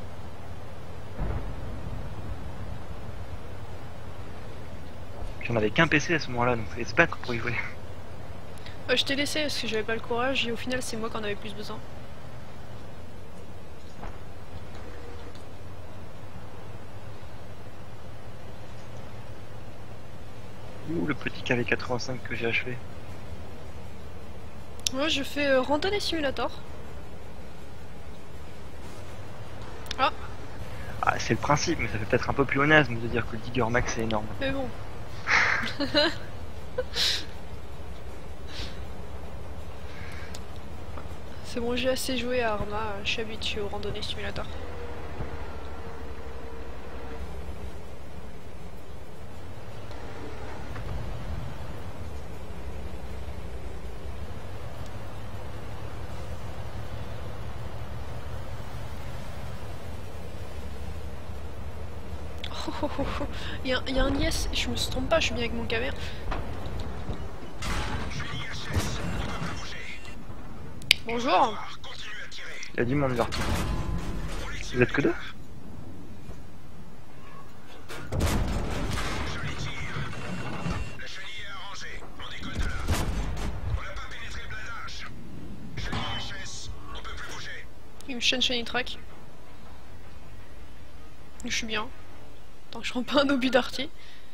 Puis on avait qu'un P C à ce moment-là, donc il fallait se battre pour y jouer. Ouais, je t'ai laissé parce que j'avais pas le courage et au final, c'est moi qui en avais plus besoin. Ouh, le petit K V quatre-vingt-cinq que j'ai achevé. Moi, je fais euh, randonnée simulator. Ah, Ah, c'est le principe, mais ça fait peut-être un peu plus honnête de dire que le Digger Max c'est énorme. mais bon. C'est bon, j'ai assez joué à Arma, je suis habitué aux randonnées simulator. Oh, oh, oh, oh. Il y, a- il y a un yes, je me suis trompe pas, je suis bien avec mon caméra. Bonjour. Continue à tirer. Il y a du monde vers toi. Vous êtes que deux? Joli tir. La chenille est arrangée. On décolle de là. On n'a pas pénétré le blindage. Chenille H S. On peut plus bouger. Il me chaîne Shiny Track. Je suis bien. Tant que je rends pas un obus d'arty.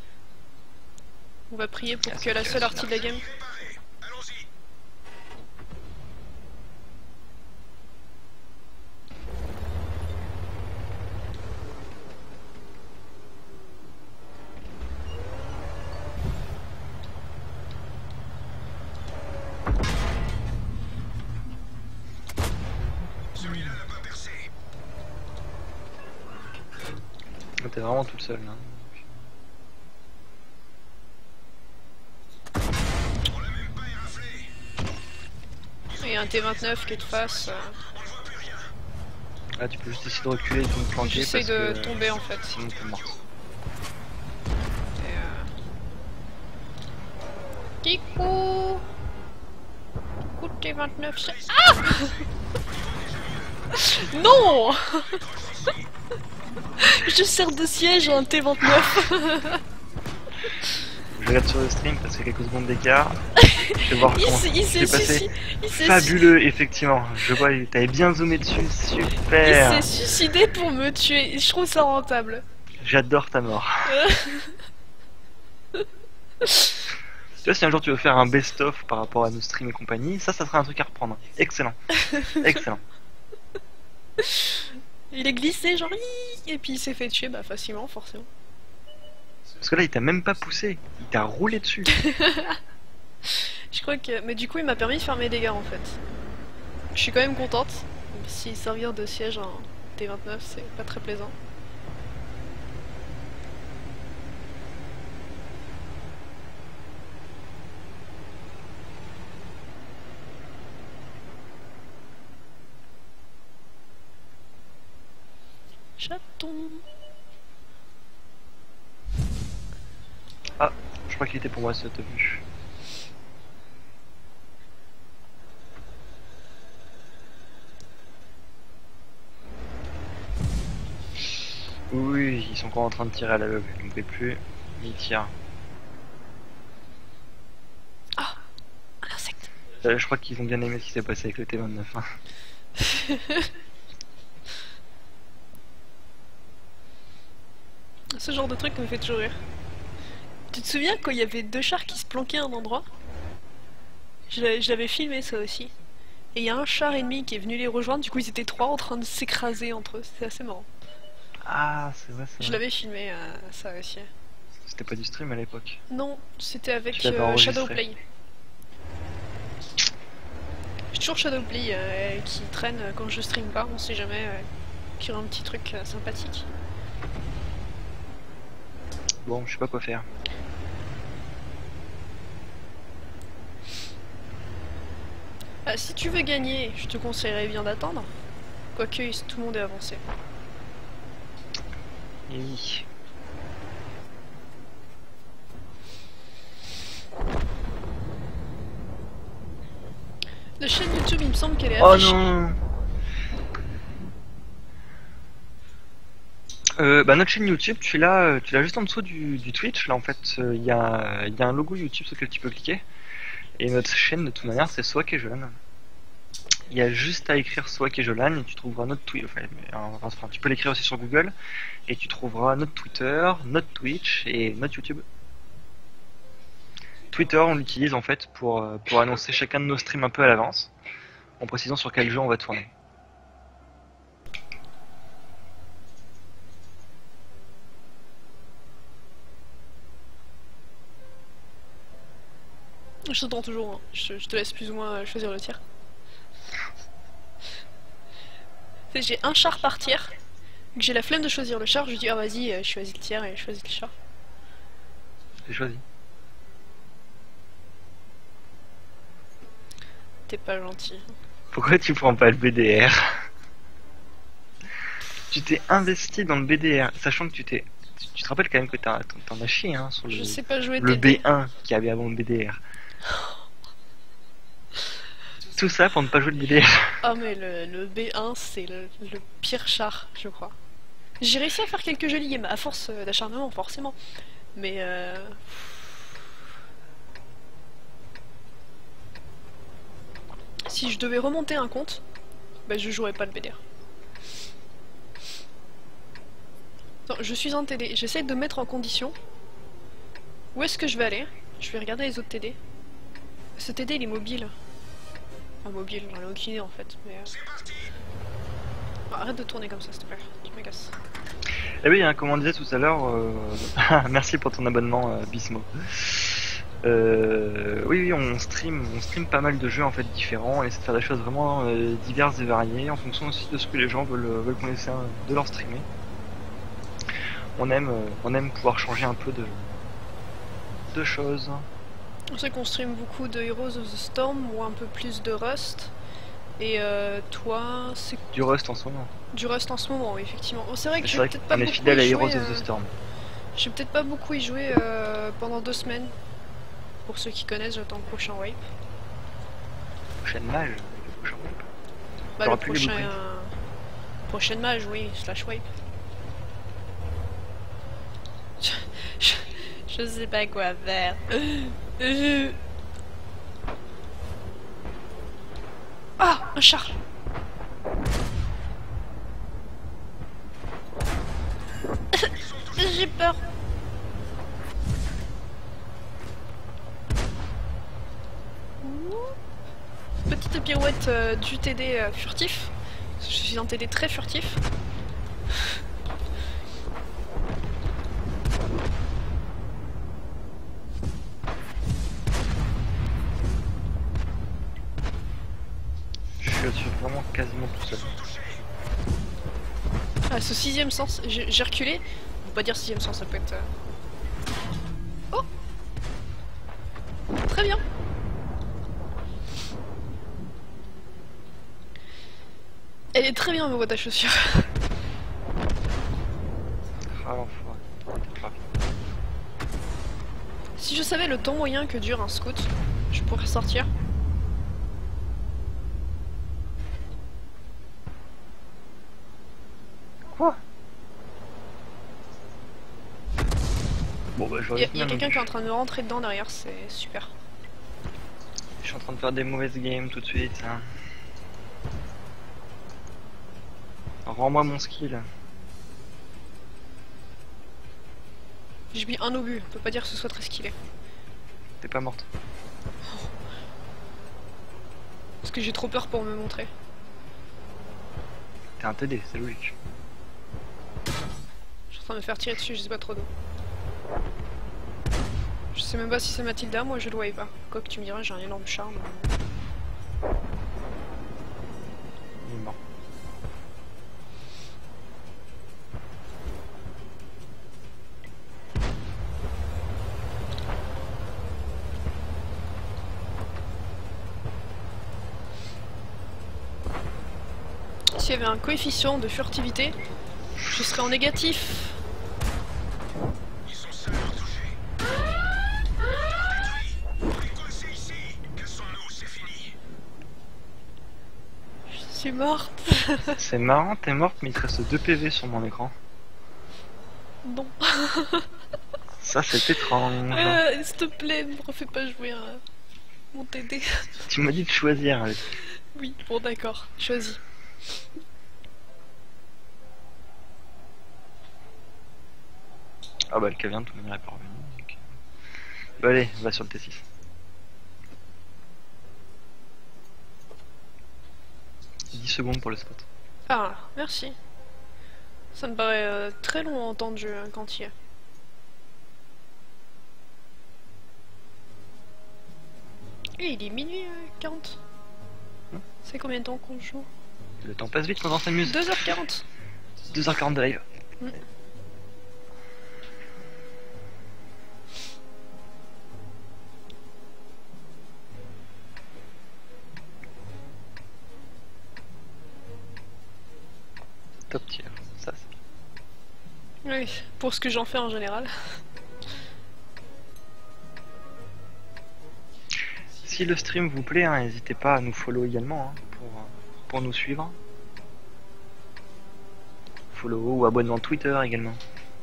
On va prier pour Ah, que c'est la clair, seule c'est arty de la game. Réparé. Allons-y. Celui-là n'a pas percé. T'es vraiment toute seule là. On l'a même pas éraflé. Il y a un T vingt-neuf qui est de face. euh, On ne voit plus rien. Là tu peux juste essayer de reculer et de me planquer J'essaie parce de que tomber en fait. sinon t'es mort. Et, euh... Kikou Coup de T vingt-neuf, c'est... Ah non. Je sers de siège à un T vingt-neuf. Je regarde sur le stream parce qu'il y a quelques secondes d'écart. Je vais voir Il comment s'est il c'est s'est passé. suicidé. Il s'est Fabuleux, effectivement. Je vois, t'avais bien zoomé dessus, Il super. s'est suicidé pour me tuer. Je trouve ça rentable. J'adore ta mort. Tu vois, si un jour tu veux faire un best-of par rapport à nos streams et compagnie, ça, ça sera un truc à reprendre. Excellent. Excellent. Il est glissé, genre, Hi et puis il s'est fait tuer, bah facilement, forcément. Parce que là, il t'a même pas poussé, il t'a roulé dessus. Je crois que. Mais du coup, il m'a permis de faire mes dégâts en fait. Je suis quand même contente. Même si servir de siège en T vingt-neuf, c'est pas très plaisant. Chaton. Ah, je crois qu'il était pour moi cette vue. Oui, ils sont encore en train de tirer à l'aveugle, ils ne fait plus, ils tirent. Ah, un insecte. Euh, je crois qu'ils ont bien aimé ce qui s'est passé avec le T vingt-neuf. Hein. Ce genre de truc me fait toujours rire. Tu te souviens quand il y avait deux chars qui se planquaient à un endroit? Je l'avais je l'avais filmé ça aussi. Et il y a un char ennemi qui est venu les rejoindre, du coup ils étaient trois en train de s'écraser entre eux, c'était assez marrant. Ah, c'est vrai, c'est Je vrai. l'avais filmé euh, ça aussi. C'était pas du stream à l'époque. Non, c'était avec Tu l'avais euh, enregistré. Shadowplay. J'ai toujours Shadowplay euh, qui traîne quand je stream pas, on sait jamais euh, qu'il y aura un petit truc euh, sympathique. Bon, je sais pas quoi faire. Ah, si tu veux gagner, je te conseillerais bien d'attendre. Quoique tout le monde est avancé. Et oui. La chaîne YouTube, il me semble qu'elle est Oh affichée. non. Euh, bah notre chaîne YouTube, tu l'as, tu l'as juste en dessous du, du Twitch. Là en fait, il euh, y, a, y a un logo YouTube sur lequel tu peux cliquer. Et notre chaîne de toute manière, c'est Swak et Jolan. Il y a juste à écrire Swak et Jolan et tu trouveras notre Twitter. Enfin, enfin, tu peux l'écrire aussi sur Google et tu trouveras notre Twitter, notre Twitch et notre YouTube. Twitter, on l'utilise en fait pour, pour annoncer chacun de nos streams un peu à l'avance, en précisant sur quel jeu on va tourner. Je t'entends toujours, hein. je, je te laisse plus ou moins choisir le tir. J'ai un char par tir, que j'ai la flemme de choisir le char, je dis ah vas-y, je choisis le tir et je choisis le char. J'ai choisi. T'es pas gentil. Pourquoi tu prends pas le B D R? Tu t'es investi dans le B D R, sachant que tu t'es... Tu, tu te rappelles quand même que t'en as chié hein, sur le, Je sais pas jouer le T D. B un qui avait avant le B D R. Tout ça pour ne pas jouer le B D R. Ah mais le, le B un c'est le, le pire char, je crois. J'ai réussi à faire quelques jolies games, à force d'acharnement forcément. Mais euh... si je devais remonter un compte, bah je jouerais pas le B D R. Attends, je suis en T D, j'essaie de me mettre en condition. Où est-ce que je vais aller? Je vais regarder les autres T D. Ce T D il est mobile. Enfin mobile, j'en ai aucune idée en fait. Mais, euh... oh, arrête de tourner comme ça s'il te plaît, tu m'agaces. Eh oui, hein, comme on disait tout à l'heure, euh... merci pour ton abonnement euh, Bismo. Euh, oui, oui, on stream, on stream pas mal de jeux en fait différents, on essaie de faire des choses vraiment euh, diverses et variées en fonction aussi de ce que les gens veulent, veulent qu'on essaie de leur streamer. On aime, euh, on aime pouvoir changer un peu de, de choses. On sait qu'on stream beaucoup de Heroes of the Storm ou un peu plus de Rust. Et euh, toi, c'est du Rust en ce moment. Du Rust en ce moment, oui, effectivement. Oh, c'est vrai que je vais vais peut-être pas on est beaucoup fidèle à y Heroes jouer, of the euh... Storm. Je vais peut-être pas beaucoup y jouer euh, pendant deux semaines. Pour ceux qui connaissent, j'attends le prochain wipe. Prochaine mage, le prochain wipe. Bah le prochain... Euh... Prochaine mage, oui, slash wipe. Je... Je... Je sais pas quoi faire. Euh... Ah, un char. J'ai peur. Petite pirouette euh, du T D euh, furtif. Je suis un T D très furtif. Je suis vraiment quasiment tout seul. Ah, ce sixième sens, j'ai j'ai reculé. On peut pas dire sixième sens, ça peut être... euh, Oh, très bien. Elle est très bien ma boîte à chaussures. Ah l'enfoiré. Ah. Si je savais le temps moyen que dure un scout, je pourrais sortir. Quoi? Bon bah je Il y a, vais y a quelqu'un qui est en train de me rentrer dedans derrière, c'est super. Je suis en train de faire des mauvaises games tout de suite. Hein. Rends-moi mon skill. J'ai mis un obus, on peut pas dire que ce soit très skillé. T'es pas morte. Parce que j'ai trop peur pour me montrer. T'es un T D, c'est logique. Je suis en train de me faire tirer dessus, je sais pas trop d'où. Je sais même pas si c'est Mathilda, moi je le voyais pas. Quoi que tu me diras, j'ai un énorme charme. Il est mort. S'il y avait un coefficient de furtivité, je serais en négatif. Ils sont seuls à toucher. Détruit. On est coincés ici. Cassons-nous, c'est fini. Je suis morte. C'est marrant, t'es morte mais il te reste deux P V sur mon écran. Non. Ça c'est étrange. Euh, S'il te plaît, me refais pas jouer à mon T D. Tu m'as dit de choisir. Allez. Oui, bon d'accord, choisis. Ah bah le Cavien de toute manière est pas revenu. Donc... Bah allez, va sur le T six. dix secondes pour le spot. Ah, merci. Ça me paraît euh, très long en temps de jeu hein, quand il y est. Et il est minuit euh, quarante. Hmm. C'est combien de temps qu'on joue? Le temps passe vite quand on s'amuse. deux heures quarante. deux heures quarante de live. Mm. Top tier, ça c'est. Oui, pour ce que j'en fais en général. Si le stream vous plaît, hein, n'hésitez pas à nous follow également hein, pour, euh, pour nous suivre. Follow ou abonnement Twitter également.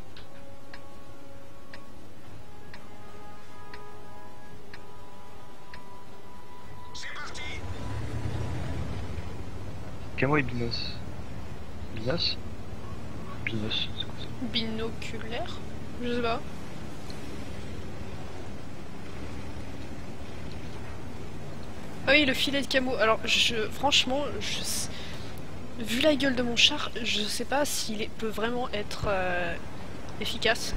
C'est parti. Camo et Binos. Binos Binos, c'est quoi ça? Binoculaire? Je sais pas. Ah oui, le filet de camo. Alors, je, franchement, je, vu la gueule de mon char, je sais pas s'il est- peut vraiment être euh, efficace.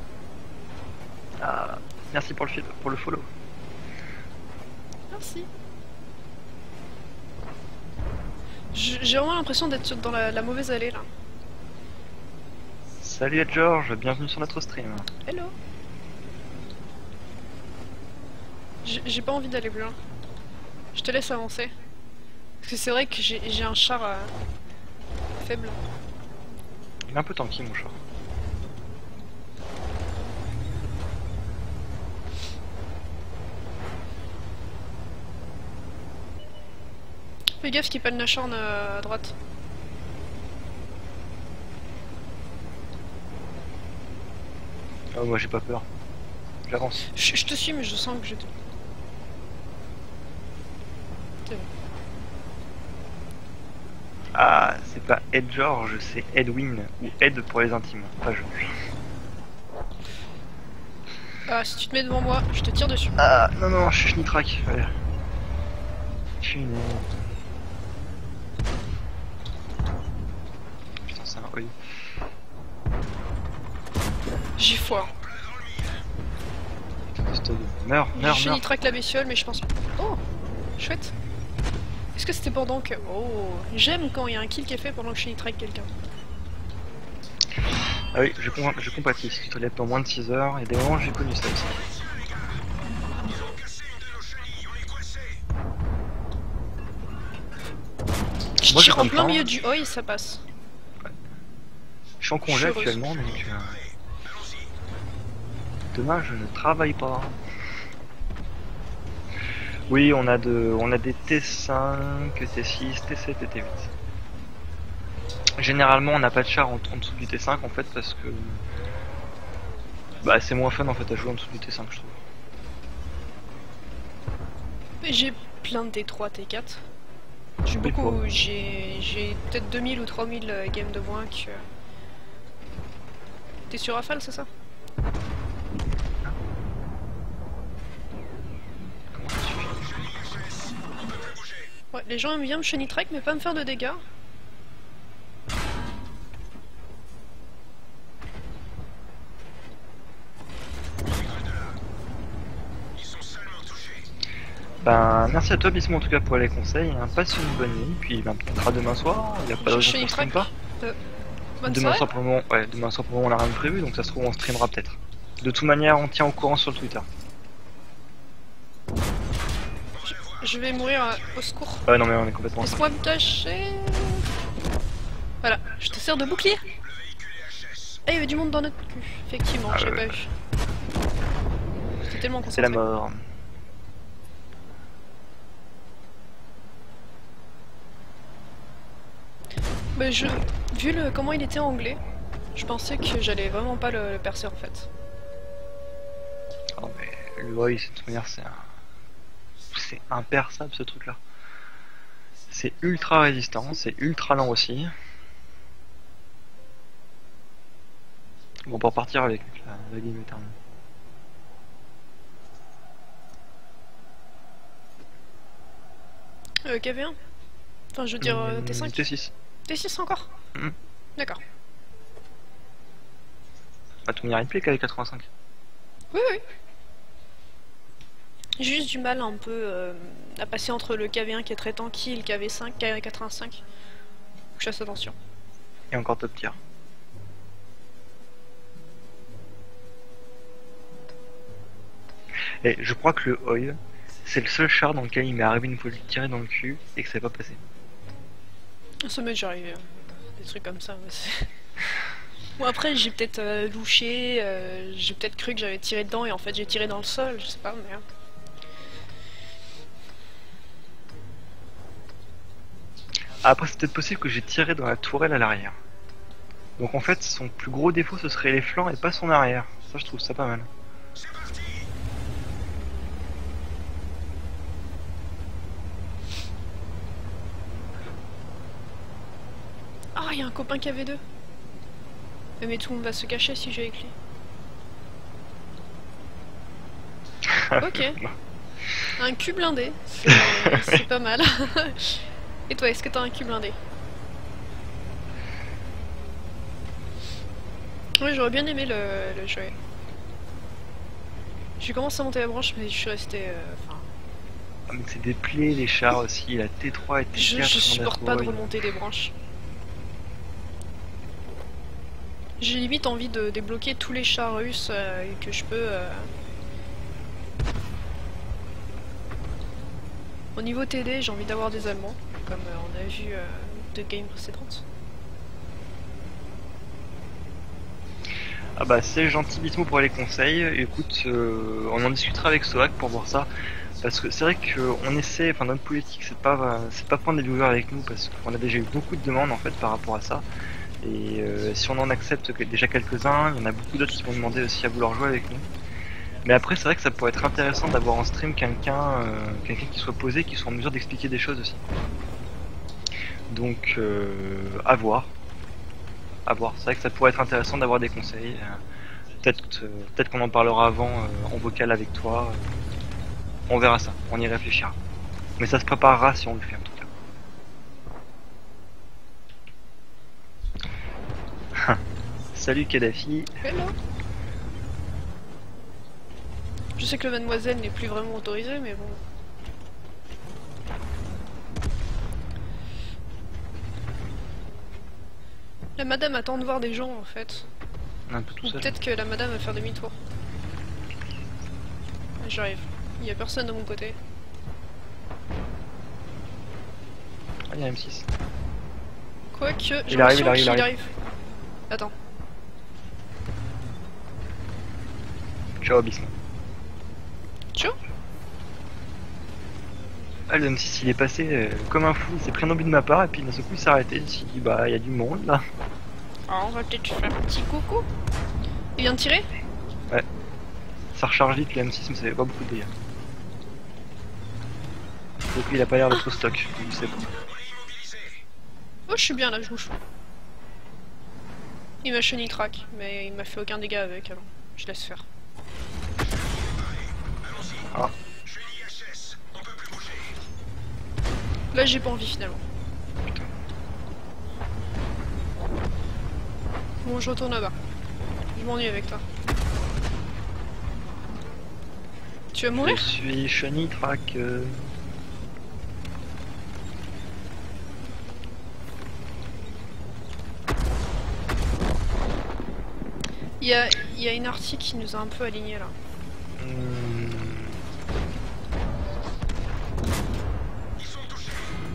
Ah, merci pour le, fil- pour le follow. Merci. Je- J'ai vraiment l'impression d'être dans la, la mauvaise allée là. Salut à George, bienvenue sur notre stream. Hello. J'ai j'ai pas envie d'aller plus loin. Je te laisse avancer. Parce que c'est vrai que j'ai j'ai un char euh, faible. Il est un peu tanky mon chat. Fais gaffe qu'il n'y ait pas de Nashorn euh, à droite. Oh, moi j'ai pas peur. J'avance. Je, je te suis mais je sens que je te... C'est bon. Ah, c'est pas Ed George, c'est Edwin, ou Ed pour les intimes, pas George. Ah, si tu te mets devant moi, je te tire dessus. Ah, non, non, je suis schnitrack, ouais. Je suis une... Putain, c'est un Oi. J'ai foire. Meurs, J'ai meurs, shiny meurs. track la bestiole, mais je pense. Oh, chouette. Est-ce que c'était pendant que. Oh, j'aime quand il y a un kill qui est fait pendant que je shiny track quelqu'un. Ah oui, je, com je compatis. Si tu te lèves dans moins de six heures, il y a des moments où j'ai connu ça aussi. Ils ont cassé une de nos chenilles, on est coincés. Je Moi, j'ai tire pas en le plein temps. milieu du oi, ça passe. Je suis en Je congé suis heureuse. actuellement, donc euh, demain je ne travaille pas. Oui, on a de, on a des T cinq, T six, T sept et T huit. Généralement, on n'a pas de char en, en dessous du T cinq en fait parce que bah c'est moins fun en fait à jouer en dessous du T cinq, je trouve. J'ai plein de T trois, T quatre. J'ai Oui, beaucoup. pour- J'ai j'ai peut-être deux mille ou trois mille euh, games de moins que. T'es sur Rafale, c'est ça? Comment ça suffit? Ouais, les gens aiment bien me shiny track, mais pas me faire de dégâts. Ils sont seulement touchés. Ben merci à toi Bismo en tout cas pour les conseils. Hein. Passe une bonne nuit, puis ben, peut-être à demain soir. Il n'y a pas de Je raison shiny qu'on stream track. pas. Euh, bonne Demain soirée. soir pour le moment, ouais, demain soir pour le moment on n'a rien de prévu, donc ça se trouve on streamera peut-être. De toute manière, on tient au courant sur le Twitter. Je vais mourir euh, au secours. Ouais, non mais on est complètement. Laisse-moi me cacher. Voilà, je te sers de bouclier. Ah, il y avait du monde dans notre cul. Effectivement, Ah, j'ai ouais. pas vu. J'étais tellement C'est la concentré. mort. Bah, je... Vu le... comment il était anglais, je pensais que j'allais vraiment pas le, le percer en fait. Oh mais le Oi, de toute manière, c'est un. C'est imperçable ce truc là. C'est ultra résistant, c'est ultra lent aussi. Bon, pour partir avec la, la game est terminée. Euh, K V un. Enfin, je veux dire euh, T cinq. T six. T six encore. Mhm. D'accord. Bah, ton replay qu'avec quatre-vingt-cinq. Oui, oui. J'ai juste du mal un peu euh, à passer entre le K V un qui est très tanky et le K V cinq, K V quatre-vingt-cinq. Faut que je fasse attention. Et encore top tier. Et je crois que le Oi, c'est le seul char dans lequel il m'est arrivé une fois de lui tirer dans le cul et que ça n'est pas passé. Ça m'est déjà arrivé. hein. Des trucs comme ça. mais c'est- Bon, après, j'ai peut-être euh, louché, euh, j'ai peut-être cru que j'avais tiré dedans et en fait j'ai tiré dans le sol, je sais pas, mais. Après, c'est peut-être possible que j'ai tiré dans la tourelle à l'arrière. Donc en fait, son plus gros défaut, ce serait les flancs et pas son arrière. Ça, je trouve ça pas mal. C'est parti. Ah, il y a un copain K V deux. Mais, mais tout le monde va se cacher si j'ai avec lui. Ok. Un cul blindé, c'est c'est pas mal. Et toi, est-ce que t'as un cul blindé? Oui, j'aurais bien aimé le, le jouer. J'ai commencé à monter la branche, mais je suis resté. euh, Enfin, Ah, mais c'est des plaies, les chars aussi, la T trois et T quatre. je, je sont supporte pas de d'Astroboy. remonter des branches. J'ai limite envie de débloquer tous les chars russes euh, que je peux. euh. Au niveau T D, j'ai envie d'avoir des Allemands, comme euh, on a vu euh, de games précédentes. Ah bah c'est gentil Bismo pour les conseils. Écoute, euh, on en discutera avec Soak pour voir ça. Parce que c'est vrai qu'on essaie, enfin notre politique c'est pas c'est pas prendre des viewers avec nous parce qu'on a déjà eu beaucoup de demandes en fait par rapport à ça. Et euh, si on en accepte que déjà quelques-uns, il y en a beaucoup d'autres qui vont demander aussi à vouloir jouer avec nous. Mais après c'est vrai que ça pourrait être intéressant d'avoir en stream quelqu'un euh, quelqu'un qui soit posé, qui soit en mesure d'expliquer des choses aussi. Donc euh, à voir. À voir. C'est vrai que ça pourrait être intéressant d'avoir des conseils. Euh, peut-être euh, peut-être qu'on en parlera avant euh, en vocal avec toi. On verra ça, on y réfléchira. Mais ça se préparera si on le fait en tout cas. Salut Kadhafi. Hello. Je sais que le mademoiselle n'est plus vraiment autorisé, mais bon. La madame attend de voir des gens en fait. Un peu tout Ou seul. peut-être que la madame va faire demi-tour. J'arrive. Il y a personne de mon côté. Ah, il y a M six. Quoique, j'ai Il arrive, il l'impression arrive, il qu'il arrive. Attends. Ciao Bisman. Tchou. Ah, le M six il est passé euh, comme un fou, il s'est pris un obus de ma part et puis d'un seul coup il s'est arrêté. Il s'est dit bah il y a du monde là. Ah, on va peut-être faire un petit coucou. Il vient de tirer? Ça recharge vite le M six mais ça fait pas beaucoup de dégâts. Donc il a pas l'air d'être au stock, je sais pas. Oh, je suis bien là, je bouge. Il m'a chenille crack, mais il m'a fait aucun dégât avec, alors je laisse faire. Ah. Chenille H S, on peut plus bouger. Là, j'ai pas envie finalement. Bon, je retourne là-bas. Je m'ennuie avec toi. Tu vas Je mourir? suis Shiny Track. Euh... Il y a, il y a une artie qui nous a un peu alignés là. hmm, Ils sont touchés.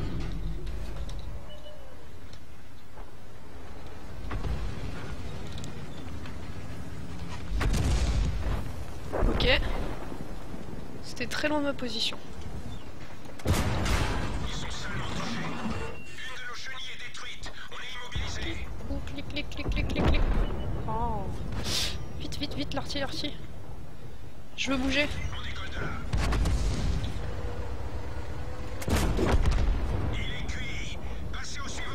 Ok. C'était très loin de ma position. Ils sont seulement touchés. Une de nos chenilles est détruite. On est immobilisé. Oh, clic, clic, clic, clic, clic, clic. Oh. Vite, vite, vite, l'artie, l'artie. Je veux bouger. On décolle de là. Il est cuit. Passez au suivant.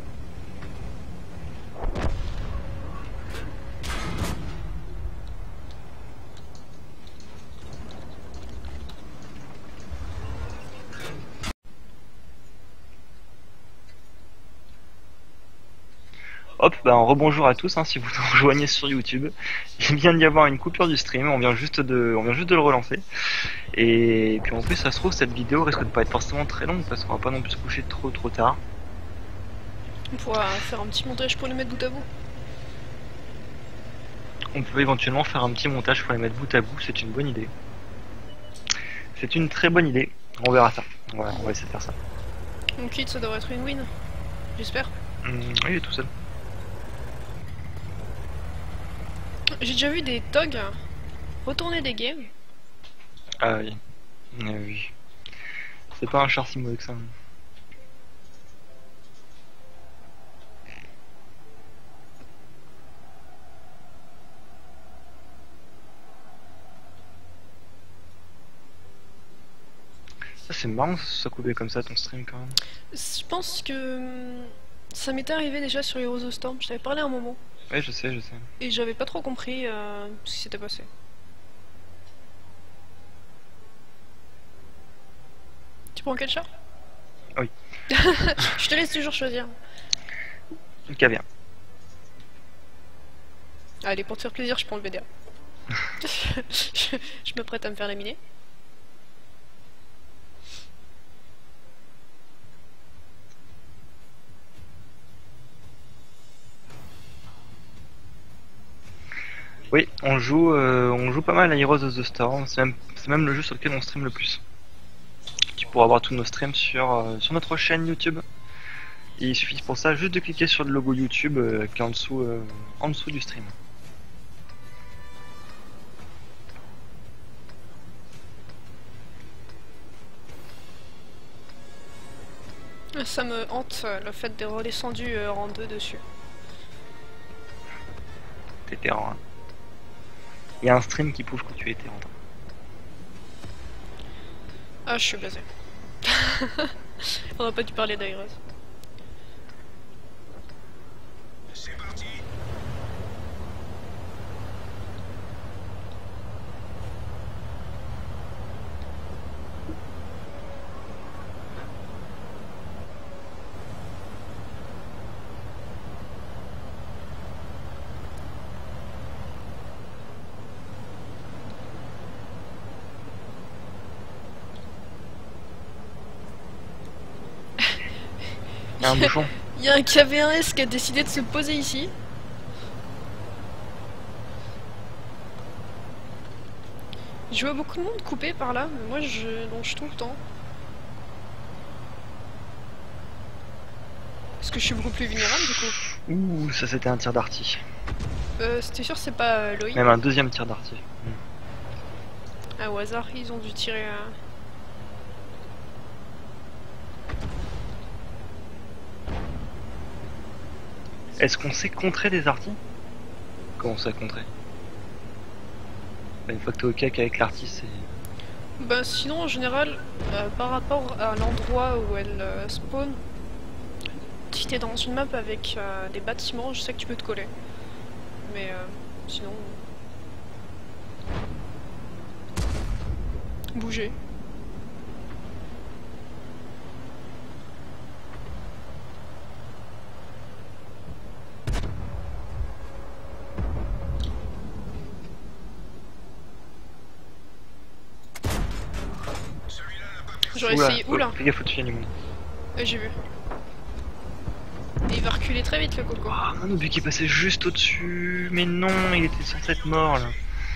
Hop, bah un rebonjour à tous hein, si vous nous rejoignez sur YouTube. Il vient d'y avoir une coupure du stream, on vient juste de, on vient juste de le relancer. Et puis en plus ça se trouve cette vidéo risque de pas être forcément très longue parce qu'on va pas non plus se coucher trop trop tard. On pourra faire un petit montage pour les mettre bout à bout. On peut éventuellement faire un petit montage pour les mettre bout à bout, c'est une bonne idée. C'est une très bonne idée, on verra ça. Voilà, on va essayer de faire ça. Mon kit, ça devrait être une win. J'espère. Hum, oui, il est tout seul. J'ai déjà vu des togs retourner des games. Ah oui. Ah oui. C'est pas un char si mauvais que ça. Ça c'est marrant que ça coupait comme ça ton stream quand même. Je pense que hum, ça m'était arrivé déjà sur Heroes of the Storm. Je t'avais parlé un moment. Ouais je sais, je sais. Et j'avais pas trop compris euh, ce qui s'était passé. Tu prends quel char? Oui. Je te laisse toujours choisir. Le cas bien. Allez, pour te faire plaisir, je prends le B D A. je, je me prête à me faire laminer. Oui, on joue, euh, on joue pas mal à Heroes of the Storm, c'est même, c'est même le jeu sur lequel on stream le plus. Tu pourras voir tous nos streams sur, euh, sur notre chaîne YouTube. Et il suffit pour ça juste de cliquer sur le logo YouTube euh, qui est en dessous, euh, en dessous du stream. Ça me hante euh, le fait d'être redescendu euh, rang deux dessus. T'étais en... Il y a un stream qui prouve que tu étais en... Ah, je suis blasé. On n'a pas dû parler d'Airos. C'est parti. Il y a un bouchon. Il y a un K V un S qui a décidé de se poser ici. Je vois beaucoup de monde coupé par là, mais moi je longe tout le temps. Parce que je suis beaucoup plus vulnérable du coup. Ouh, ça c'était un tir d'arty. Euh, c'était sûr c'est pas euh, Loïc. Même un deuxième tir d'arty. Ah, au hasard, ils ont dû tirer un... Est-ce qu'on sait contrer des artis? Comment ça contrer? Une fois que t'es au cac avec l'arty, c'est... Ben sinon en général, euh, par rapport à l'endroit où elle euh, spawn, si t'es dans une map avec euh, des bâtiments, je sais que tu peux te coller. Mais euh, sinon... Bouger. J'aurais essayé. Oula! Fais gaffe au-dessus, il y a du monde. Ouais, j'ai vu. Et il va reculer très vite le coco. Oh, un obus qui est passé juste au-dessus. Mais non, il était censé être mort là.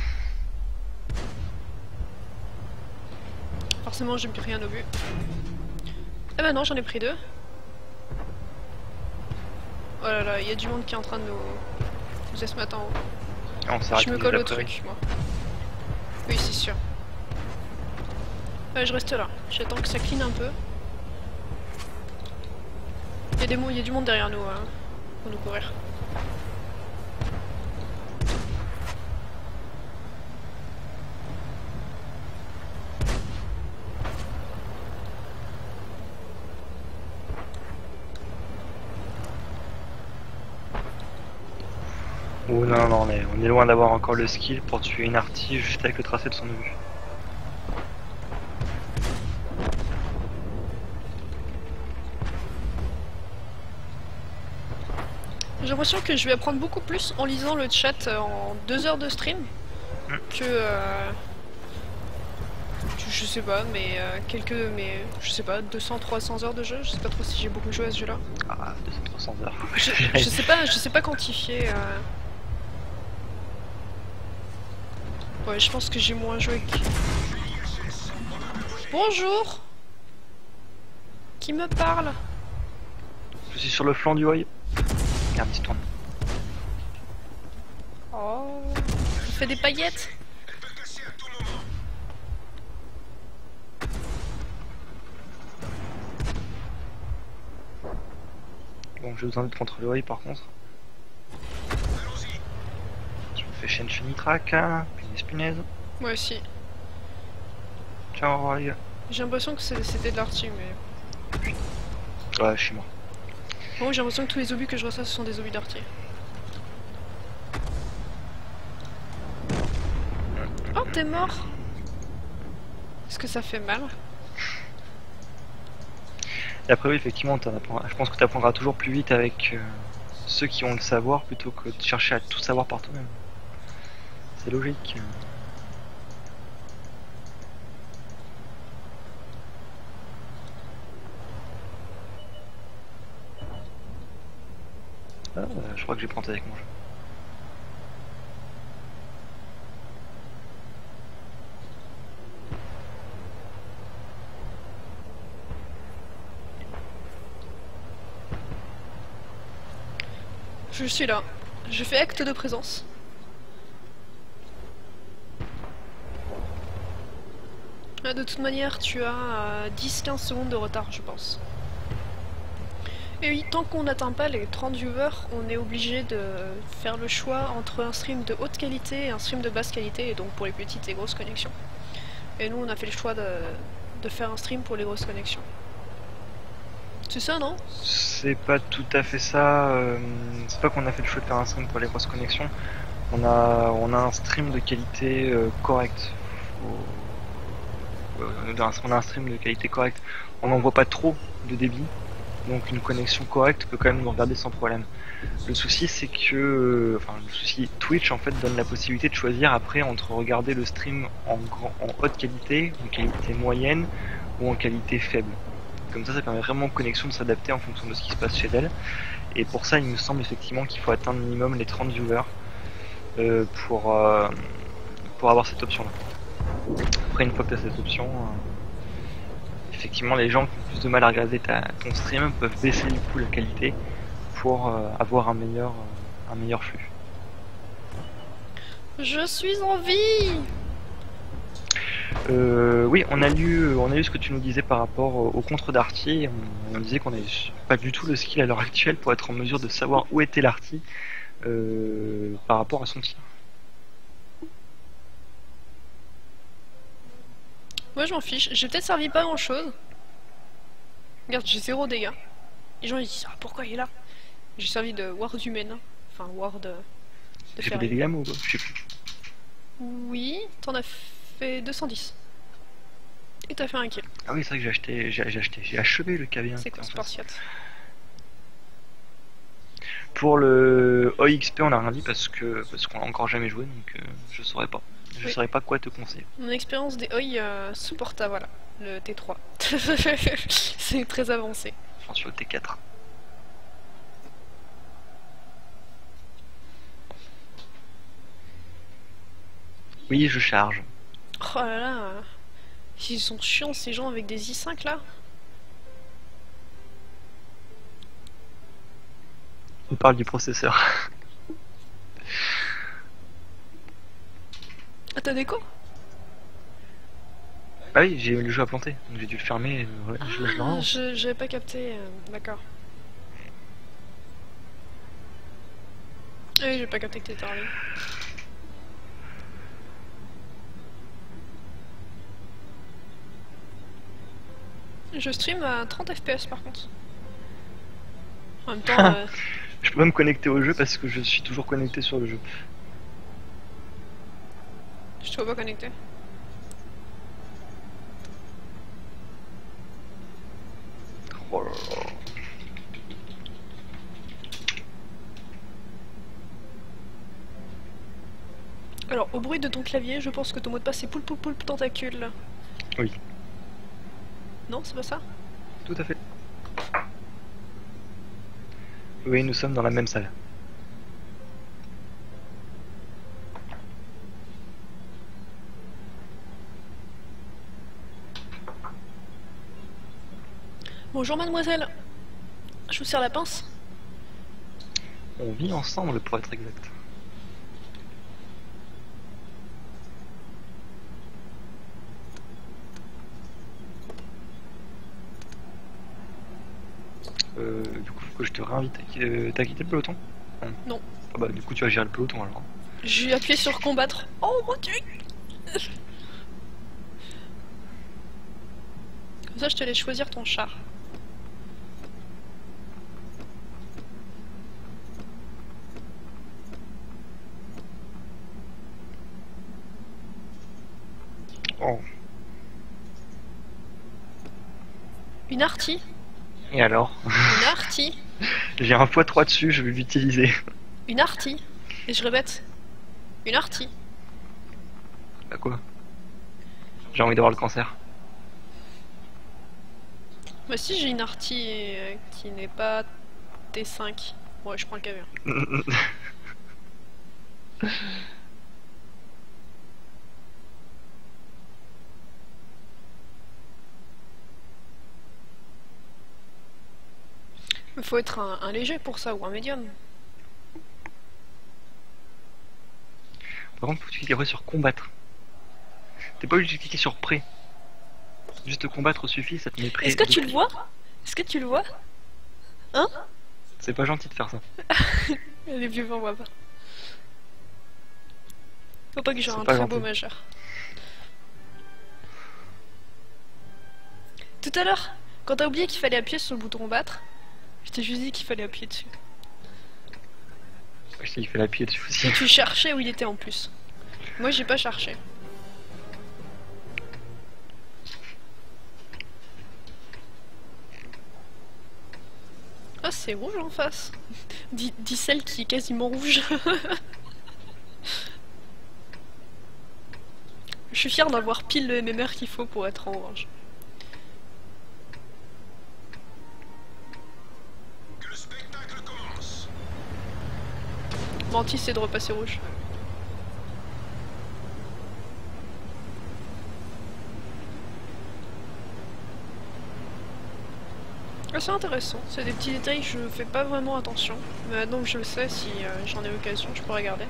Forcément, j'ai plus rien au but. Ah bah non, j'en ai pris deux. Oh là là, il y a du monde qui est en train de nous, nous se mettre en haut. Ah, on Je me colle au truc, moi. Oui, c'est sûr. Ouais, je reste là. J'attends que ça clean un peu. Il y a des mo- il y a du monde derrière nous hein, pour nous courir. Oh non, non, on est, on est loin d'avoir encore le skill pour tuer une arty juste avec le tracé de son obus. J'ai l'impression que je vais apprendre beaucoup plus en lisant le chat en deux heures de stream Mm. que, euh, que je sais pas, mais euh, quelques, mais je sais pas, deux cents trois cents heures de jeu. Je sais pas trop si j'ai beaucoup joué à ce jeu-là. Ah, deux cents trois cents heures. Je, je sais pas, je sais pas quantifier. Euh... Ouais, je pense que j'ai moins joué que... Bonjour. Qui me parle? Je suis sur le flanc du Hoy. Regarde, il se tourne. Oh, il fait des paillettes. Elle peut casser à tout moment. Bon, j'ai besoin d'être contre le Hoy par contre. Allons-y. Je me fais chaîne chenitrack, hein. Punaise, punaise. Moi aussi. Ciao Roy. J'ai l'impression que c'est- c'était de l'arty, mais... Ouais, je suis mort. Bon, j'ai l'impression que tous les obus que je reçois, ce sont des obus d'arty. Oh, t'es mort? Est-ce que ça fait mal? Et après, oui, effectivement, t'en apprends- je pense que tu apprendras toujours plus vite avec euh, ceux qui ont le savoir plutôt que de chercher à tout savoir par toi-même. C'est logique. Ah, euh, je crois que j'ai planté avec mon jeu. Je suis là. Je fais acte de présence. Ah, de toute manière, tu as euh, dix quinze secondes de retard, je pense. Et oui, tant qu'on n'atteint pas les trente viewers, on est obligé de faire le choix entre un stream de haute qualité et un stream de basse qualité, et donc pour les petites et grosses connexions. Et nous, on a fait le choix de, de faire un stream pour les grosses connexions. C'est ça, non? C'est pas tout à fait ça. euh, c'est pas qu'on a fait le choix de faire un stream pour les grosses connexions. On a, on a un stream de qualité euh, correcte. Faut- euh, on a un stream de qualité correcte. On n'envoie pas trop de débit, donc une connexion correcte peut quand même nous regarder sans problème. Le souci, c'est que, euh, enfin, le souci, Twitch en fait donne la possibilité de choisir après entre regarder le stream en, grand, en haute qualité, en qualité moyenne ou en qualité faible. Comme ça, ça permet vraiment aux connexions de s'adapter en fonction de ce qui se passe chez elle. Et pour ça, il me semble effectivement qu'il faut atteindre minimum les trente viewers euh, pour, euh, pour avoir cette option-là. Après, une fois que tu as cette option, euh, effectivement, les gens qui ont plus de mal à regarder ta, ton stream peuvent baisser du coup la qualité pour euh, avoir un meilleur, euh, un meilleur flux. Je suis en vie. Euh, oui, on a lu, on a lu ce que tu nous disais par rapport au, au contre d'Arty. On, on disait qu'on n'avait pas du tout le skill à l'heure actuelle pour être en mesure de savoir où était l'Arty euh, par rapport à son tir. Moi je m'en fiche, j'ai peut-être servi pas grand chose. Regarde, j'ai zéro dégâts. Les gens ils disent ah, pourquoi il est là. J'ai servi de ward humaine, hein. Enfin ward de, de J'ai fait fer. des dégâts, moi, ou pas je sais plus. Oui, t'en as fait deux cent dix. Et t'as fait un kill. Ah oui, c'est vrai que j'ai acheté, j'ai j'ai acheté, j'ai achevé le K V un. C'est quoi en ce face. Spartiate? Pour le O X P, on a rien dit parce que parce qu'on l'a encore jamais joué, donc euh, je saurais pas. Je Oui. saurais pas quoi te conseiller. Mon expérience des O I euh, supporte à voilà, le T trois. C'est très avancé. Enfin, sur le T quatre. Oui, je charge. Oh là là, euh, ils sont chiants ces gens avec des i cinq là. On parle du processeur. Ah t'as des quoi? Ah oui, j'ai le jeu à planter, donc j'ai dû le fermer. Et, euh, ouais, je, je le Ah, relance. je j'avais pas capté, euh, d'accord. Ah oui, j'ai pas capté que t'étais en ligne. Je stream à trente F P S par contre. En même temps, euh, Je peux pas me connecter au jeu parce que je suis toujours connecté sur le jeu. je te vois pas connecté. Oh là là. Alors, au bruit de ton clavier, je pense que ton mot de passe est poulpe poulpe poulpe tentacule. Oui, Non, c'est pas ça? tout à fait. Oui, nous sommes dans la même salle. Bonjour mademoiselle. Je vous sers la pince. On vit ensemble pour être exact. Euh, du coup, faut que je te réinvite. Euh, T'as quitté le peloton? Non. Ah bah, du coup, tu vas gérer le peloton alors. J'ai appuyé sur combattre. Oh mon dieu. Comme ça, je te laisse choisir ton char. Oh. Une artie. Et alors? Une artie. J'ai un fois trois dessus, je vais l'utiliser. Une artie. Et je répète. Une artie. Bah quoi? J'ai envie d'avoir le cancer. Bah si j'ai une artie euh, qui n'est pas T cinq. Ouais, je prends le K V un. Il faut être un, un léger pour ça, ou un médium. Par contre, faut que tu cliques après sur combattre. T'es pas obligé de cliquer sur prêt. Juste combattre suffit, ça te met prêt. Est-ce que tu le vois? Est-ce que tu le vois? Hein? C'est pas gentil de faire ça. Les vieux on voit pas. Faut pas que j'ai C'est un pas très beau gentil. majeur. Tout à l'heure, quand t'as oublié qu'il fallait appuyer sur le bouton battre, je t'ai juste dit qu'il fallait appuyer dessus. Je sais, il fait l'appuyer dessus aussi. Et tu cherchais où il était en plus. Moi j'ai pas cherché. Ah c'est rouge en face. Dis, dis celle qui est quasiment rouge. Je suis fière d'avoir pile le M M R qu'il faut pour être en orange. Mantis c'est de repasser rouge. Ah, c'est intéressant, c'est des petits détails, je fais pas vraiment attention. Mais maintenant que je le sais, si euh, j'en ai l'occasion, je peux regarder.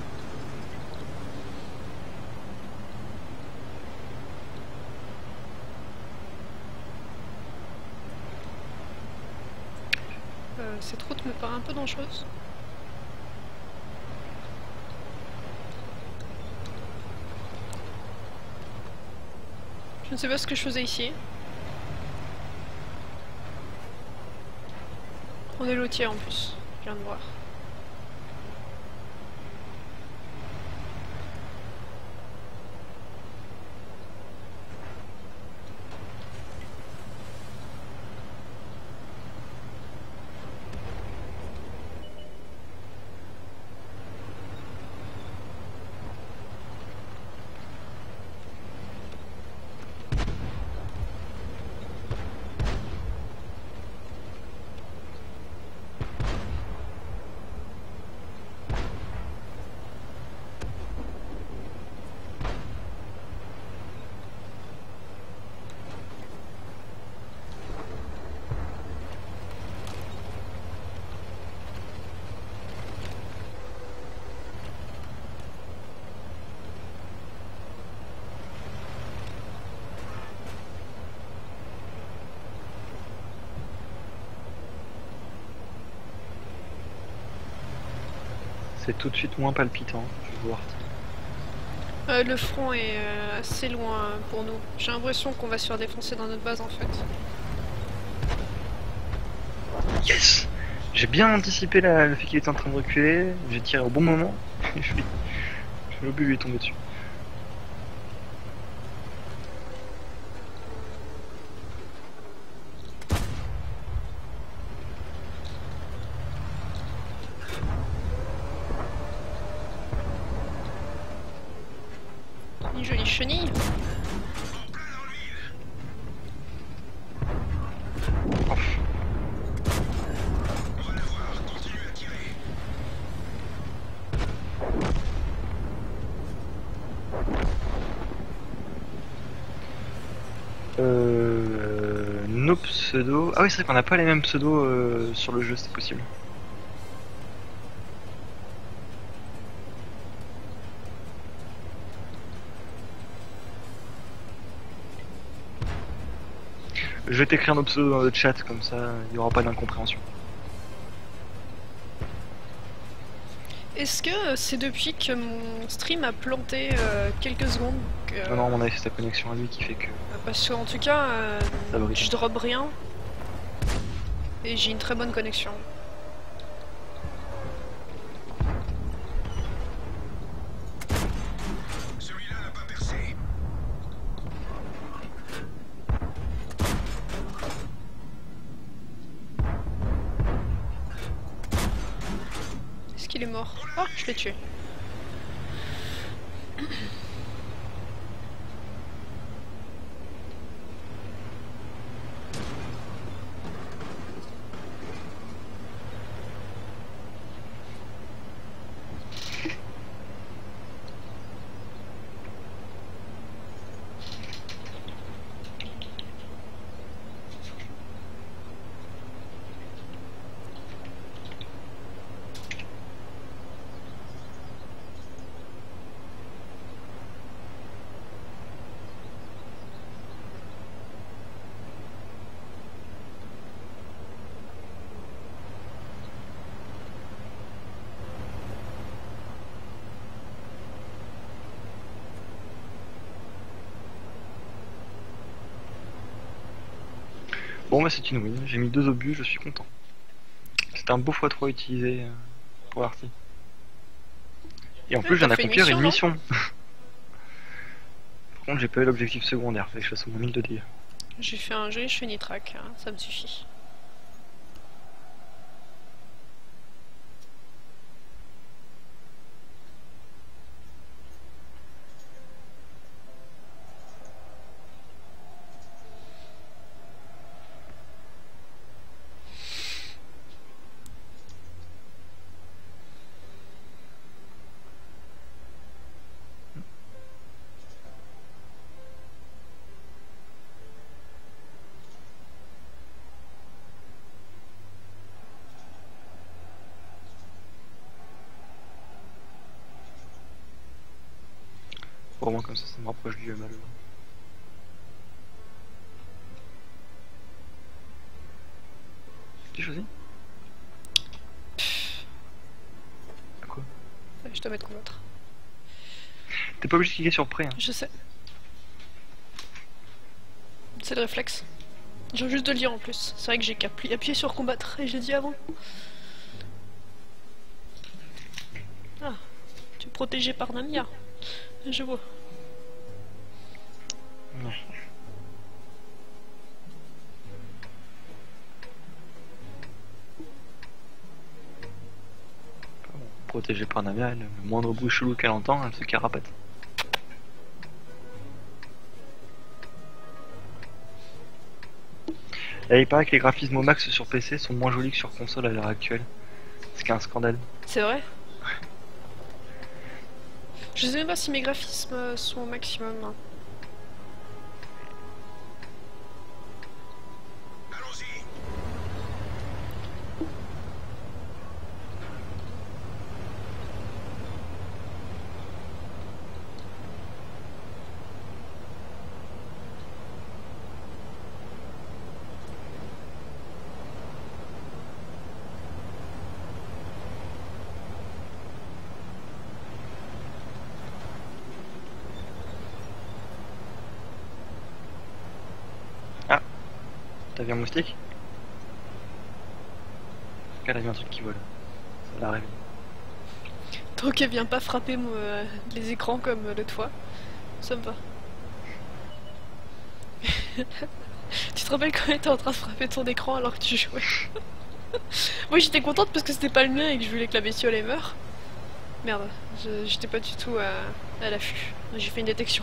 Euh, cette route me paraît un peu dangereuse. Je ne sais pas ce que je faisais ici. On est lotier en plus, je viens de voir. C'est tout de suite moins palpitant, je vais voir. Euh, le front est euh, assez loin pour nous. J'ai l'impression qu'on va se faire défoncer dans notre base en fait. Yes! J'ai bien anticipé la- le fait qu'il était en train de reculer, j'ai tiré au bon moment, et je suis... L'obus lui est tombé dessus. Une jolie chenille. Ouf. On va la voir, continue à tirer. Euh... Nos pseudos... Ah oui, c'est vrai qu'on n'a pas les mêmes pseudos euh, sur le jeu, c'est possible. Je vais t'écrire nos pseudos dans le chat, comme ça il n'y aura pas d'incompréhension. Est-ce que c'est depuis que mon stream a planté euh, quelques secondes que... Non, non, à mon avis, c'est sa connexion à lui qui fait que... Parce qu'en tout cas, euh, Ça brille. je drop rien. Et j'ai une très bonne connexion. Celui-là n'a pas percé. Est-ce qu'il est mort? Oh, je l'ai tué. Bon bah c'est une win, j'ai mis deux obus, je suis content. C'était un beau fois trois utilisé euh, pour Arty. Et en Ouais, plus je viens t'as fait une d'accomplir une mission, mission. Par contre j'ai pas eu l'objectif secondaire, fallait que je fasse au moins mille de dégâts. J'ai fait un jeu, je fais nitrac, hein, ça me suffit. Au moins comme ça, ça me rapproche du malheureux. Qui choisit? À quoi? Je dois mettre combattre. T'es pas obligé de cliquer sur prêt. Hein. Je sais. C'est le réflexe. J'ai juste de le lire en plus. C'est vrai que j'ai qu'à appuyer appuyer sur combattre et j'ai dit avant. Ah, tu es protégé par Namia. Je vois. Non. Protégée par Namia, le moindre bruit chelou qu'elle entend, elle se carapate. Et il paraît que les graphismes au max sur P C sont moins jolis que sur console à l'heure actuelle. Ce qui est un scandale. C'est vrai? Je sais même pas si mes graphismes sont au maximum. Hein. Allons-y. T'as vu un moustique? Regarde, il y a vu un truc qui vole. Ça l'arrive. Tant qu'elle vient pas frapper moi, euh, les écrans comme euh, l'autre fois, ça me va. Tu te rappelles quand elle était en train de frapper ton écran alors que tu jouais? Moi j'étais contente parce que c'était pas le mien et que je voulais que la bestiole elle meure. Merde, je- j'étais pas du tout à, à l'affût. J'ai fait une détection.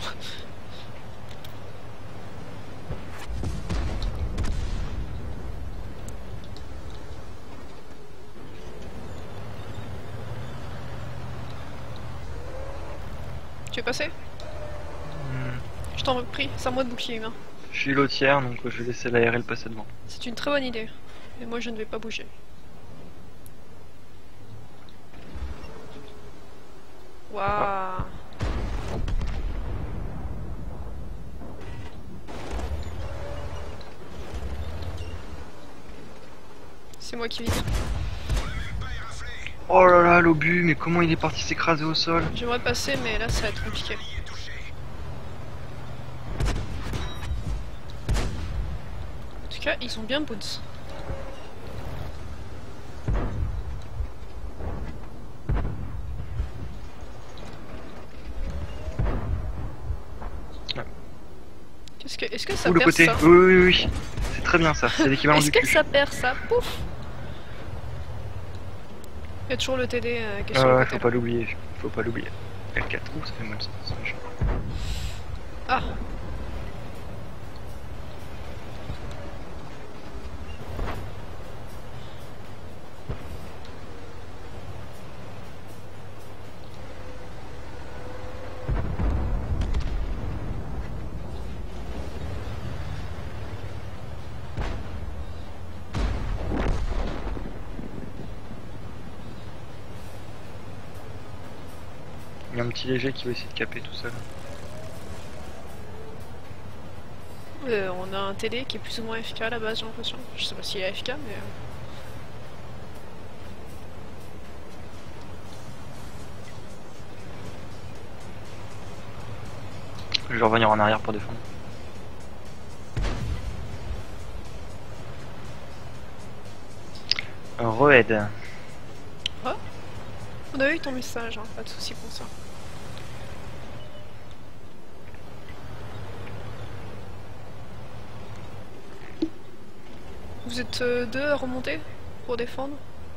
Tu es passé? Hmm. Je t'en prie, c'est à moi de bouclier humain. Je suis lotière, donc je vais laisser l'A R L passer devant. C'est une très bonne idée. Et moi je ne vais pas bouger. Waouh. C'est moi qui vise. Oh là là, l'obus, mais comment il est parti s'écraser au sol? J'aimerais passer mais là ça va être compliqué. En tout cas, ils sont bien boots. Ouais. Qu'est-ce que, est-ce que ça Ou le perce côté. ça? Oui, oui, oui, oui. C'est très bien ça, c'est l'équivalent Est-ce du que cul. ça perd ça? Pouf! Il y a toujours le T D euh, qui est sur Euh, le ouais, côté. faut pas l'oublier, faut pas l'oublier. L quatre, ouh, ça fait mal ça, c'est méchant. Ah! Il y a un petit léger qui va essayer de caper tout seul. Euh, on a un T D qui est plus ou moins A F K à la base, j'ai l'impression. Je sais pas s'il est A F K, mais. euh, Je vais revenir en arrière pour défendre. Un Roed. On a eu ton message, hein, pas de soucis pour ça. Vous êtes euh, deux à remonter pour défendre?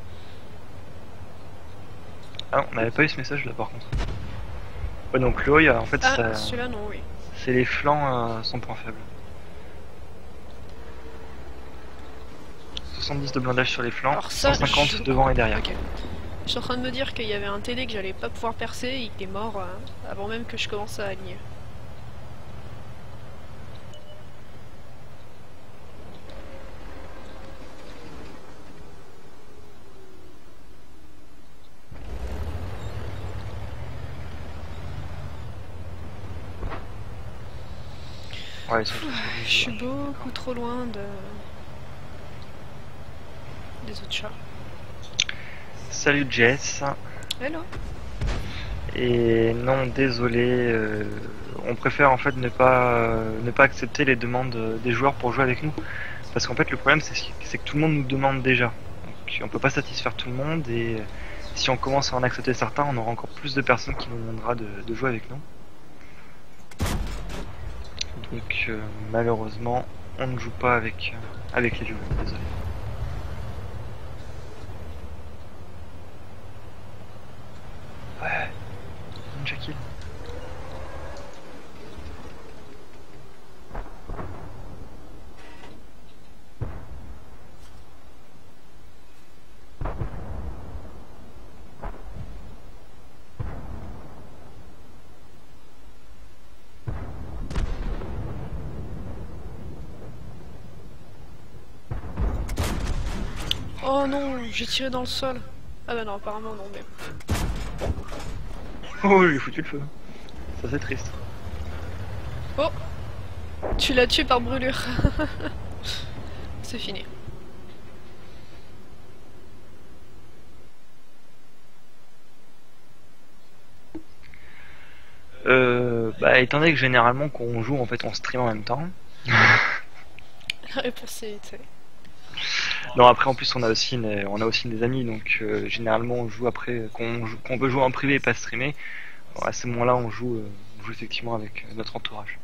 Ah non, on n'avait pas eu ce message là par contre. Ouais, donc l'O I, en fait, Ah, ça- celui-là non, oui. c'est les flancs, euh, son point faible. soixante-dix de blindage sur les flancs, Alors ça, cent cinquante je- devant et derrière. Ok. Je suis en train de me dire qu'il y avait un T D que j'allais pas pouvoir percer et qu'il est mort euh, avant même que je commence à aligner. Ouais, ils sont tous Je suis beaucoup trop loin de... des autres chats. Salut Jess. Hello. Et non, désolé, euh, on préfère en fait ne pas, euh, ne pas accepter les demandes des joueurs pour jouer avec nous. Parce qu'en fait, le problème, c'est c'est que tout le monde nous demande déjà. Donc, on peut pas satisfaire tout le monde, et si on commence à en accepter certains, on aura encore plus de personnes qui nous demandera de, de jouer avec nous. Donc, euh, malheureusement, on ne joue pas avec, euh, avec les joueurs, désolé. Ouais, Ninja Kill. Oh non, j'ai tiré dans le sol. Ah bah non, apparemment non, mais... Oh, j'ai foutu le feu. Ça c'est triste. Oh, tu l'as tué par brûlure. C'est fini. Euh, bah, étant donné que généralement quand on joue, en fait, on stream en même temps. La réponse est vite. Non, après en plus on a aussi une- on a aussi des amis, donc euh, généralement on joue après, quand on, joue- quand on veut jouer en privé et pas streamer, bon, à ce moment-là on joue, euh, on joue effectivement avec euh, notre entourage.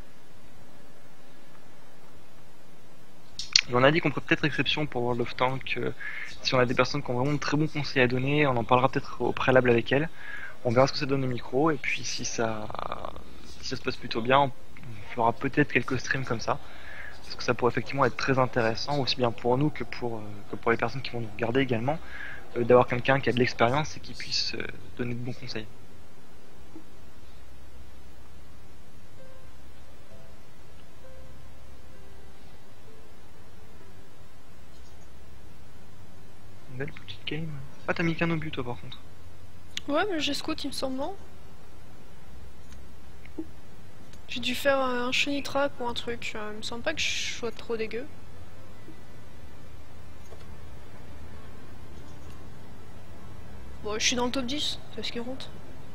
Et on a dit qu'on ferait peut-être exception pour World of Tanks, euh, si on a des personnes qui ont vraiment de très bons conseils à donner, on en parlera peut-être au préalable avec elles. On verra ce que ça donne au micro, et puis si ça, si ça se passe plutôt bien, on fera peut-être quelques streams comme ça. Parce que ça pourrait effectivement être très intéressant, aussi bien pour nous que pour, euh, que pour les personnes qui vont nous regarder également, euh, d'avoir quelqu'un qui a de l'expérience et qui puisse euh, donner de bons conseils. Une belle petite game. Ah, t'as mis qu'un obus toi par contre. Ouais, mais j'ai scout, il me semble, non? J'ai dû faire un shiny trap ou un truc. Euh, il me semble pas que je sois trop dégueu. Bon, je suis dans le top dix, c'est ce qui compte.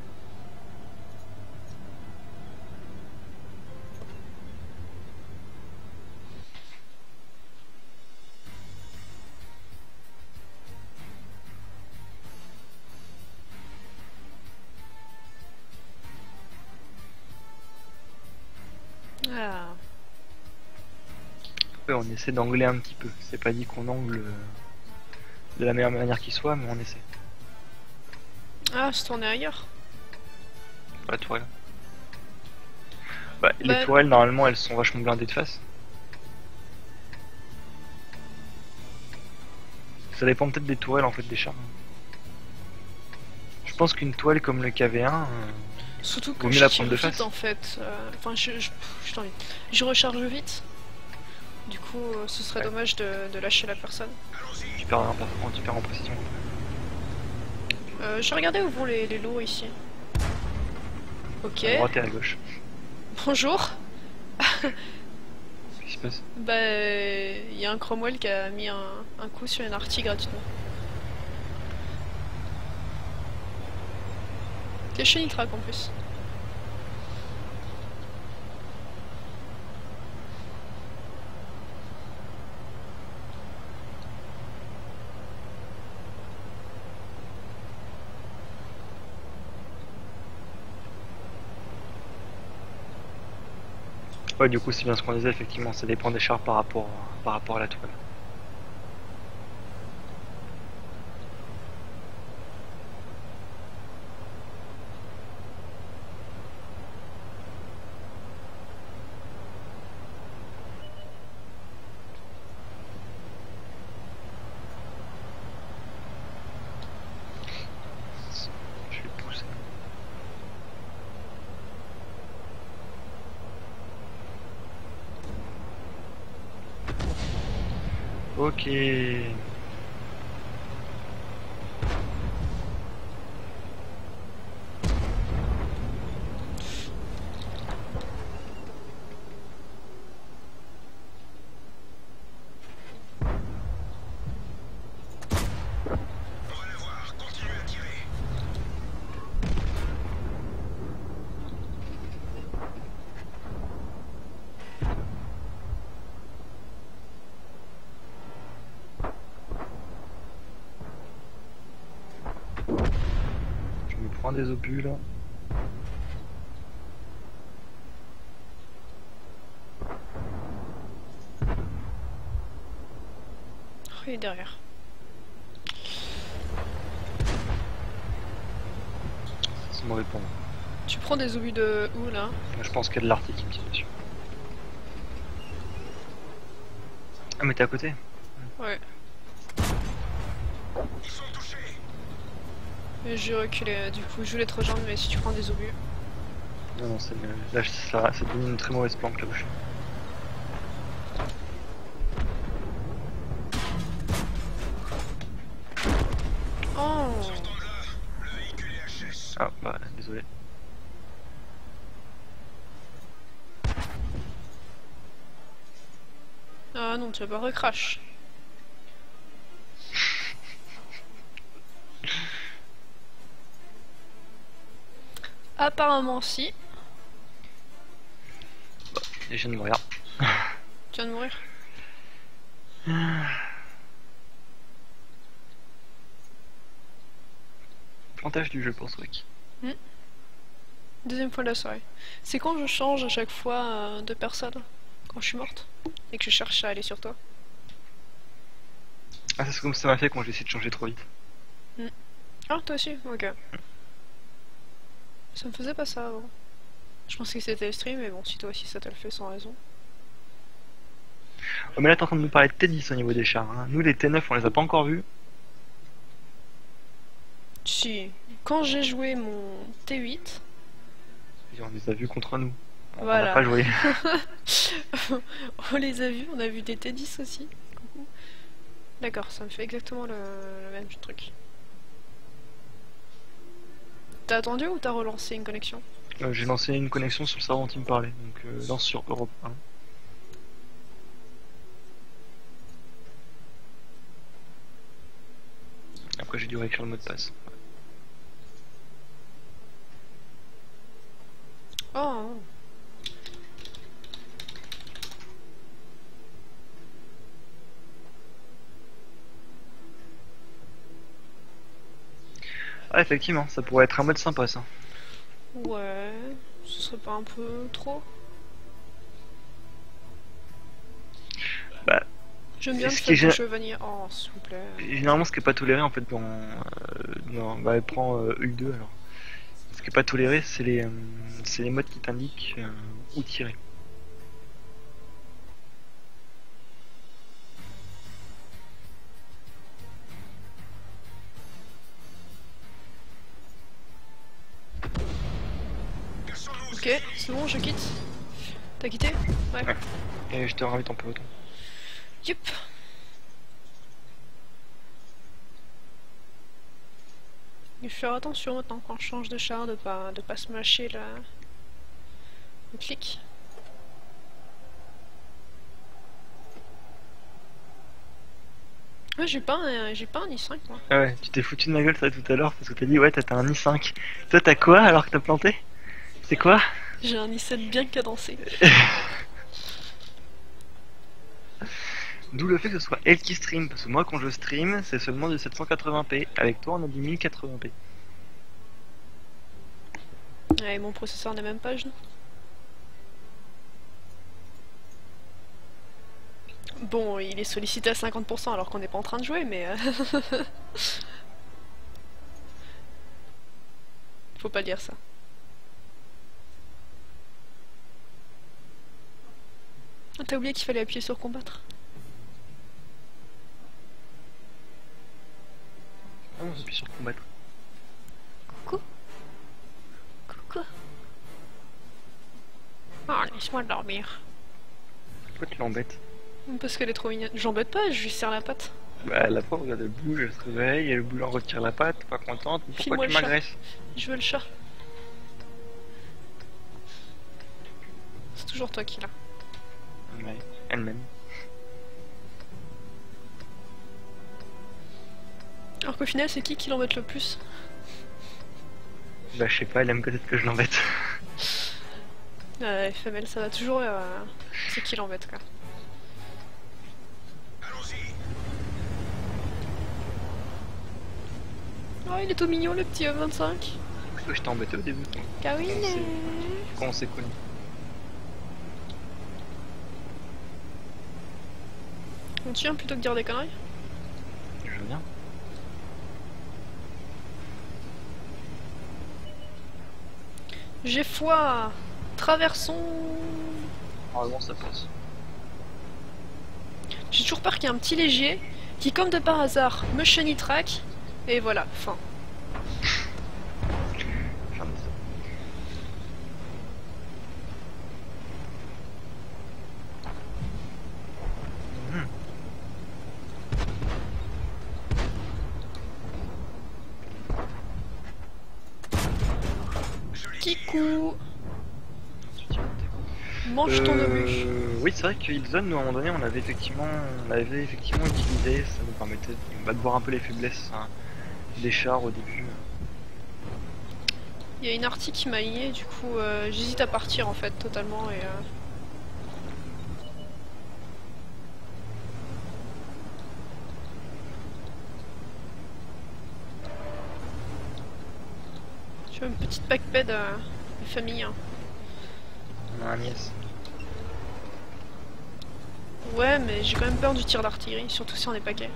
Ah. Ouais, on essaie d'angler un petit peu. C'est pas dit qu'on angle euh, de la meilleure manière qui soit, mais on essaie. Ah, se tourner ailleurs. La tourelle. Bah, Bah- les tourelles normalement elles sont vachement blindées de face. Ça dépend peut-être des tourelles en fait, des charmes. Je pense qu'une toile comme le K V un, euh, Surtout que Vaut mieux je la tire prendre de vite face. en fait. Euh, Enfin, je, je, je, t'en- je recharge vite. Du coup, euh, ce serait Ouais. dommage de, de lâcher la personne. tu perds en, en- tu perds en précision. Euh, j'ai regardé où vont les, les lots ici. Ok. À droite et à gauche. Bonjour. Qu'est-ce qui se passe? Bah, il y a un Cromwell qui a mis un, un coup sur une artie gratuitement. C'est shiny trap en plus. Ouais, du coup, c'est bien ce qu'on disait, effectivement, ça dépend des chars par rapport, par rapport à la toile. Je vais pousser. Ok. prends des obus là. Oh, il est derrière. C'est mauvais pour moi. Tu prends des obus de où là? Je pense qu'il y a de l'arté qui me tire dessus. Ah mais t'es à côté? Ouais. Ils sont touchés. Mais j'ai reculé, du coup je voulais te rejoindre, mais si tu prends des obus. Non non, c'est là ça, ça devient une très mauvaise planque là où je suis. Oh! Sortant de là, le véhicule est H S. Ah bah désolé. Ah non, tu vas pas recrash. Apparemment si. Et je viens de mourir. Tu viens de mourir. Plantage du jeu pour ce week. Deuxième fois de la soirée. C'est quand je change à chaque fois euh, de personne, quand je suis morte, et que je cherche à aller sur toi. Ah c'est comme ça m'a fait quand j'ai essayé de changer trop vite. Ah, toi aussi? Ok. Ça me faisait pas ça avant. Je pensais que c'était le stream, mais bon, si toi aussi ça te le fait sans raison. Oh, mais là t'es en train de nous parler de T dix au niveau des chars. Hein. Nous les T neuf on les a pas encore vus. Si, quand j'ai joué mon T huit, Et on les a vus contre nous. On Voilà. n'a pas joué. on les a vus, on a vu des T dix aussi. Coucou. D'accord, ça me fait exactement le, le même truc. T'as attendu ou t'as relancé une connexion? Euh, j'ai lancé une connexion sur le serveur dont il me parlait. Donc euh, lance sur Europe un. Après j'ai dû réécrire le mot de passe. Oh. Ah effectivement, ça pourrait être un mode sympa ça. Ouais, ce serait pas un peu trop? Bah, J'aime bien le ce qui fait est que gê- je vanille. Oh, s'il vous plaît. généralement ce qui est pas toléré en fait dans... Euh, dans bah prends euh, U deux alors. Ce qui est pas toléré c'est les, euh, c'est les modes qui t'indiquent euh, où tirer. Personne n'ose. Ok, c'est bon, je quitte. T'as quitté? Ouais. Ouais. Et je te ramène ton peloton. Yup. Il faut faire attention maintenant quand je change de char de pas de pas se mâcher la... le clic. Ouais, j'ai pas un, j'ai pas un i cinq moi. Ah ouais, tu t'es foutu de ma gueule ça tout à l'heure parce que t'as dit ouais t'as un i cinq. Toi t'as quoi alors que t'as planté? C'est quoi? J'ai un i sept bien cadencé. D'où le fait que ce soit elle qui stream, parce que moi quand je stream c'est seulement du sept cent quatre-vingts p, avec toi on a du mille quatre-vingts p. Ouais, mon processeur n'a même pas à genoux. Bon, il est sollicité à cinquante pour cent alors qu'on n'est pas en train de jouer, mais... euh, Faut pas dire ça. Ah, t'as oublié qu'il fallait appuyer sur combattre? Ah non, j'appuie sur combattre. Coucou. Coucou. Ah, laisse-moi dormir. Pourquoi tu l'embêtes? Parce qu'elle est trop mignonne. J'embête pas, je lui serre la patte. Bah la pauvre regarde elle bouge, elle se réveille, elle bouge, en retire la patte, pas contente, pourquoi File-moi tu le chat. m'agresses? Je veux le chat. C'est toujours toi qui l'as. Ouais, elle-même. Alors qu'au final, c'est qui qui l'embête le plus? Bah je sais pas, elle aime peut-être que je l'embête. Euh, F M L, ça va toujours... Euh... C'est qui l'embête, quoi. Allons-y. Oh, il est tout mignon, le petit E vingt-cinq. que je t'ai embêté au début. Quand Kawiné. quand on s'est connus. On tue hein, plutôt que de dire des conneries. Je veux bien. J'ai foi. Traversons. Normalement ça passe. J'ai toujours peur qu'il y ait un petit léger qui, comme de par hasard, me chenille track. Et voilà, fin. Fin de ça. Mhm. Petit coup. Tu tiens. Mange ton obus. Euh, oui, c'est vrai que Hillzone, nous, à un moment donné, on avait effectivement, on l'avait effectivement utilisé. Ça nous permettait de, bah, de voir un peu les faiblesses hein, des chars au début. Il y a une artie qui m'a aligné, du coup euh, j'hésite à partir en fait totalement et euh... je fais une petite backped euh, de famille. Hein. On a un Nièce. Ouais mais j'ai quand même peur du tir d'artillerie, surtout si on est paquet.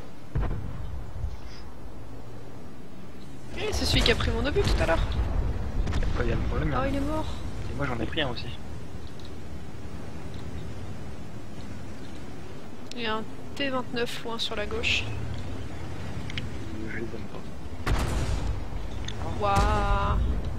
Eh, c'est celui qui a pris mon obus tout à l'heure. Il y a le problème. Ah hein. il est mort. Et moi j'en ai pris un aussi. Il y a un T vingt-neuf loin sur la gauche. Je les aime pas. Waouh.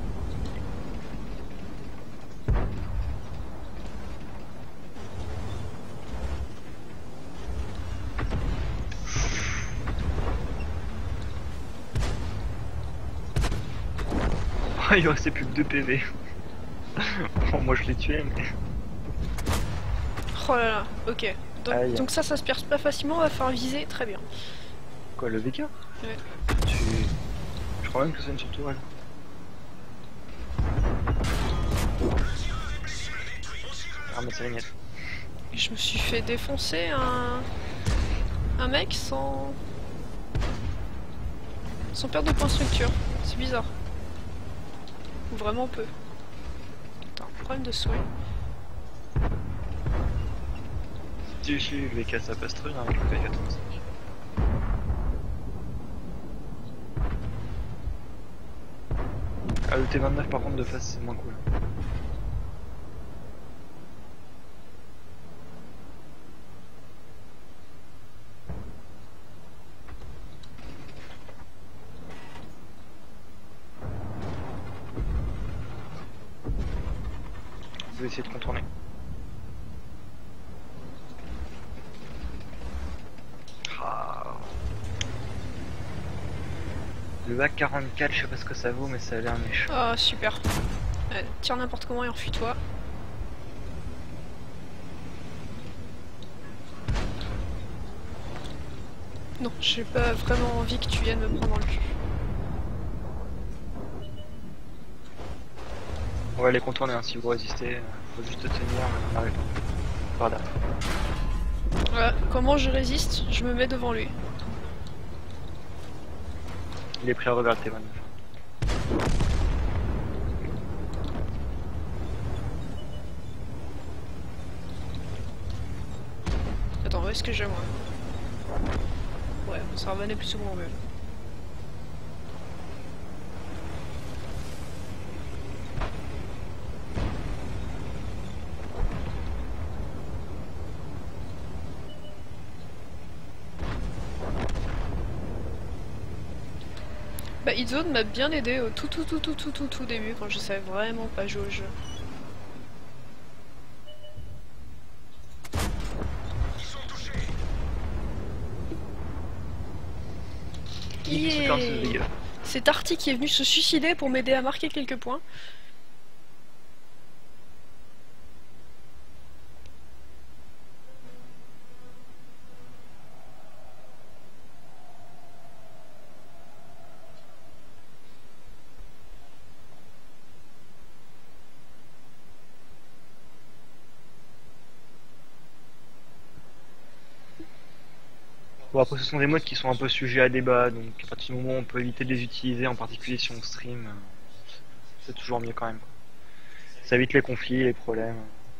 Ah, il restait plus que deux P V. Bon, moi je l'ai tué, mais. Oh là là, ok. Donc, Aïe. donc ça, ça se perce pas facilement, on va faire viser, très bien. Quoi, le V K? Ouais. Tu... Je crois même que c'est une sur tourelle. Ah, mais c'est la miette. Je me suis fait défoncer un... un mec sans... sans perdre de point structure. C'est bizarre. Ou vraiment peu. Attends, problème de souhait. Si je suis V K, ça passe très bien avec le P quatre-vingt-cinq. Ah, le T vingt-neuf par contre de face c'est moins cool. Vous essayez de contourner. Ah. Le A quarante-quatre, je sais pas ce que ça vaut, mais ça a l'air méchant. Ah super. Ouais, tire n'importe comment et enfuis-toi. Non, j'ai pas vraiment envie que tu viennes me prendre dans le cul. On va les contourner hein, si vous résistez. Faut juste tenir en arrivant. Par derrière. Voilà, comment je résiste? Je me mets devant lui. Il est pris à revers le T vingt-neuf. Attends, où est-ce que j'ai moi? Ouais, ça revenait plus souvent au mieux. Bah, Itzone m'a bien aidé au tout tout tout tout tout tout tout début quand je savais vraiment pas jouer au jeu. Ils sont touchés. Yeah. soixante-quinze dégâts. C'est Artie qui est venu se suicider pour m'aider à marquer quelques points. Bon après ce sont des modes qui sont un peu sujets à débat, donc à partir du moment où on peut éviter de les utiliser, en particulier si on stream, euh, C'est toujours mieux quand même. Ça évite les conflits, les problèmes.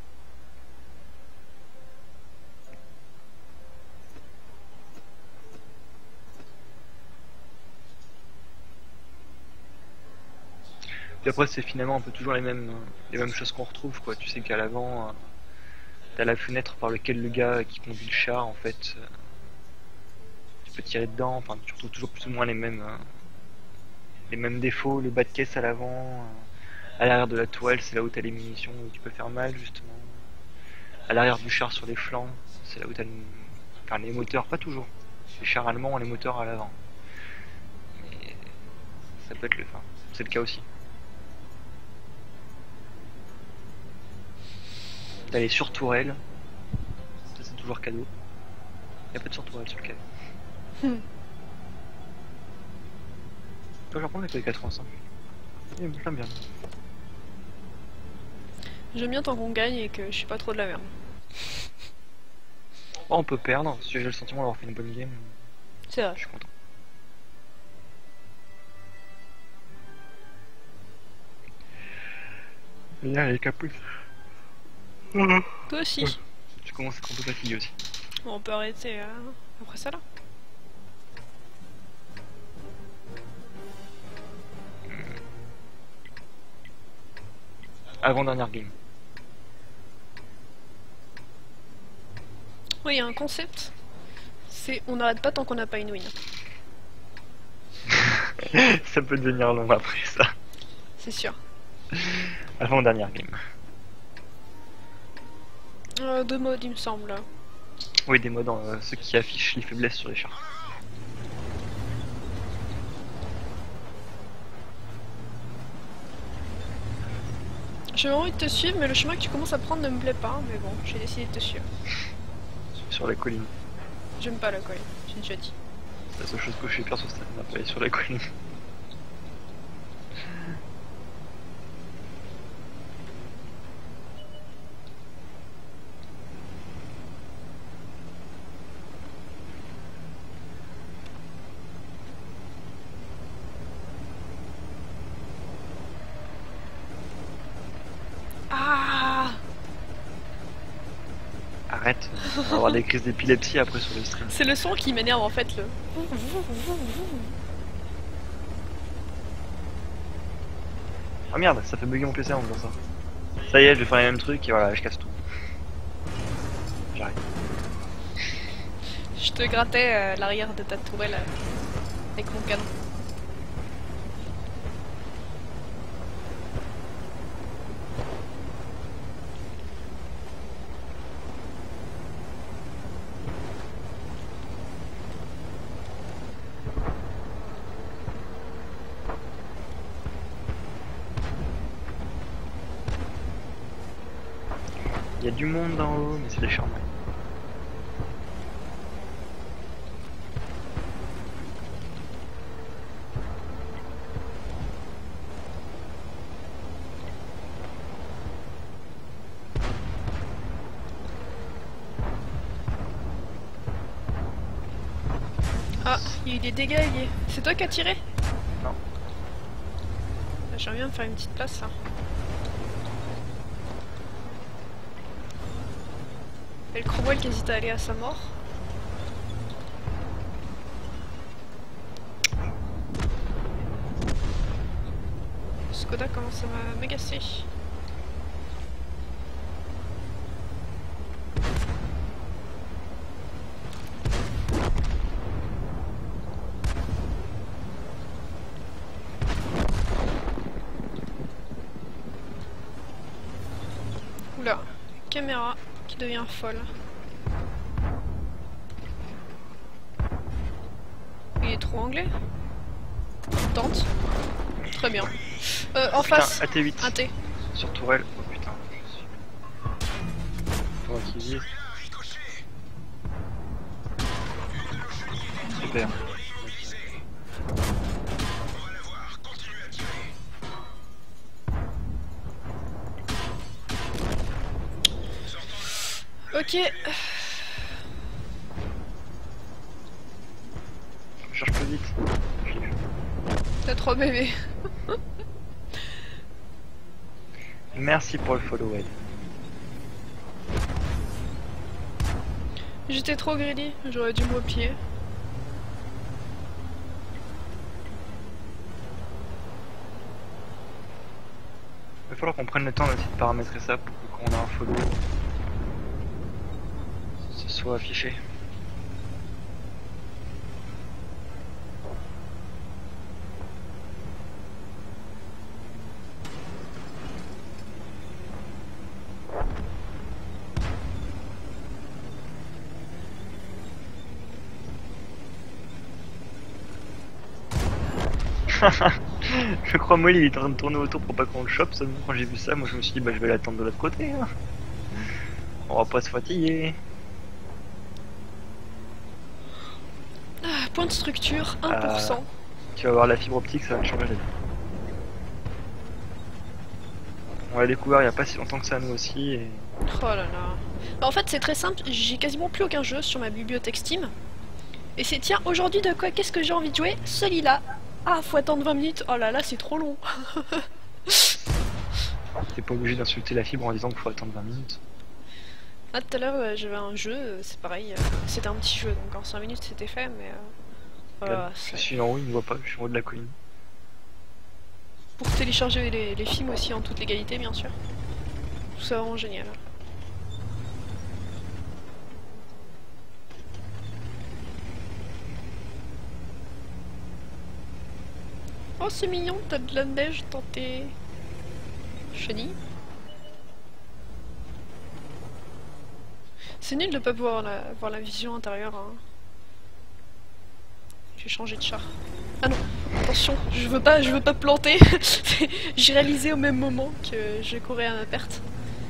Puis après c'est finalement un peu toujours les mêmes les mêmes choses qu'on retrouve quoi. Tu sais qu'à l'avant euh, t'as la fenêtre par laquelle le gars qui conduit le char en fait euh, tu peux tirer dedans, enfin tu retrouves toujours plus ou moins les mêmes euh, les mêmes défauts, le bas de caisse à l'avant, euh, à l'arrière de la toile c'est là où t'as les munitions où tu peux faire mal justement. À l'arrière du char sur les flancs, c'est là où t'as le... enfin les moteurs, pas toujours. Les chars allemands ont les moteurs à l'avant. Mais ça peut être le enfin, c'est le cas aussi. T'as les sur-tourelles, ça c'est toujours cadeau. Y'a pas de sur-tourelle sur le cadeau. Hmm. Toi j'en prends avec les quatre-vingt-cinq. Il me plaît bien. J'aime bien tant qu'on gagne et que je suis pas trop de la merde. Oh, on peut perdre, si j'ai le sentiment d'avoir fait une bonne game, C'est vrai. je suis content. Et là, les capuches. Toi aussi. Tu commences à être un peu fatigué aussi. Bon, on peut arrêter euh, après ça là. Avant-dernière game. Oui, il y a un concept. C'est on n'arrête pas tant qu'on n'a pas une win. Ça peut devenir long après ça. C'est sûr. Avant-dernière game. Euh, deux modes, il me semble. Oui, des modes, euh, ceux qui affichent les faiblesses sur les chars. J'ai envie de te suivre, mais le chemin que tu commences à prendre ne me plaît pas. Mais bon, j'ai décidé de te suivre. Sur la colline. J'aime pas la colline, j'ai déjà dit. C'est la seule chose que je fais peur sur cette map, aller sur la colline. Ah, Arrête, on va avoir des crises d'épilepsie après sur le stream. c'est le son qui m'énerve en fait. Le. Ah merde, ça fait bugger mon P C en faisant ça. Ça y est, je vais faire les mêmes trucs et voilà, je casse tout. J'arrête. Je te grattais euh, l'arrière de ta tourelle euh, avec mon canon. Il y a du monde en haut, mais c'est des charmants. Ah, il y a eu des dégâts, il y est. C'est toi qui as tiré? Non. J'aimerais bien me faire une petite place là. Et le Cromwell qui hésite à aller à sa mort. Skoda commence à m'agacer. Oula, caméra qui devient folle. Il est trop anglais. Tente. Très bien. Euh, en face, Putain, A T huit. un T. Sur tourelle. Oh putain. Faudra qu'il vise. Super. Ok. Je cherche plus vite. T'as trois bébés. Merci pour le follow, Ed. J'étais trop greedy, j'aurais dû me replier. Il va falloir qu'on prenne le temps aussi de paramétrer ça pour que quand on a un follow, ce soit affiché. Je crois Molly il est en train de tourner autour pour pas qu'on le chope, seulement quand j'ai vu ça, moi je me suis dit bah je vais l'attendre de l'autre côté. Hein. On va pas se fatiguer. Ah, point de structure, un pour cent. Euh, tu vas voir la fibre optique, ça va te changer la vie. On l'a découvert il y a pas si longtemps que ça nous aussi. Et... Oh là là. Bah, en fait c'est très simple, j'ai quasiment plus aucun jeu sur ma bibliothèque Steam. Et c'est tiens, aujourd'hui de quoi qu'est-ce que j'ai envie de jouer? Celui-là. Ah, faut attendre vingt minutes. Oh là là, c'est trop long. T'es pas obligé d'insulter la fibre en disant qu'il faut attendre vingt minutes. Ah, tout à l'heure euh, j'avais un jeu, euh, c'est pareil. Euh, c'était un petit jeu, donc en cinq minutes c'était fait, mais... Euh, voilà, Là, je c'est- suis en haut, il ne voit pas, je suis en haut de la colline. pour télécharger les, les films aussi en toute légalité, bien sûr. Tout ça vraiment génial. Oh, c'est mignon, t'as de la neige dans tes chenilles. C'est nul de pas pouvoir la, voir la vision intérieure. Hein. J'ai changé de char. Ah non, attention, je veux pas, je veux pas planter. J'ai réalisé au même moment que je courais à ma perte.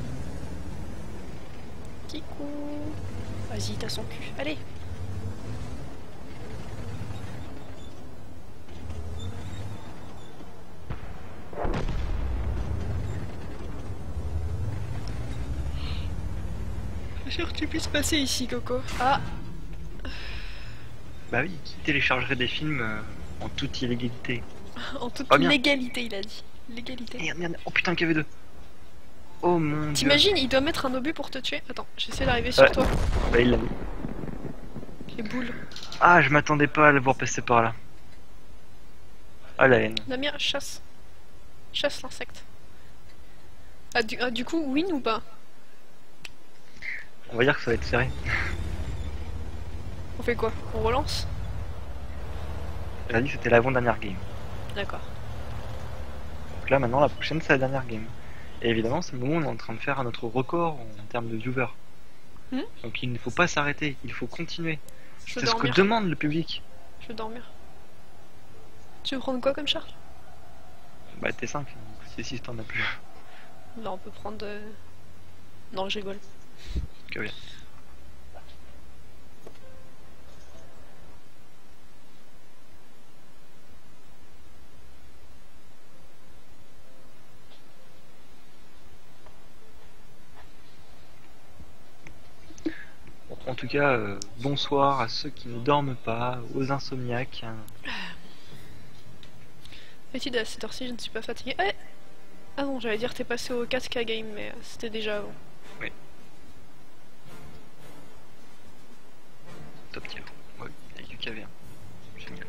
Kikou. Vas-y, t'as son cul. Allez. Je suis sûr que tu puisses passer ici, Coco. Ah, Bah oui, qui téléchargerait des films euh, en toute illégalité? en toute Pas bien. légalité, il a dit. Légalité. Merde, merde, oh putain, K V deux. Oh mon dieu. T'imagines, il doit mettre un obus pour te tuer. Attends, j'essaie d'arriver sur Ouais. toi. Bah il l'a mis. Les boules. Ah, je m'attendais pas à le voir passer par là. Ah la haine. Damien, chasse. Chasse l'insecte. Ah du, ah, du coup, win ou pas? On va dire que ça va être serré. On fait quoi? On relance? Elle a dit que c'était l'avant-dernière game. D'accord. Donc là maintenant la prochaine c'est la dernière game. Et évidemment c'est le moment où on est en train de faire notre record en termes de viewers. Hmm Donc il ne faut pas s'arrêter, il faut continuer. Je veux C'est ce que dormir. demande le public. Je veux dormir. Tu veux prendre quoi comme char? Bah T cinq, c'est six t'en as plus. Là, on peut prendre... euh, non, je rigole. Que bien. Bon, en tout cas, euh, bonsoir à ceux qui ne dorment pas, aux insomniaques. Petite, à cette heure-ci, je ne suis pas fatiguée. Eh ah non, j'allais dire t'es passé au quatre K game, mais euh, c'était déjà avant. Top tier. Ouais, avec du K V un. Génial.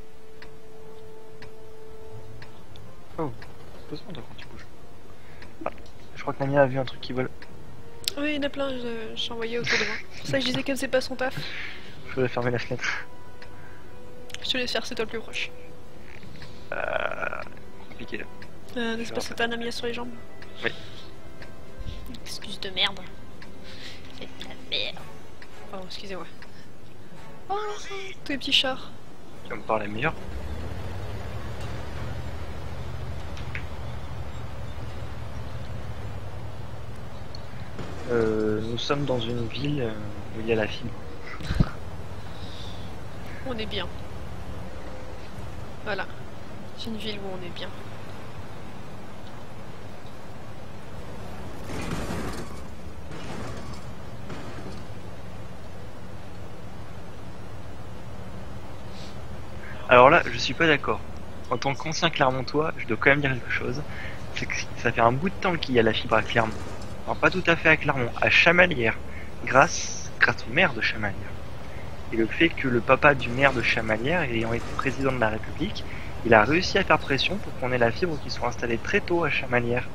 Oh, pose-moi toi quand tu bouges. Ah, je crois que Namia a vu un truc qui vole. Oui, il y en a plein, je- j'ai envoyé autour de moi. C'est pour ça que je disais qu'elle faisait pas son taf. Je voudrais fermer la fenêtre. Je te laisse faire, c'est toi le plus proche. Euh, compliqué là. Euh, N'est-ce pas que t'as un ami sur les jambes? Oui. Excuse de merde. C'est de la merde. Oh, excusez-moi. Oh, tous les petits chars. Tu vas me parler meilleur. Euh, nous sommes dans une ville euh, où il y a la fibre. On est bien. Voilà. C'est une ville où on est bien. Alors là, je suis pas d'accord. En tant qu'ancien Clermontois, je dois quand même dire quelque chose. c'est que ça fait un bout de temps qu'il y a la fibre à Clermont. Alors pas tout à fait à Clermont, à Chamalières, grâce, grâce au maire de Chamalières. Et le fait que le papa du maire de Chamalières, ayant été président de la République, il a réussi à faire pression pour qu'on ait la fibre qui soit installée très tôt à Chamalières.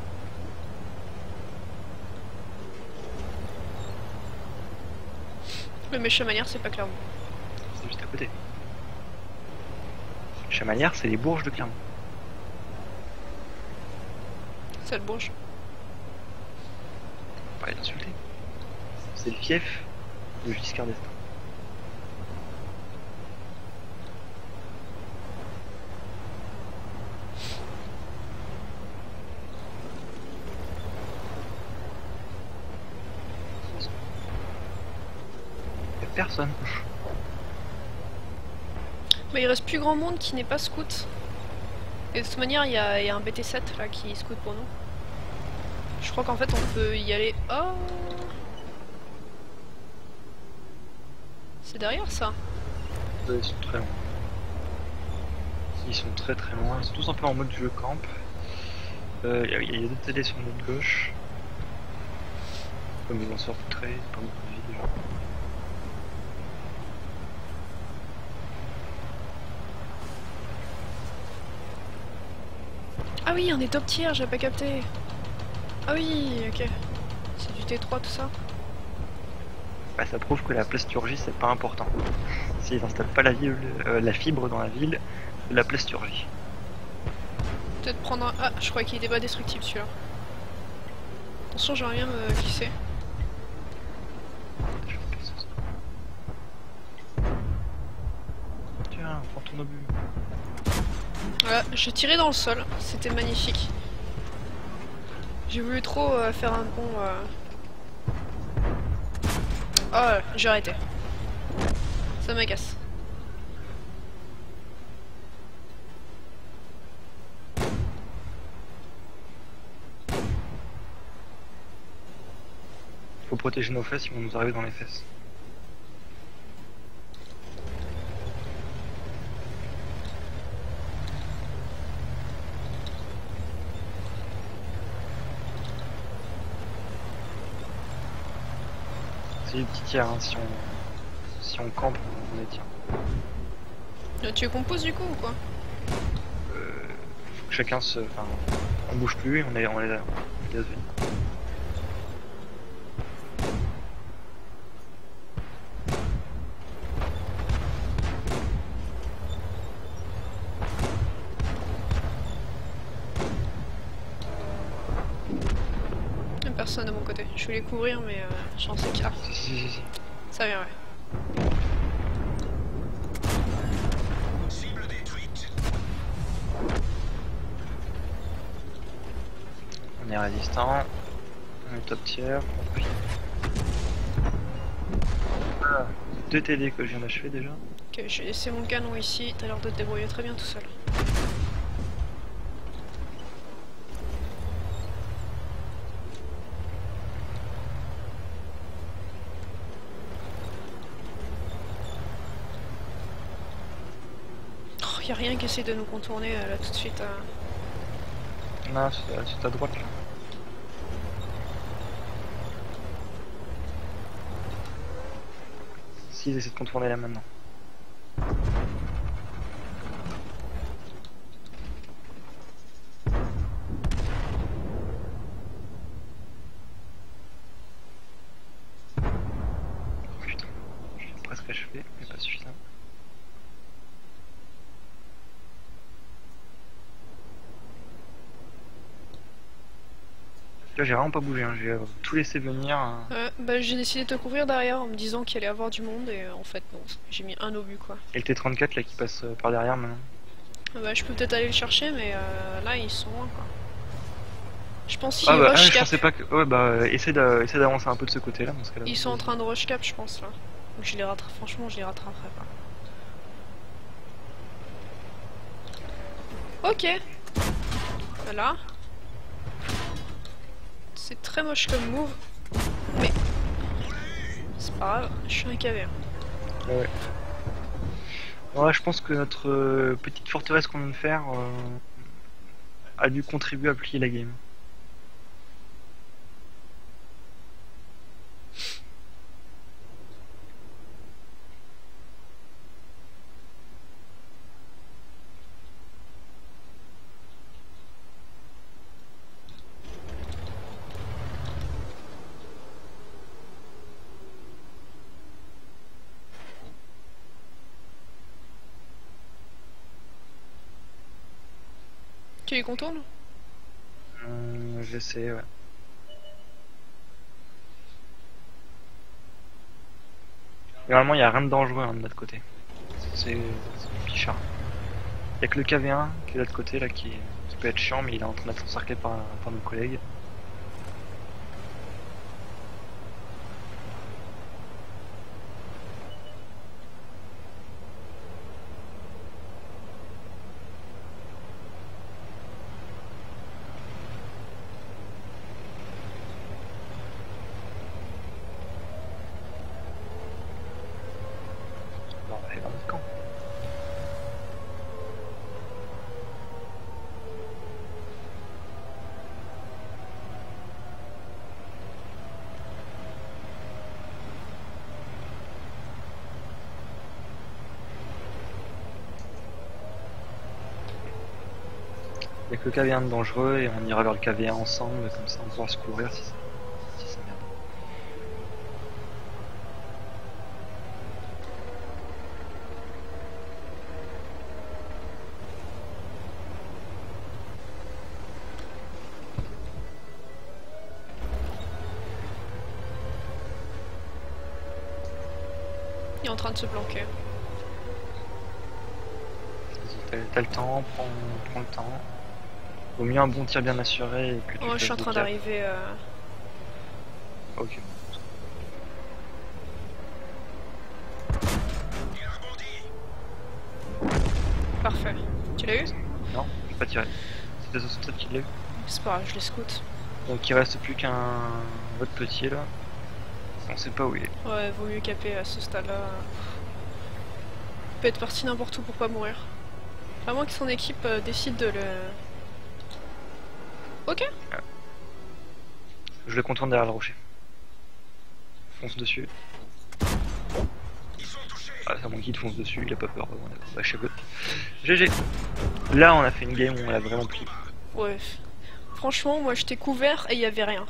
Oui, mais Chamalières, c'est pas Clermont. C'est juste à côté. Chamalières, c'est les Bourges de Clermont. C'est le Bourges. Faut pas être insulté. C'est le fief de Giscard d'Estaing. Y a personne. Mais il reste plus grand monde qui n'est pas scout. Et de toute manière, il y, a- il y a un B T sept là qui scout pour nous. Je crois qu'en fait on peut y aller. Oh, c'est derrière ça. Ouais, ils sont très loin. Ils sont très très loin. Ils sont tous un peu en mode jeu camp. Il euh, y, a- y a deux télés sur notre gauche. Comme ils vont se retrait, pas beaucoup de vie déjà. Ah oui, on est top tier, j'ai pas capté. Ah oui, ok. C'est du T trois tout ça. Bah, ça prouve que la plasturgie c'est pas important. S'ils installent pas la, ville, euh, la fibre dans la ville, c'est la plasturgie. Peut-être prendre un. Ah, je crois qu'il était pas destructible celui-là. Attention, j'aimerais bien me glisser. Tiens, prends ton obus. Voilà, j'ai tiré dans le sol, c'était magnifique. J'ai voulu trop euh, faire un bon. Euh... Oh, j'ai arrêté. Ça m'agace. Faut protéger nos fesses, ils vont nous arriver dans les fesses. C'est des petits tiers, hein, si on si on campe, on les tient. Euh, Tu composes du coup ou quoi? Euh, faut que chacun se. Enfin, on bouge plus et on est on les a. On les a fait. Y'a personne de mon côté. Je vais les couvrir, mais euh, j'en sais qu'il y a. Si, si, si, si. Ça vient, ouais. Cible détruite. On est résistant. On est top tier. On profite. Voilà. Deux T D que je viens d'achever déjà. Ok, j'ai laissé mon canon ici. T'as l'air de te débrouiller très bien tout seul. Oh, y a rien qui essaie de nous contourner euh, là tout de suite. euh. Non, c'est à- c'est à droite là. Si, ils essaient de contourner là maintenant. Putain, je suis presque achevé, mais pas suffisant. Là j'ai vraiment pas bougé, hein. J'ai euh, tout laissé venir. hein. Euh, bah, j'ai décidé de te couvrir derrière en me disant qu'il allait y avoir du monde et euh, en fait non, j'ai mis un obus quoi. Et le T trente-quatre là qui passe euh, par derrière maintenant. Ah bah, je peux peut-être aller le chercher mais euh, là ils sont loin quoi. Je pense qu'ils Ah bah ah, rush je cap. pensais pas que. Ouais bah euh, essaie d'a- essaie d'avancer un peu de ce côté là dans ce cas-là. Ils sont en train de rush cap je pense là. Donc je les rattrape, franchement je les rattraperai pas. Ok. Voilà. C'est très moche comme move. Mais c'est pas grave, je suis un K V. hein. Ouais. Ouais, je pense que notre euh, petite forteresse qu'on vient de faire euh, a dû contribuer à plier la game. Tu les contournes? Hum, J'essaie, ouais. Normalement, il n'y a rien de dangereux hein, de notre côté. C'est pichard. Il n'y a que le K V un qui est de l'autre côté là qui, qui peut être chiant, mais il est en train d'être encerclé par, par nos collègues. Bon, on va aller dans notre camp. Il n'y a que le K V un de dangereux et on ira vers le K V un ensemble, comme ça on pourra se couvrir si ça, si ça merde. Il est en train de se planquer. Vas-y, t'as- T'as le temps, prends, prends le temps. Vaut mieux un bon tir bien assuré et que tu Oh, je suis en fasses train des caps. d'arriver. Euh... Ok. Il a rebondi. Parfait. Tu l'as eu? Non, j'ai pas tiré. C'était soixante-sept qui l'a eu. C'est pas grave, je les scoute. Donc il reste plus qu'un votre petit là. On sait pas où il est. Ouais, vaut mieux caper à ce stade-là. Il peut être parti n'importe où pour pas mourir. À moins que son équipe euh, décide de le... Ok. Je le contourne derrière le rocher. Fonce dessus. Ils sont touchés. Ah, c'est mon guide fonce dessus, il a pas peur. Bon, d'accord. Bah, je sais pas. G G. Là, on a fait une game où on l'a vraiment plié. Ouais. Franchement, moi j'étais couvert et il y avait rien.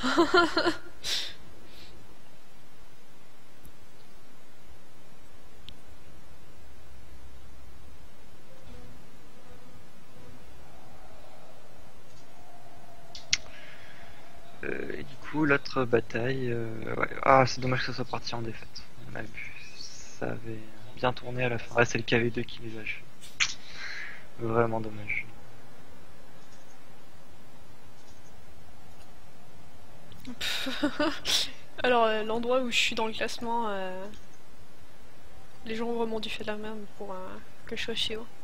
Euh, et du coup, l'autre bataille. Euh, ouais. Ah, c'est dommage que ça soit parti en défaite. On a vu. Ça avait bien tourné à la fin. Ah, c'est le K V deux qui les a achetés. Vraiment dommage. Alors, euh, l'endroit où je suis dans le classement, euh, les gens ont vraiment dû faire de la merde pour euh, que je sois chez eux.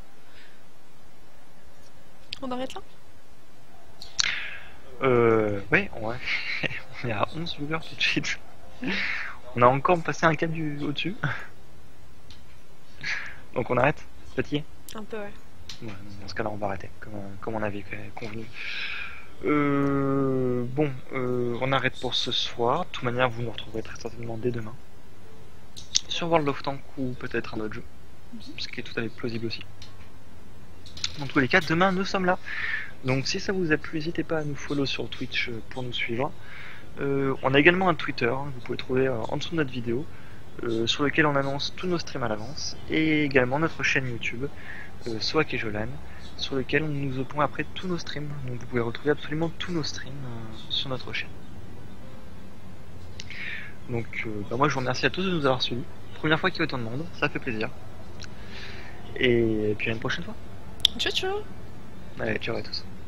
On arrête là? Euh. Ouais, ouais. On est à onze viewers tout de suite. On a encore passé un cap du au-dessus. Donc on arrête, petit. Un peu, ouais. Ouais, dans ce cas-là, on va arrêter, comme, euh, comme on avait convenu. Euh, bon, euh, on arrête pour ce soir. De toute manière, vous nous retrouverez très certainement dès demain sur World of Tanks ou peut-être un autre jeu, ce qui est tout à fait plausible aussi. Dans tous les cas, demain nous sommes là. Donc si ça vous a plu, n'hésitez pas à nous follow sur Twitch pour nous suivre. Euh, on a également un Twitter, hein, que vous pouvez trouver euh, en dessous de notre vidéo, euh, sur lequel on annonce tous nos streams à l'avance, et également notre chaîne YouTube, euh, Swag et Jolan, sur lequel on nous oppose après tous nos streams. Donc vous pouvez retrouver absolument tous nos streams euh, sur notre chaîne. Donc euh, bah moi je vous remercie à tous de nous avoir suivis. Première fois qu'il y a autant de monde, ça fait plaisir. Et puis à une prochaine fois. Ciao ciao! Allez, ciao à tous.